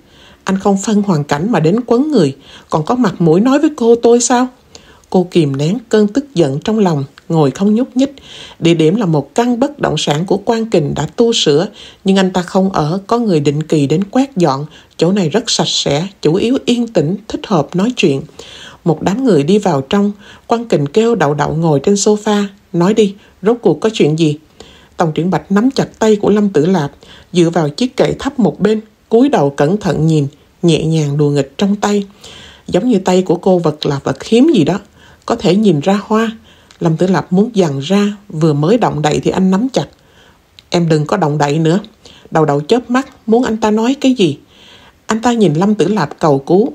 Speaker 1: Anh không phân hoàn cảnh mà đến quấn người, còn có mặt mũi nói với cô tôi sao? Cô kìm nén cơn tức giận trong lòng, ngồi không nhúc nhích. Địa điểm là một căn bất động sản của Quang Kình đã tu sửa, nhưng anh ta không ở, có người định kỳ đến quét dọn. Chỗ này rất sạch sẽ, chủ yếu yên tĩnh, thích hợp nói chuyện. Một đám người đi vào trong, Quang Kình kêu Đậu Đậu ngồi trên sofa. Nói đi, rốt cuộc có chuyện gì? Tòng Triển Bạch nắm chặt tay của Lâm Tử Lạp, dựa vào chiếc kệ thấp một bên, cúi đầu cẩn thận nhìn, nhẹ nhàng đùa nghịch trong tay. Giống như tay của cô vật là vật hiếm gì đó, có thể nhìn ra hoa. Lâm Tử Lạp muốn giằng ra, vừa mới động đậy thì anh nắm chặt. Em đừng có động đậy nữa. Đậu Đậu chớp mắt, muốn anh ta nói cái gì. Anh ta nhìn Lâm Tử Lạp cầu cứu.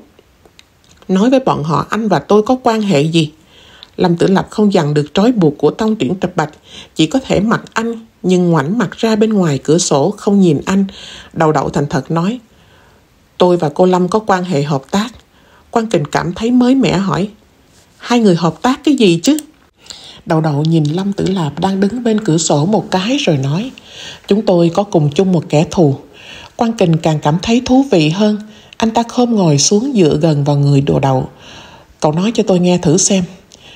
Speaker 1: Nói với bọn họ anh và tôi có quan hệ gì? Lâm Tử Lạp không dằn được trói buộc của Tông Triển Bạch, chỉ có thể mặc anh, nhưng ngoảnh mặt ra bên ngoài cửa sổ không nhìn anh. Đậu Đậu thành thật nói, tôi và cô Lâm có quan hệ hợp tác. Quang Kình cảm thấy mới mẻ hỏi, hai người hợp tác cái gì chứ? Đậu Đậu nhìn Lâm Tử Lạp đang đứng bên cửa sổ một cái rồi nói, chúng tôi có cùng chung một kẻ thù. Quang Kình càng cảm thấy thú vị hơn. Anh ta khom ngồi xuống dựa gần vào người Đậu Đậu. Cậu nói cho tôi nghe thử xem.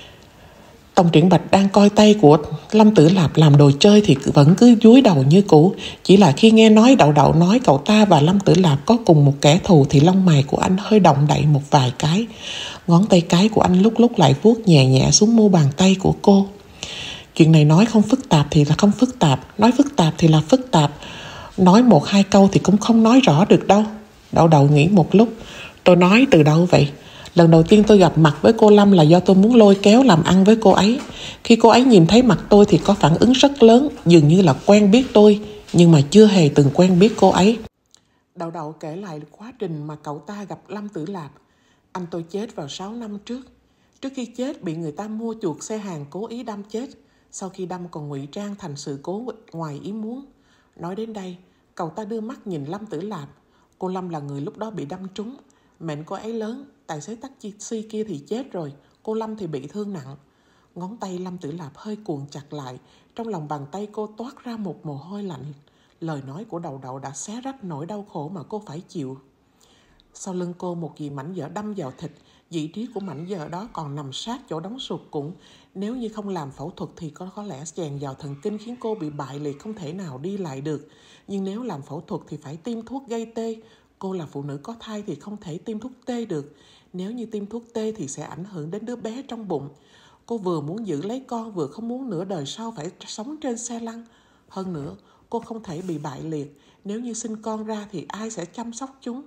Speaker 1: Tông Triển Bạch đang coi tay của Lâm Tử Lạp làm đồ chơi thì vẫn cứ dúi đầu như cũ. Chỉ là khi nghe nói Đậu Đậu nói cậu ta và Lâm Tử Lạp có cùng một kẻ thù thì lông mày của anh hơi động đậy một vài cái. Ngón tay cái của anh lúc lúc lại vuốt nhẹ nhẹ xuống mu bàn tay của cô. Chuyện này nói không phức tạp thì là không phức tạp, nói phức tạp thì là phức tạp. Nói một hai câu thì cũng không nói rõ được đâu. Đậu Đậu nghĩ một lúc. Tôi nói từ đâu vậy? Lần đầu tiên tôi gặp mặt với cô Lâm là do tôi muốn lôi kéo làm ăn với cô ấy. Khi cô ấy nhìn thấy mặt tôi thì có phản ứng rất lớn, dường như là quen biết tôi, nhưng mà chưa hề từng quen biết cô ấy. Đậu Đậu kể lại quá trình mà cậu ta gặp Lâm Tử Lạp. Anh tôi chết vào 6 năm trước. Trước khi chết bị người ta mua chuộc xe hàng cố ý đâm chết. Sau khi đâm còn ngụy trang thành sự cố ngoài ý muốn. Nói đến đây, cậu ta đưa mắt nhìn Lâm Tử Lạp. Cô Lâm là người lúc đó bị đâm trúng. Mệnh cô ấy lớn, tài xế taxi kia thì chết rồi, cô Lâm thì bị thương nặng. Ngón tay Lâm Tử Lạp hơi cuộn chặt lại, trong lòng bàn tay cô toát ra một mồ hôi lạnh. Lời nói của Đậu Đậu đã xé rách nỗi đau khổ mà cô phải chịu. Sau lưng cô một gì mảnh vỡ đâm vào thịt, vị trí của mảnh vỡ đó còn nằm sát chỗ đóng sụt cũng. Nếu như không làm phẫu thuật thì có lẽ chèn vào thần kinh khiến cô bị bại liệt không thể nào đi lại được. Nhưng nếu làm phẫu thuật thì phải tiêm thuốc gây tê. Cô là phụ nữ có thai thì không thể tiêm thuốc tê được. Nếu như tiêm thuốc tê thì sẽ ảnh hưởng đến đứa bé trong bụng. Cô vừa muốn giữ lấy con vừa không muốn nửa đời sau phải sống trên xe lăn. Hơn nữa, cô không thể bị bại liệt. Nếu như sinh con ra thì ai sẽ chăm sóc chúng?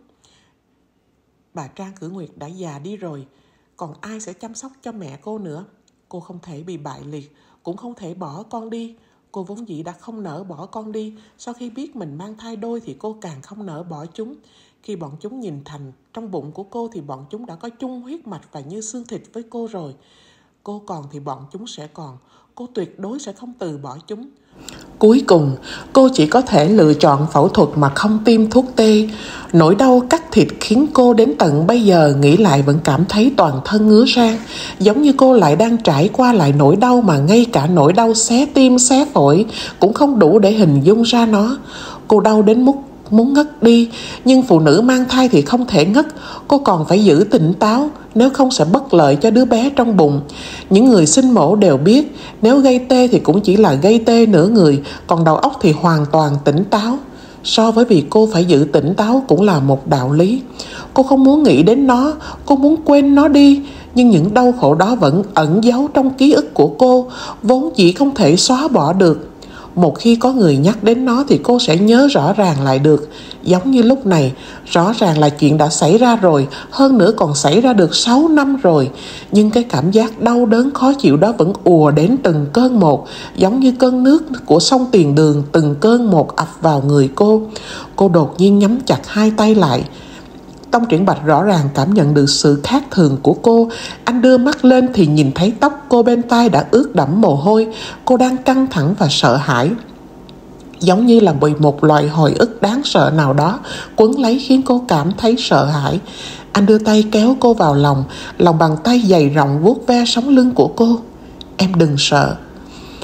Speaker 1: Bà Trang Cử Nguyệt đã già đi rồi, còn ai sẽ chăm sóc cho mẹ cô nữa? Cô không thể bị bại liệt, cũng không thể bỏ con đi. Cô vốn dĩ đã không nỡ bỏ con đi, sau khi biết mình mang thai đôi thì cô càng không nỡ bỏ chúng. Khi bọn chúng nhìn thành trong bụng của cô thì bọn chúng đã có chung huyết mạch và như xương thịt với cô rồi. Cô còn thì bọn chúng sẽ còn, cô tuyệt đối sẽ không từ bỏ chúng. Cuối cùng, cô chỉ có thể lựa chọn phẫu thuật mà không tiêm thuốc tê. Nỗi đau cắt thịt khiến cô đến tận bây giờ nghĩ lại vẫn cảm thấy toàn thân ngứa rang. Giống như cô lại đang trải qua lại nỗi đau mà ngay cả nỗi đau xé tim xé phổi cũng không đủ để hình dung ra nó. Cô đau đến mức muốn ngất đi, nhưng phụ nữ mang thai thì không thể ngất. Cô còn phải giữ tỉnh táo, nếu không sẽ bất lợi cho đứa bé trong bụng. Những người sinh mổ đều biết, nếu gây tê thì cũng chỉ là gây tê nửa người, còn đầu óc thì hoàn toàn tỉnh táo. So với việc cô phải giữ tỉnh táo cũng là một đạo lý. Cô không muốn nghĩ đến nó, cô muốn quên nó đi, nhưng những đau khổ đó vẫn ẩn giấu trong ký ức của cô, vốn dĩ không thể xóa bỏ được. Một khi có người nhắc đến nó thì cô sẽ nhớ rõ ràng lại được. Giống như lúc này, rõ ràng là chuyện đã xảy ra rồi, hơn nữa còn xảy ra được 6 năm rồi. Nhưng cái cảm giác đau đớn khó chịu đó vẫn ùa đến từng cơn một, giống như cơn nước của sông Tiền Đường từng cơn một ập vào người cô. Cô đột nhiên nhắm chặt hai tay lại. Tông Triển Bạch rõ ràng cảm nhận được sự khác thường của cô. Anh đưa mắt lên thì nhìn thấy tóc cô bên tai đã ướt đẫm mồ hôi. Cô đang căng thẳng và sợ hãi, giống như là bị một loại hồi ức đáng sợ nào đó quấn lấy khiến cô cảm thấy sợ hãi. Anh đưa tay kéo cô vào lòng, lòng bàn tay dày rộng vuốt ve sống lưng của cô. Em đừng sợ.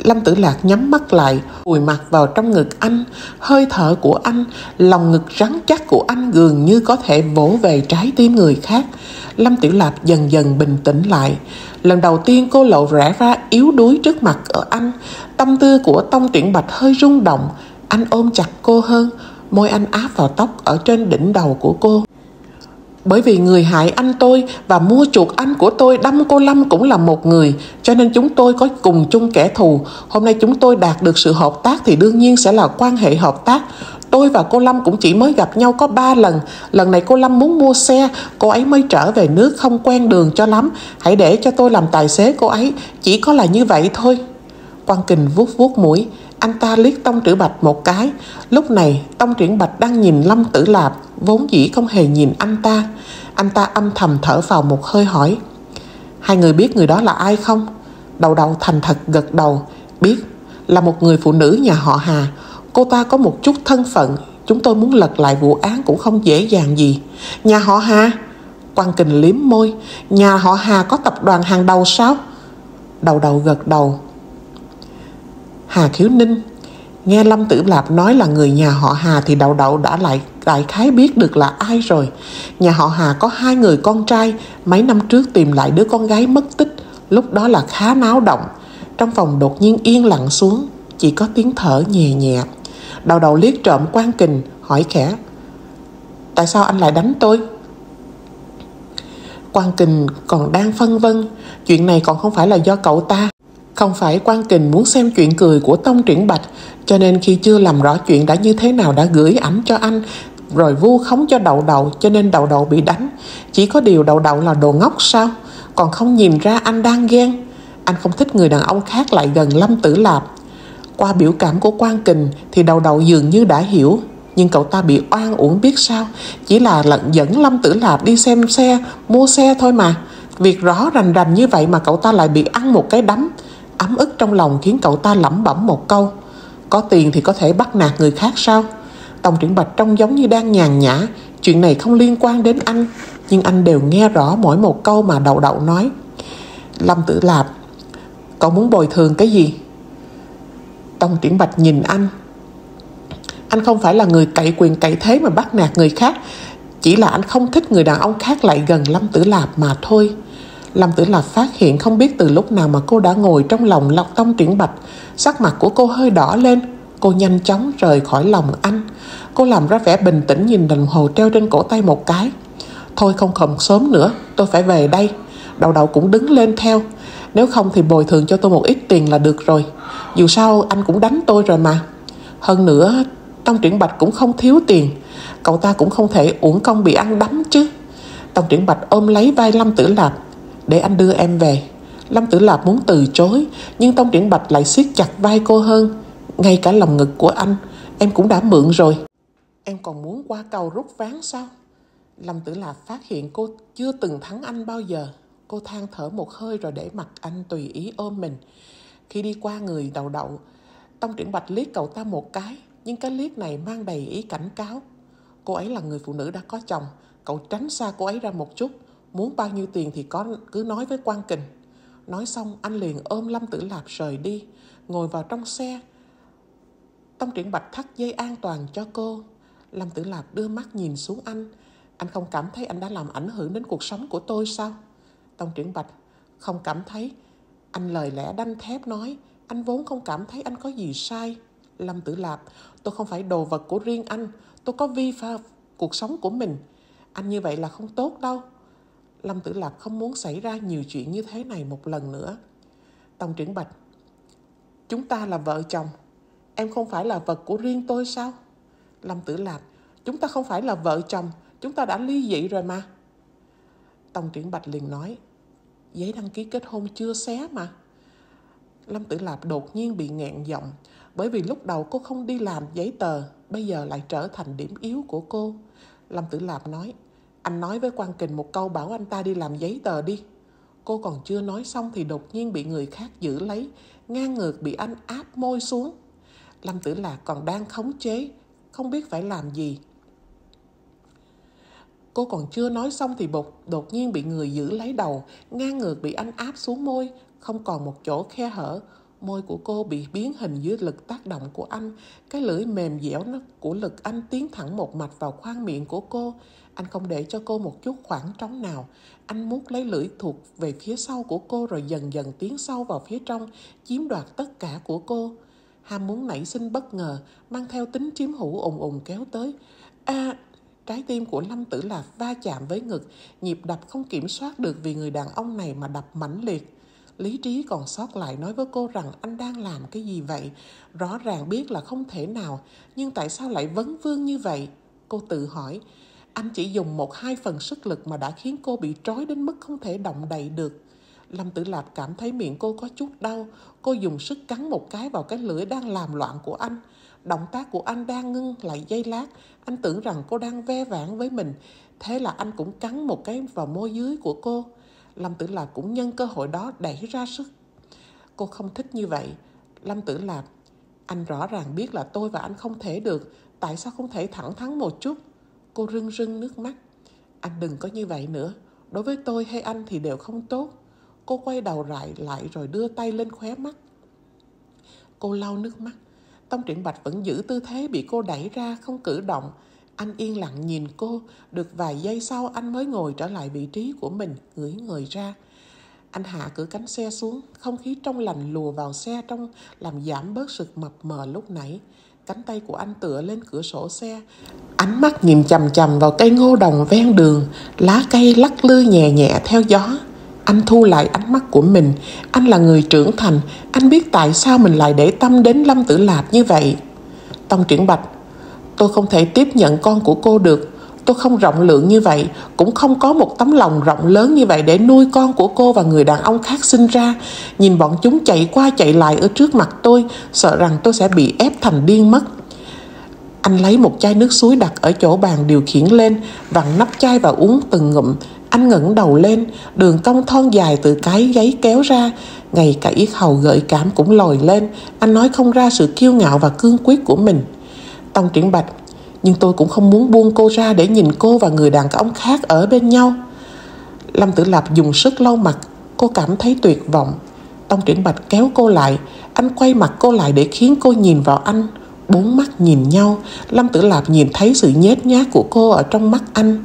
Speaker 1: Lâm Tử Lạc nhắm mắt lại, vùi mặt vào trong ngực anh. Hơi thở của anh, lòng ngực rắn chắc của anh dường như có thể vỗ về trái tim người khác. Lâm Tử Lạc dần dần bình tĩnh lại. Lần đầu tiên cô lộ vẻ ra yếu đuối trước mặt ở anh. Tâm tư của Tông Triển Bạch hơi rung động. Anh ôm chặt cô hơn, môi anh áp vào tóc ở trên đỉnh đầu của cô. Bởi vì người hại anh tôi và mua chuộc anh của tôi đâm cô Lâm cũng là một người, cho nên chúng tôi có cùng chung kẻ thù. Hôm nay chúng tôi đạt được sự hợp tác thì đương nhiên sẽ là quan hệ hợp tác. Tôi và cô Lâm cũng chỉ mới gặp nhau có 3 lần. Lần này cô Lâm muốn mua xe, cô ấy mới trở về nước không quen đường cho lắm. Hãy để cho tôi làm tài xế cô ấy, chỉ có là như vậy thôi. Quang Kình vuốt vuốt mũi. Anh ta liếc Tông Triển Bạch một cái. Lúc này Tông Triển Bạch đang nhìn Lâm Tử Lạp, vốn dĩ không hề nhìn anh ta. Anh ta âm thầm thở vào một hơi hỏi: hai người biết người đó là ai không? Đầu đầu thành thật gật đầu. Biết, là một người phụ nữ nhà họ Hà. Cô ta có một chút thân phận, chúng tôi muốn lật lại vụ án cũng không dễ dàng gì. Nhà họ Hà? Quang Kình liếm môi. Nhà họ Hà có tập đoàn hàng đầu sao? Đầu đầu gật đầu. Hà Khiếu Ninh. Nghe Lâm Tử Lạp nói là người nhà họ Hà thì Đậu Đậu đã đại khái biết được là ai rồi. Nhà họ Hà có 2 người con trai, mấy năm trước tìm lại đứa con gái mất tích, lúc đó là khá náo động. Trong phòng đột nhiên yên lặng xuống, chỉ có tiếng thở nhẹ nhẹ. Đậu Đậu liếc trộm Quang Kình, hỏi khẽ: tại sao anh lại đánh tôi? Quang Kình còn đang phân vân, chuyện này còn không phải là do cậu ta. Không phải Quang Kình muốn xem chuyện cười của Tông Triển Bạch, cho nên khi chưa làm rõ chuyện đã như thế nào đã gửi ảnh cho anh, rồi vu khống cho Đậu Đậu, cho nên Đậu Đậu bị đánh. Chỉ có điều Đậu Đậu là đồ ngốc sao? Còn không nhìn ra anh đang ghen. Anh không thích người đàn ông khác lại gần Lâm Tử Lạp. Qua biểu cảm của Quang Kình thì Đậu Đậu dường như đã hiểu, nhưng cậu ta bị oan uổng biết sao. Chỉ là dẫn Lâm Tử Lạp đi xem xe, mua xe thôi mà. Việc rõ rành rành như vậy mà cậu ta lại bị ăn một cái đấm. Ấm ức trong lòng khiến cậu ta lẩm bẩm một câu: có tiền thì có thể bắt nạt người khác sao? Tông Triển Bạch trông giống như đang nhàn nhã, chuyện này không liên quan đến anh, nhưng anh đều nghe rõ mỗi một câu mà Đậu Đậu nói. Lâm Tử Lạp, cậu muốn bồi thường cái gì? Tông Triển Bạch nhìn anh. Anh không phải là người cậy quyền cậy thế mà bắt nạt người khác, chỉ là anh không thích người đàn ông khác lại gần Lâm Tử Lạp mà thôi. Lâm Tử Lạp phát hiện không biết từ lúc nào mà cô đã ngồi trong lòng Tông Triển Bạch. Sắc mặt của cô hơi đỏ lên. Cô nhanh chóng rời khỏi lòng anh. Cô làm ra vẻ bình tĩnh nhìn đồng hồ treo trên cổ tay một cái. Thôi không còn sớm nữa, tôi phải về đây. Đậu Đậu cũng đứng lên theo. Nếu không thì bồi thường cho tôi một ít tiền là được rồi. Dù sao anh cũng đánh tôi rồi mà. Hơn nữa Tông Triển Bạch cũng không thiếu tiền, cậu ta cũng không thể uổng công bị ăn đấm chứ. Tông Triển Bạch ôm lấy vai Lâm Tử Lạp. Để anh đưa em về. Lâm Tử Lạp muốn từ chối, nhưng Tông Triển Bạch lại siết chặt vai cô hơn. Ngay cả lòng ngực của anh em cũng đã mượn rồi, em còn muốn qua cầu rút ván sao? Lâm Tử Lạp phát hiện cô chưa từng thắng anh bao giờ. Cô than thở một hơi rồi để mặc anh tùy ý ôm mình. Khi đi qua người Đậu Đậu, Tông Triển Bạch liếc cậu ta một cái, nhưng cái liếc này mang đầy ý cảnh cáo. Cô ấy là người phụ nữ đã có chồng, cậu tránh xa cô ấy ra một chút. Muốn bao nhiêu tiền thì cứ nói với Quang Kình. Nói xong anh liền ôm Lâm Tử Lạp rời đi, ngồi vào trong xe. Tông Triển Bạch thắt dây an toàn cho cô. Lâm Tử Lạp đưa mắt nhìn xuống anh. Anh không cảm thấy anh đã làm ảnh hưởng đến cuộc sống của tôi sao? Tông Triển Bạch không cảm thấy. Anh lời lẽ đanh thép nói, anh vốn không cảm thấy anh có gì sai. Lâm Tử Lạp, tôi không phải đồ vật của riêng anh. Tôi có vi phạm cuộc sống của mình. Anh như vậy là không tốt đâu. Lâm Tử Lạp không muốn xảy ra nhiều chuyện như thế này một lần nữa. Tông Triển Bạch, chúng ta là vợ chồng, em không phải là vật của riêng tôi sao? Lâm Tử Lạp, chúng ta không phải là vợ chồng, chúng ta đã ly dị rồi mà. Tông Triển Bạch liền nói, giấy đăng ký kết hôn chưa xé mà. Lâm Tử Lạp đột nhiên bị nghẹn giọng, bởi vì lúc đầu cô không đi làm giấy tờ, bây giờ lại trở thành điểm yếu của cô. Lâm Tử Lạp nói, anh nói với Quang Kình một câu bảo anh ta đi làm giấy tờ đi. Cô còn chưa nói xong thì đột nhiên bị người khác giữ lấy, ngang ngược bị anh áp môi xuống. Lâm Tử Lạp còn đang khống chế, không biết phải làm gì. Cô còn chưa nói xong thì đột nhiên bị người giữ lấy đầu, ngang ngược bị anh áp xuống môi, không còn một chỗ khe hở. Môi của cô bị biến hình dưới lực tác động của anh. Cái lưỡi mềm dẻo của lực anh tiến thẳng một mạch vào khoang miệng của cô. Anh không để cho cô một chút khoảng trống nào. Anh mút lấy lưỡi thuộc về phía sau của cô rồi dần dần tiến sâu vào phía trong, chiếm đoạt tất cả của cô. Ham muốn nảy sinh bất ngờ, mang theo tính chiếm hữu ùn ùn kéo tới. Trái tim của Lâm Tử Lạp va chạm với ngực, nhịp đập không kiểm soát được vì người đàn ông này mà đập mãnh liệt. Lý trí còn sót lại nói với cô rằng anh đang làm cái gì vậy? Rõ ràng biết là không thể nào, nhưng tại sao lại vấn vương như vậy? Cô tự hỏi. Anh chỉ dùng 1/2 sức lực mà đã khiến cô bị trói đến mức không thể động đậy được. Lâm Tử Lạp cảm thấy miệng cô có chút đau. Cô dùng sức cắn một cái vào cái lưỡi đang làm loạn của anh. Động tác của anh đang ngưng lại giây lát. Anh tưởng rằng cô đang ve vãn với mình. Thế là anh cũng cắn một cái vào môi dưới của cô. Lâm Tử Lạp cũng nhân cơ hội đó đẩy ra sức. Cô không thích như vậy. Lâm Tử Lạp, anh rõ ràng biết là tôi và anh không thể được. Tại sao không thể thẳng thắn một chút? Cô rưng rưng nước mắt. Anh đừng có như vậy nữa. Đối với tôi hay anh thì đều không tốt. Cô quay đầu lại rồi đưa tay lên khóe mắt. Cô lau nước mắt. Tông Triển Bạch vẫn giữ tư thế bị cô đẩy ra, không cử động. Anh yên lặng nhìn cô. Được vài giây sau anh mới ngồi trở lại vị trí của mình, ngửi người ra. Anh hạ cửa cánh xe xuống. Không khí trong lành lùa vào xe trong làm giảm bớt sự mập mờ lúc nãy. Cánh tay của anh tựa lên cửa sổ xe. Ánh mắt nhìn chằm chằm vào cây ngô đồng ven đường. Lá cây lắc lư nhẹ nhẹ theo gió. Anh thu lại ánh mắt của mình. Anh là người trưởng thành. Anh biết tại sao mình lại để tâm đến Lâm Tử Lạp như vậy. Tông Triển Bạch, tôi không thể tiếp nhận con của cô được. Tôi không rộng lượng như vậy, cũng không có một tấm lòng rộng lớn như vậy để nuôi con của cô và người đàn ông khác sinh ra. Nhìn bọn chúng chạy qua chạy lại ở trước mặt tôi, sợ rằng tôi sẽ bị ép thành điên mất. Anh lấy một chai nước suối đặt ở chỗ bàn điều khiển lên, vặn nắp chai và uống từng ngụm. Anh ngẩng đầu lên, đường cong thon dài từ cái gáy kéo ra, ngay cả yết hầu gợi cảm cũng lồi lên. Anh nói không ra sự kiêu ngạo và cương quyết của mình. Tông Triển Bạch, nhưng tôi cũng không muốn buông cô ra để nhìn cô và người đàn ông khác ở bên nhau. Lâm Tử Lạp dùng sức lau mặt. Cô cảm thấy tuyệt vọng. Tông Triển Bạch kéo cô lại. Anh quay mặt cô lại để khiến cô nhìn vào anh. 4 mắt nhìn nhau. Lâm Tử Lạp nhìn thấy sự nhếch nhác của cô ở trong mắt anh.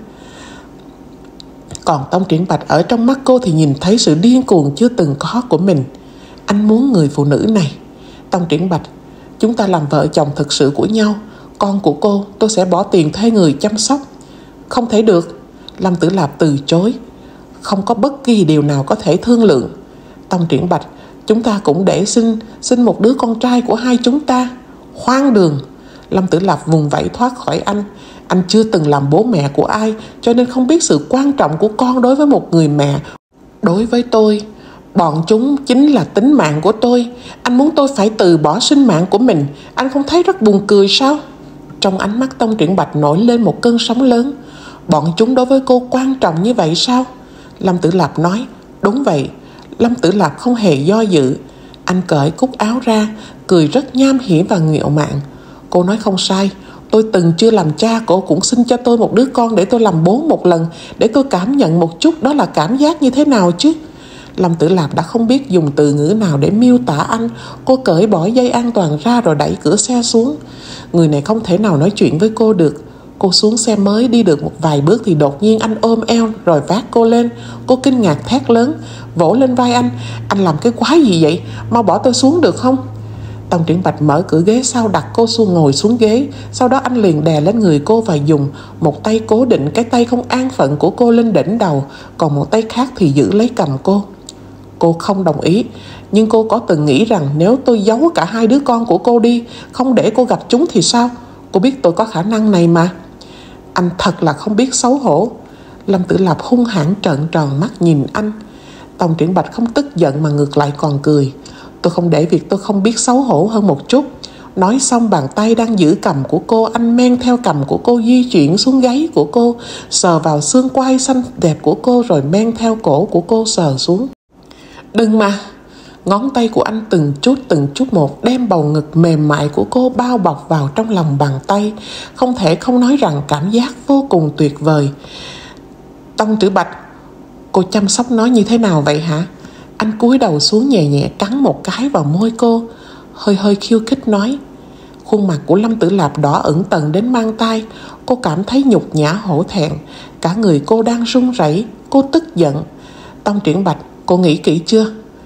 Speaker 1: Còn Tông Triển Bạch ở trong mắt cô thì nhìn thấy sự điên cuồng chưa từng có của mình. Anh muốn người phụ nữ này. Tông Triển Bạch, chúng ta làm vợ chồng thực sự của nhau. Con của cô tôi sẽ bỏ tiền thuê người chăm sóc. Không thể được. Lâm Tử Lạp từ chối. Không có bất kỳ điều nào có thể thương lượng. Tông Triển Bạch, chúng ta cũng để sinh một đứa con trai của hai chúng ta. Hoang đường. Lâm Tử Lạp vùng vẫy thoát khỏi anh. Anh chưa từng làm bố mẹ của ai, cho nên không biết sự quan trọng của con đối với một người mẹ. Đối với tôi, bọn chúng chính là tính mạng của tôi. Anh muốn tôi phải từ bỏ sinh mạng của mình. Anh không thấy rất buồn cười sao? Trong ánh mắt Tông Triển Bạch nổi lên một cơn sóng lớn. Bọn chúng đối với cô quan trọng như vậy sao? Lâm Tử Lạp nói. Đúng vậy. Lâm Tử Lạp không hề do dự. Anh cởi cúc áo ra, cười rất nham hiểm và ngạo mạn. Cô nói không sai. Tôi từng chưa làm cha, cổ cũng sinh cho tôi một đứa con để tôi làm bố một lần, để tôi cảm nhận một chút đó là cảm giác như thế nào chứ. Lâm Tử Lạp đã không biết dùng từ ngữ nào để miêu tả anh. Cô cởi bỏ dây an toàn ra rồi đẩy cửa xe xuống. Người này không thể nào nói chuyện với cô được. Cô xuống xe mới đi được một vài bước thì đột nhiên anh ôm eo rồi vác cô lên. Cô kinh ngạc thét lớn, vỗ lên vai anh. Anh làm cái quái gì vậy? Mau bỏ tôi xuống được không? Tông Triển Bạch mở cửa ghế sau đặt cô ngồi xuống ghế. Sau đó anh liền đè lên người cô và dùng một tay cố định cái tay không an phận của cô lên đỉnh đầu, còn một tay khác thì giữ lấy cằm cô. Cô không đồng ý, nhưng cô có từng nghĩ rằng nếu tôi giấu cả hai đứa con của cô đi, không để cô gặp chúng thì sao? Cô biết tôi có khả năng này mà. Anh thật là không biết xấu hổ. Lâm Tử Lạp hung hãn trợn tròn mắt nhìn anh. Tông Triển Bạch không tức giận mà ngược lại còn cười. Tôi không để việc tôi không biết xấu hổ hơn một chút. Nói xong bàn tay đang giữ cằm của cô, anh men theo cằm của cô di chuyển xuống gáy của cô, sờ vào xương quai xanh đẹp của cô rồi men theo cổ của cô sờ xuống. Đừng mà. Ngón tay của anh từng chút một đem bầu ngực mềm mại của cô bao bọc vào trong lòng bàn tay. Không thể không nói rằng cảm giác vô cùng tuyệt vời. Tông Tử Bạch, cô chăm sóc nó như thế nào vậy hả? Anh cúi đầu xuống nhẹ nhẹ cắn một cái vào môi cô, hơi hơi khiêu khích nói. Khuôn mặt của Lâm Tử Lạp đỏ ửng tần đến mang tai. Cô cảm thấy nhục nhã hổ thẹn. Cả người cô đang run rẩy. Cô tức giận. Tông Triển Bạch, cô nghĩ kỹ chưa?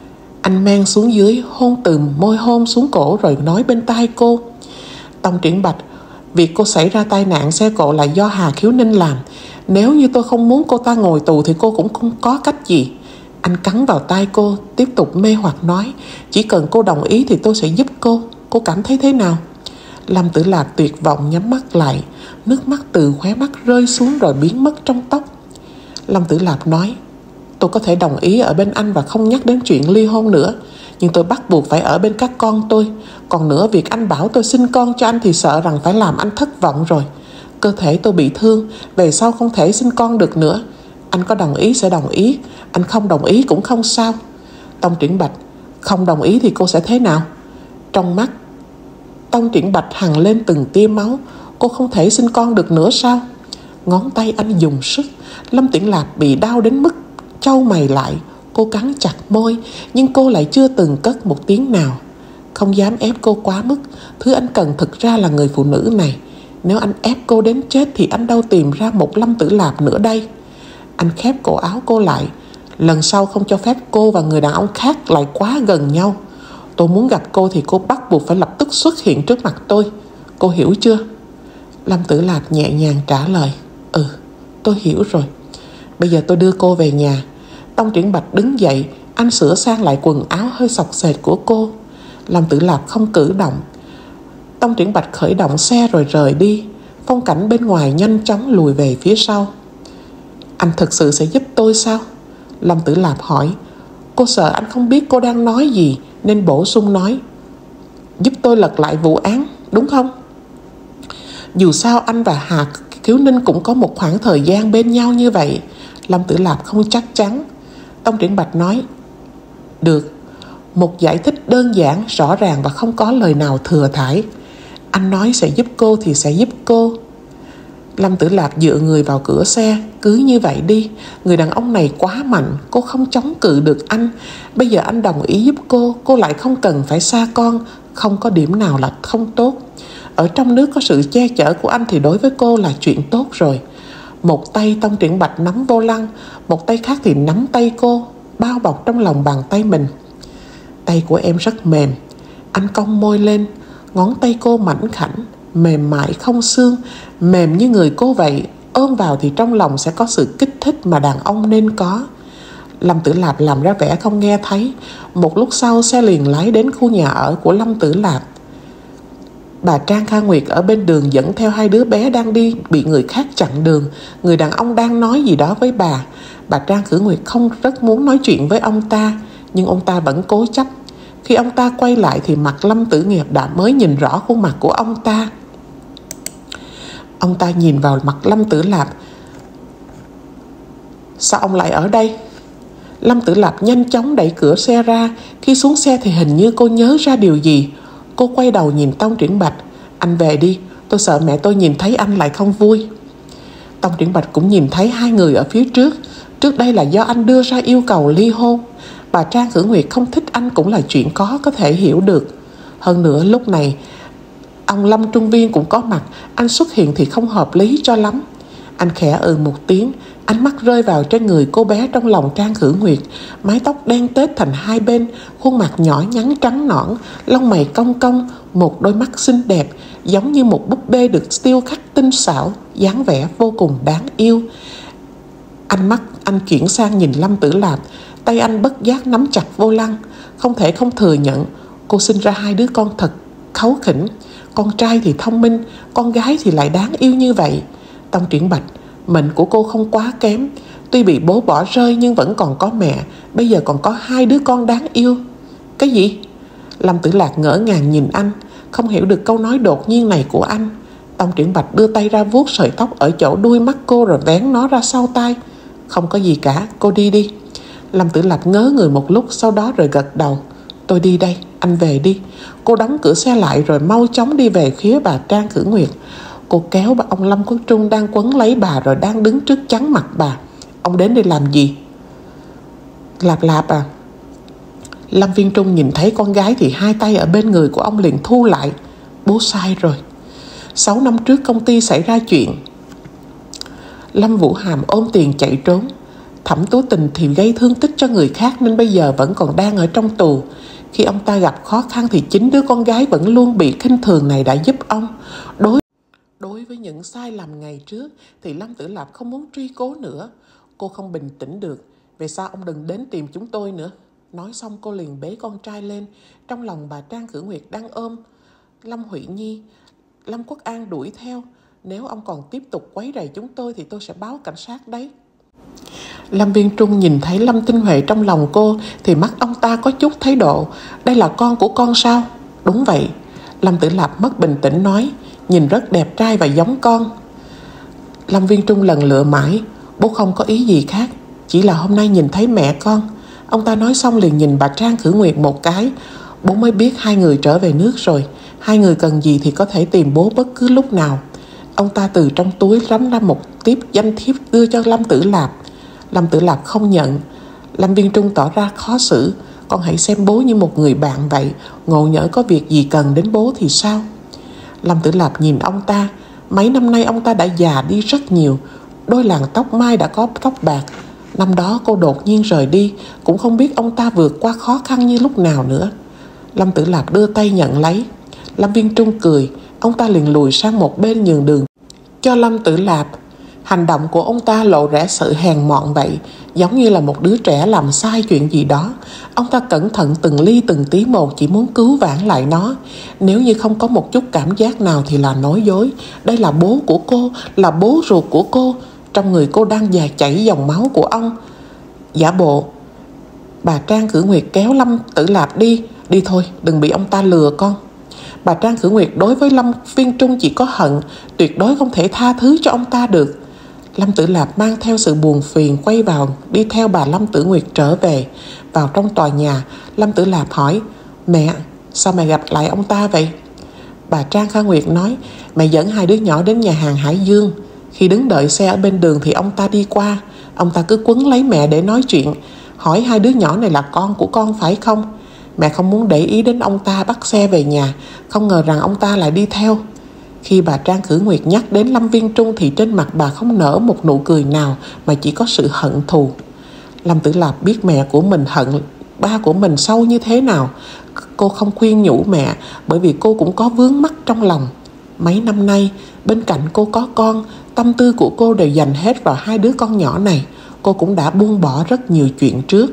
Speaker 1: Anh men xuống dưới, hôn từ môi hôn xuống cổ rồi nói bên tai cô. Tông Triển Bạch, việc cô xảy ra tai nạn xe cộ là do Hà Khiếu Ninh làm. Nếu như tôi không muốn cô ta ngồi tù thì cô cũng không có cách gì. Anh cắn vào tai cô, tiếp tục mê hoặc nói. Chỉ cần cô đồng ý thì tôi sẽ giúp cô. Cô cảm thấy thế nào? Lâm Tử Lạp tuyệt vọng nhắm mắt lại. Nước mắt từ khóe mắt rơi xuống rồi biến mất trong tóc. Lâm Tử Lạp nói. Tôi có thể đồng ý ở bên anh và không nhắc đến chuyện ly hôn nữa, nhưng tôi bắt buộc phải ở bên các con tôi. Còn nữa, việc anh bảo tôi sinh con cho anh thì sợ rằng phải làm anh thất vọng rồi. Cơ thể tôi bị thương, về sau không thể sinh con được nữa. Anh có đồng ý sẽ đồng ý, anh không đồng ý cũng không sao. Tông Triển Bạch, không đồng ý thì cô sẽ thế nào? Trong mắt Tông Triển Bạch hằn lên từng tia máu. Cô không thể sinh con được nữa sao? Ngón tay anh dùng sức. Lâm Tiểu Lạp bị đau đến mức chau mày lại. Cô cắn chặt môi, nhưng cô lại chưa từng cất một tiếng nào. Không dám ép cô quá mức. Thứ anh cần thực ra là người phụ nữ này. Nếu anh ép cô đến chết thì anh đâu tìm ra một Lâm Tử Lạp nữa đây. Anh khép cổ áo cô lại. Lần sau không cho phép cô và người đàn ông khác lại quá gần nhau. Tôi muốn gặp cô thì cô bắt buộc phải lập tức xuất hiện trước mặt tôi. Cô hiểu chưa? Lâm Tử Lạp nhẹ nhàng trả lời. Ừ, tôi hiểu rồi. Bây giờ tôi đưa cô về nhà. Tông Triển Bạch đứng dậy. Anh sửa sang lại quần áo hơi xộc xệch của cô. Lâm Tử Lạp không cử động. Tông Triển Bạch khởi động xe rồi rời đi. Phong cảnh bên ngoài nhanh chóng lùi về phía sau. Anh thực sự sẽ giúp tôi sao? Lâm Tử Lạp hỏi. Cô sợ anh không biết cô đang nói gì nên bổ sung nói. Giúp tôi lật lại vụ án, đúng không? Dù sao anh và Hà Khiếu Ninh cũng có một khoảng thời gian bên nhau như vậy. Lâm Tử Lạp không chắc chắn. Tông Triển Bạch nói. Được. Một giải thích đơn giản, rõ ràng và không có lời nào thừa thãi. Anh nói sẽ giúp cô thì sẽ giúp cô. Lâm Tử Lạp dựa người vào cửa xe. Cứ như vậy đi. Người đàn ông này quá mạnh. Cô không chống cự được anh. Bây giờ anh đồng ý giúp cô lại không cần phải xa con. Không có điểm nào là không tốt. Ở trong nước có sự che chở của anh thì đối với cô là chuyện tốt rồi. Một tay Tông Triển Bạch nắm vô lăng, một tay khác thì nắm tay cô, bao bọc trong lòng bàn tay mình. Tay của em rất mềm. Anh cong môi lên. Ngón tay cô mảnh khảnh, mềm mại không xương, mềm như người cô vậy. Ôm vào thì trong lòng sẽ có sự kích thích mà đàn ông nên có. Lâm Tử Lạp làm ra vẻ không nghe thấy. Một lúc sau xe liền lái đến khu nhà ở của Lâm Tử Lạp. Bà Trang Kha Nguyệt ở bên đường dẫn theo hai đứa bé đang đi, bị người khác chặn đường. Người đàn ông đang nói gì đó với bà. Bà Trang Khử Nguyệt không rất muốn nói chuyện với ông ta, nhưng ông ta vẫn cố chấp. Khi ông ta quay lại thì mặt Lâm Tử Nghiệp đã mới nhìn rõ khuôn mặt của ông ta. Ông ta nhìn vào mặt Lâm Tử Lạp. Sao ông lại ở đây? Lâm Tử Lạp nhanh chóng đẩy cửa xe ra. Khi xuống xe thì hình như cô nhớ ra điều gì. Cô quay đầu nhìn Tông Triển Bạch. Anh về đi, tôi sợ mẹ tôi nhìn thấy anh lại không vui. Tông Triển Bạch cũng nhìn thấy hai người ở phía trước. Trước đây là do anh đưa ra yêu cầu ly hôn. Bà Trang Khử Nguyệt không thích anh cũng là chuyện có thể hiểu được. Hơn nữa lúc này ông Lâm Trung Viên cũng có mặt. Anh xuất hiện thì không hợp lý cho lắm. Anh khẽ một tiếng. Ánh mắt rơi vào trên người cô bé trong lòng Trang Khử Nguyệt. Mái tóc đen tết thành hai bên, khuôn mặt nhỏ nhắn trắng nõn, lông mày cong cong, một đôi mắt xinh đẹp giống như một búp bê được điêu khắc tinh xảo, dáng vẻ vô cùng đáng yêu. Anh chuyển sang nhìn Lâm Tử Lạp. Tay anh bất giác nắm chặt vô lăng. Không thể không thừa nhận, cô sinh ra hai đứa con thật kháu khỉnh. Con trai thì thông minh, con gái thì lại đáng yêu như vậy. Tông Triển Bạch, mệnh của cô không quá kém. Tuy bị bố bỏ rơi nhưng vẫn còn có mẹ. Bây giờ còn có hai đứa con đáng yêu. Cái gì? Lâm Tử Lạc ngỡ ngàng nhìn anh, không hiểu được câu nói đột nhiên này của anh. Tông Triển Bạch đưa tay ra vuốt sợi tóc ở chỗ đuôi mắt cô rồi vén nó ra sau tai. Không có gì cả, cô đi đi. Lâm Tử Lạc ngớ người một lúc, sau đó rồi gật đầu. Tôi đi đây, anh về đi. Cô đóng cửa xe lại rồi mau chóng đi về phía bà Trang Khử Nguyệt. Cô kéo ông Lâm Quốc Trung đang quấn lấy bà rồi đang đứng trước chắn mặt bà. Ông đến đây làm gì? Lạp Lạp à? Lâm Viên Trung nhìn thấy con gái thì hai tay ở bên người của ông liền thu lại. Bố sai rồi. 6 năm trước công ty xảy ra chuyện, Lâm Vũ Hàm ôm tiền chạy trốn. Thẩm Tú Tình thì gây thương tích cho người khác nên bây giờ vẫn còn đang ở trong tù. Khi ông ta gặp khó khăn thì chính đứa con gái vẫn luôn bị khinh thường này đã giúp ông. Đối với những sai lầm ngày trước thì Lâm Tử Lạp không muốn truy cứu nữa. Cô không bình tĩnh được. Về sau ông đừng đến tìm chúng tôi nữa. Nói xong cô liền bế con trai lên. Trong lòng bà Trang Cử Nguyệt đang ôm Lâm Huệ Nhi. Lâm Quốc An đuổi theo. Nếu ông còn tiếp tục quấy rầy chúng tôi thì tôi sẽ báo cảnh sát đấy. Lâm Viên Trung nhìn thấy Lâm Tinh Huệ trong lòng cô thì mắt ông ta có chút thái độ. Đây là con của con sao? Đúng vậy. Lâm Tử Lạp mất bình tĩnh nói. Nhìn rất đẹp trai và giống con. Lâm Viên Trung lần lựa mãi. Bố không có ý gì khác, chỉ là hôm nay nhìn thấy mẹ con. Ông ta nói xong liền nhìn bà Trang Cử Nguyệt một cái. Bố mới biết hai người trở về nước rồi. Hai người cần gì thì có thể tìm bố bất cứ lúc nào. Ông ta từ trong túi rắm ra một tiếp danh thiếp đưa cho Lâm Tử Lạp. Lâm Tử Lạp không nhận. Lâm Viên Trung tỏ ra khó xử. Con hãy xem bố như một người bạn vậy. Ngộ nhỡ có việc gì cần đến bố thì sao? Lâm Tử Lạp nhìn ông ta. Mấy năm nay ông ta đã già đi rất nhiều. Đôi làn tóc mai đã có tóc bạc. Năm đó cô đột nhiên rời đi, cũng không biết ông ta vượt qua khó khăn như lúc nào nữa. Lâm Tử Lạp đưa tay nhận lấy. Lâm Viên Trung cười. Ông ta liền lùi sang một bên nhường đường cho Lâm Tử Lạp. Hành động của ông ta lộ ra sự hèn mọn vậy, giống như là một đứa trẻ làm sai chuyện gì đó. Ông ta cẩn thận từng ly từng tí một, chỉ muốn cứu vãn lại nó. Nếu như không có một chút cảm giác nào thì là nói dối. Đây là bố của cô, là bố ruột của cô. Trong người cô đang dạt chảy dòng máu của ông. Giả bộ. Bà Trang Cử Nguyệt kéo Lâm Tử Lạp đi. Đi thôi, đừng bị ông ta lừa con. Bà Trang Cử Nguyệt đối với Lâm Viên Trung chỉ có hận, tuyệt đối không thể tha thứ cho ông ta được. Lâm Tử Lạp mang theo sự buồn phiền quay vào, đi theo bà Lâm Tử Nguyệt trở về. Vào trong tòa nhà, Lâm Tử Lạp hỏi, mẹ, sao mẹ gặp lại ông ta vậy? Bà Trang Kha Nguyệt nói, mẹ dẫn hai đứa nhỏ đến nhà hàng Hải Dương. Khi đứng đợi xe ở bên đường thì ông ta đi qua. Ông ta cứ quấn lấy mẹ để nói chuyện, hỏi hai đứa nhỏ này là con của con phải không? Mẹ không muốn để ý đến ông ta bắt xe về nhà, không ngờ rằng ông ta lại đi theo. Khi bà Trang Cử Nguyệt nhắc đến Lâm Viên Trung thì trên mặt bà không nở một nụ cười nào mà chỉ có sự hận thù. Lâm Tử Lạp biết mẹ của mình hận ba của mình sâu như thế nào. Cô không khuyên nhủ mẹ bởi vì cô cũng có vướng mắc trong lòng. Mấy năm nay bên cạnh cô có con, tâm tư của cô đều dành hết vào hai đứa con nhỏ này. Cô cũng đã buông bỏ rất nhiều chuyện trước.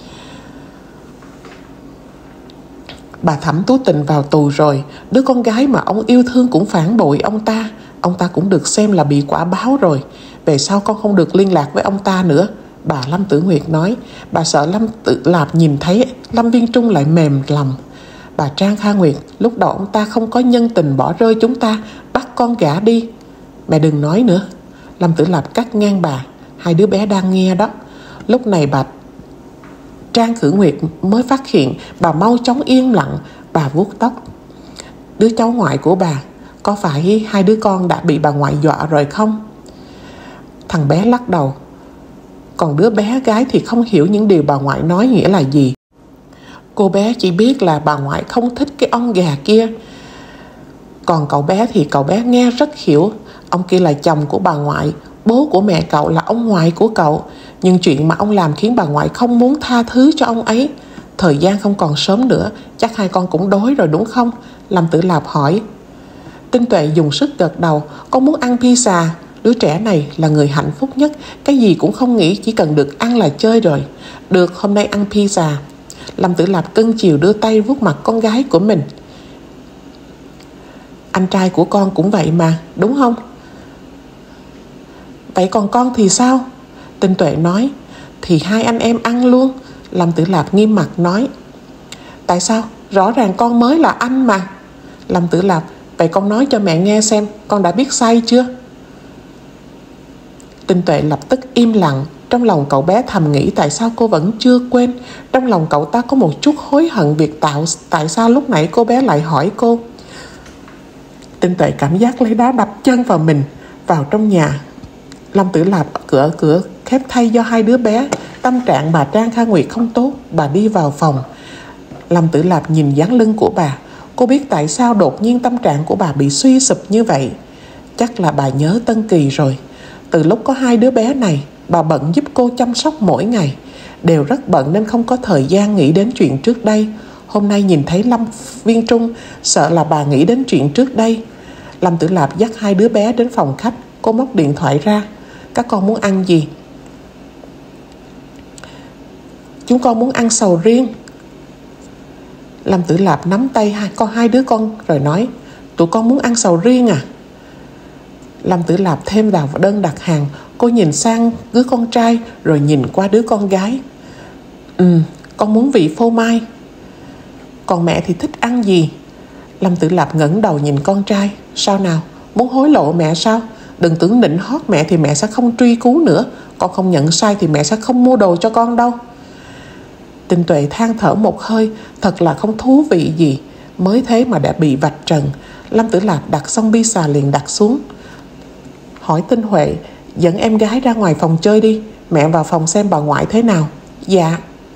Speaker 1: Bà Thẩm Tú Tình vào tù rồi, đứa con gái mà ông yêu thương cũng phản bội ông ta. Ông ta cũng được xem là bị quả báo rồi. Về sau con không được liên lạc với ông ta nữa. Bà Lâm Tử Nguyệt nói. Bà sợ Lâm Tử Lạp nhìn thấy Lâm Viên Trung lại mềm lòng. Bà Trang Kha Nguyệt, lúc đầu ông ta không có nhân tình bỏ rơi chúng ta, bắt con gả đi. Mẹ đừng nói nữa. Lâm Tử Lạp cắt ngang bà. Hai đứa bé đang nghe đó. Lúc này bà Trang Cử Nguyệt mới phát hiện. Bà mau chóng yên lặng. Bà vuốt tóc. Đứa cháu ngoại của bà, có phải hai đứa con đã bị bà ngoại dọa rồi không? Thằng bé lắc đầu. Còn đứa bé gái thì không hiểu những điều bà ngoại nói nghĩa là gì. Cô bé chỉ biết là bà ngoại không thích cái ông gà kia. Còn cậu bé thì cậu bé nghe rất hiểu. Ông kia là chồng của bà ngoại, bố của mẹ cậu là ông ngoại của cậu. Nhưng chuyện mà ông làm khiến bà ngoại không muốn tha thứ cho ông ấy. Thời gian không còn sớm nữa, chắc hai con cũng đói rồi đúng không? Lâm Tử Lạp hỏi. Tinh Tuệ dùng sức gật đầu. Con muốn ăn pizza. Đứa trẻ này là người hạnh phúc nhất. Cái gì cũng không nghĩ, chỉ cần được ăn là chơi rồi. Được, hôm nay ăn pizza. Lâm Tử Lạp cưng chiều đưa tay vuốt mặt con gái của mình. Anh trai của con cũng vậy mà, đúng không? Vậy còn con thì sao? Tinh Tuệ nói. Thì hai anh em ăn luôn. Lâm Tử Lạp nghiêm mặt nói. Tại sao? Rõ ràng con mới là anh mà. Lâm Tử Lạp. Vậy con nói cho mẹ nghe xem, con đã biết sai chưa? Tinh Tuệ lập tức im lặng. Trong lòng cậu bé thầm nghĩ tại sao cô vẫn chưa quên. Trong lòng cậu ta có một chút hối hận việc tại sao lúc nãy cô bé lại hỏi cô. Tinh Tuệ cảm giác lấy đá đập chân vào mình. Vào trong nhà, Lâm Tử Lạp cửa khép thay do hai đứa bé. Tâm trạng bà Trang Kha Nguyệt không tốt. Bà đi vào phòng. Lâm Tử Lạp nhìn dáng lưng của bà. Cô biết tại sao đột nhiên tâm trạng của bà bị suy sụp như vậy. Chắc là bà nhớ Tân Kỳ rồi. Từ lúc có 2 đứa bé này, bà bận giúp cô chăm sóc mỗi ngày. Đều rất bận nên không có thời gian nghĩ đến chuyện trước đây. Hôm nay nhìn thấy Lâm Viên Trung, sợ là bà nghĩ đến chuyện trước đây. Lâm Tử Lạp dắt 2 đứa bé đến phòng khách. Cô móc điện thoại ra. Các con muốn ăn gì? Chúng con muốn ăn sầu riêng. Lâm Tử Lạp nắm tay hai đứa con rồi nói, tụi con muốn ăn sầu riêng à? Lâm Tử Lạp thêm vào đơn đặt hàng. Cô nhìn sang đứa con trai rồi nhìn qua đứa con gái. Con muốn vị phô mai. Còn mẹ thì thích ăn gì? Lâm Tử Lạp ngẩng đầu nhìn con trai. Sao nào? Muốn hối lộ mẹ sao? Đừng tưởng nịnh hót mẹ thì mẹ sẽ không truy cứu nữa. Con không nhận sai thì mẹ sẽ không mua đồ cho con đâu. Tinh Tuệ than thở một hơi. Thật là không thú vị gì. Mới thế mà đã bị vạch trần. Lâm Tử Lạp đặt xong bi xà liền đặt xuống. Hỏi Tinh Huệ, dẫn em gái ra ngoài phòng chơi đi. Mẹ vào phòng xem bà ngoại thế nào. Dạ.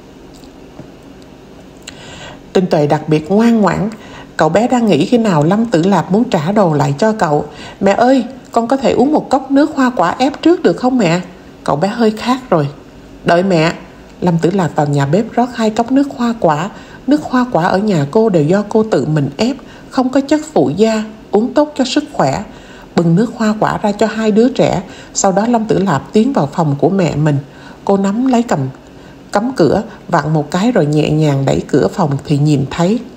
Speaker 1: Tinh Tuệ đặc biệt ngoan ngoãn. Cậu bé đang nghĩ khi nào Lâm Tử Lạp muốn trả đồ lại cho cậu. Mẹ ơi, con có thể uống một cốc nước hoa quả ép trước được không mẹ? Cậu bé hơi khát rồi. Đợi mẹ. Lâm Tử Lạp vào nhà bếp rót 2 cốc nước hoa quả. Nước hoa quả ở nhà cô đều do cô tự mình ép, không có chất phụ gia, uống tốt cho sức khỏe. Bưng nước hoa quả ra cho 2 đứa trẻ. Sau đó Lâm Tử Lạp tiến vào phòng của mẹ mình. Cô nắm lấy cắm cửa, vặn một cái rồi nhẹ nhàng đẩy cửa phòng thì nhìn thấy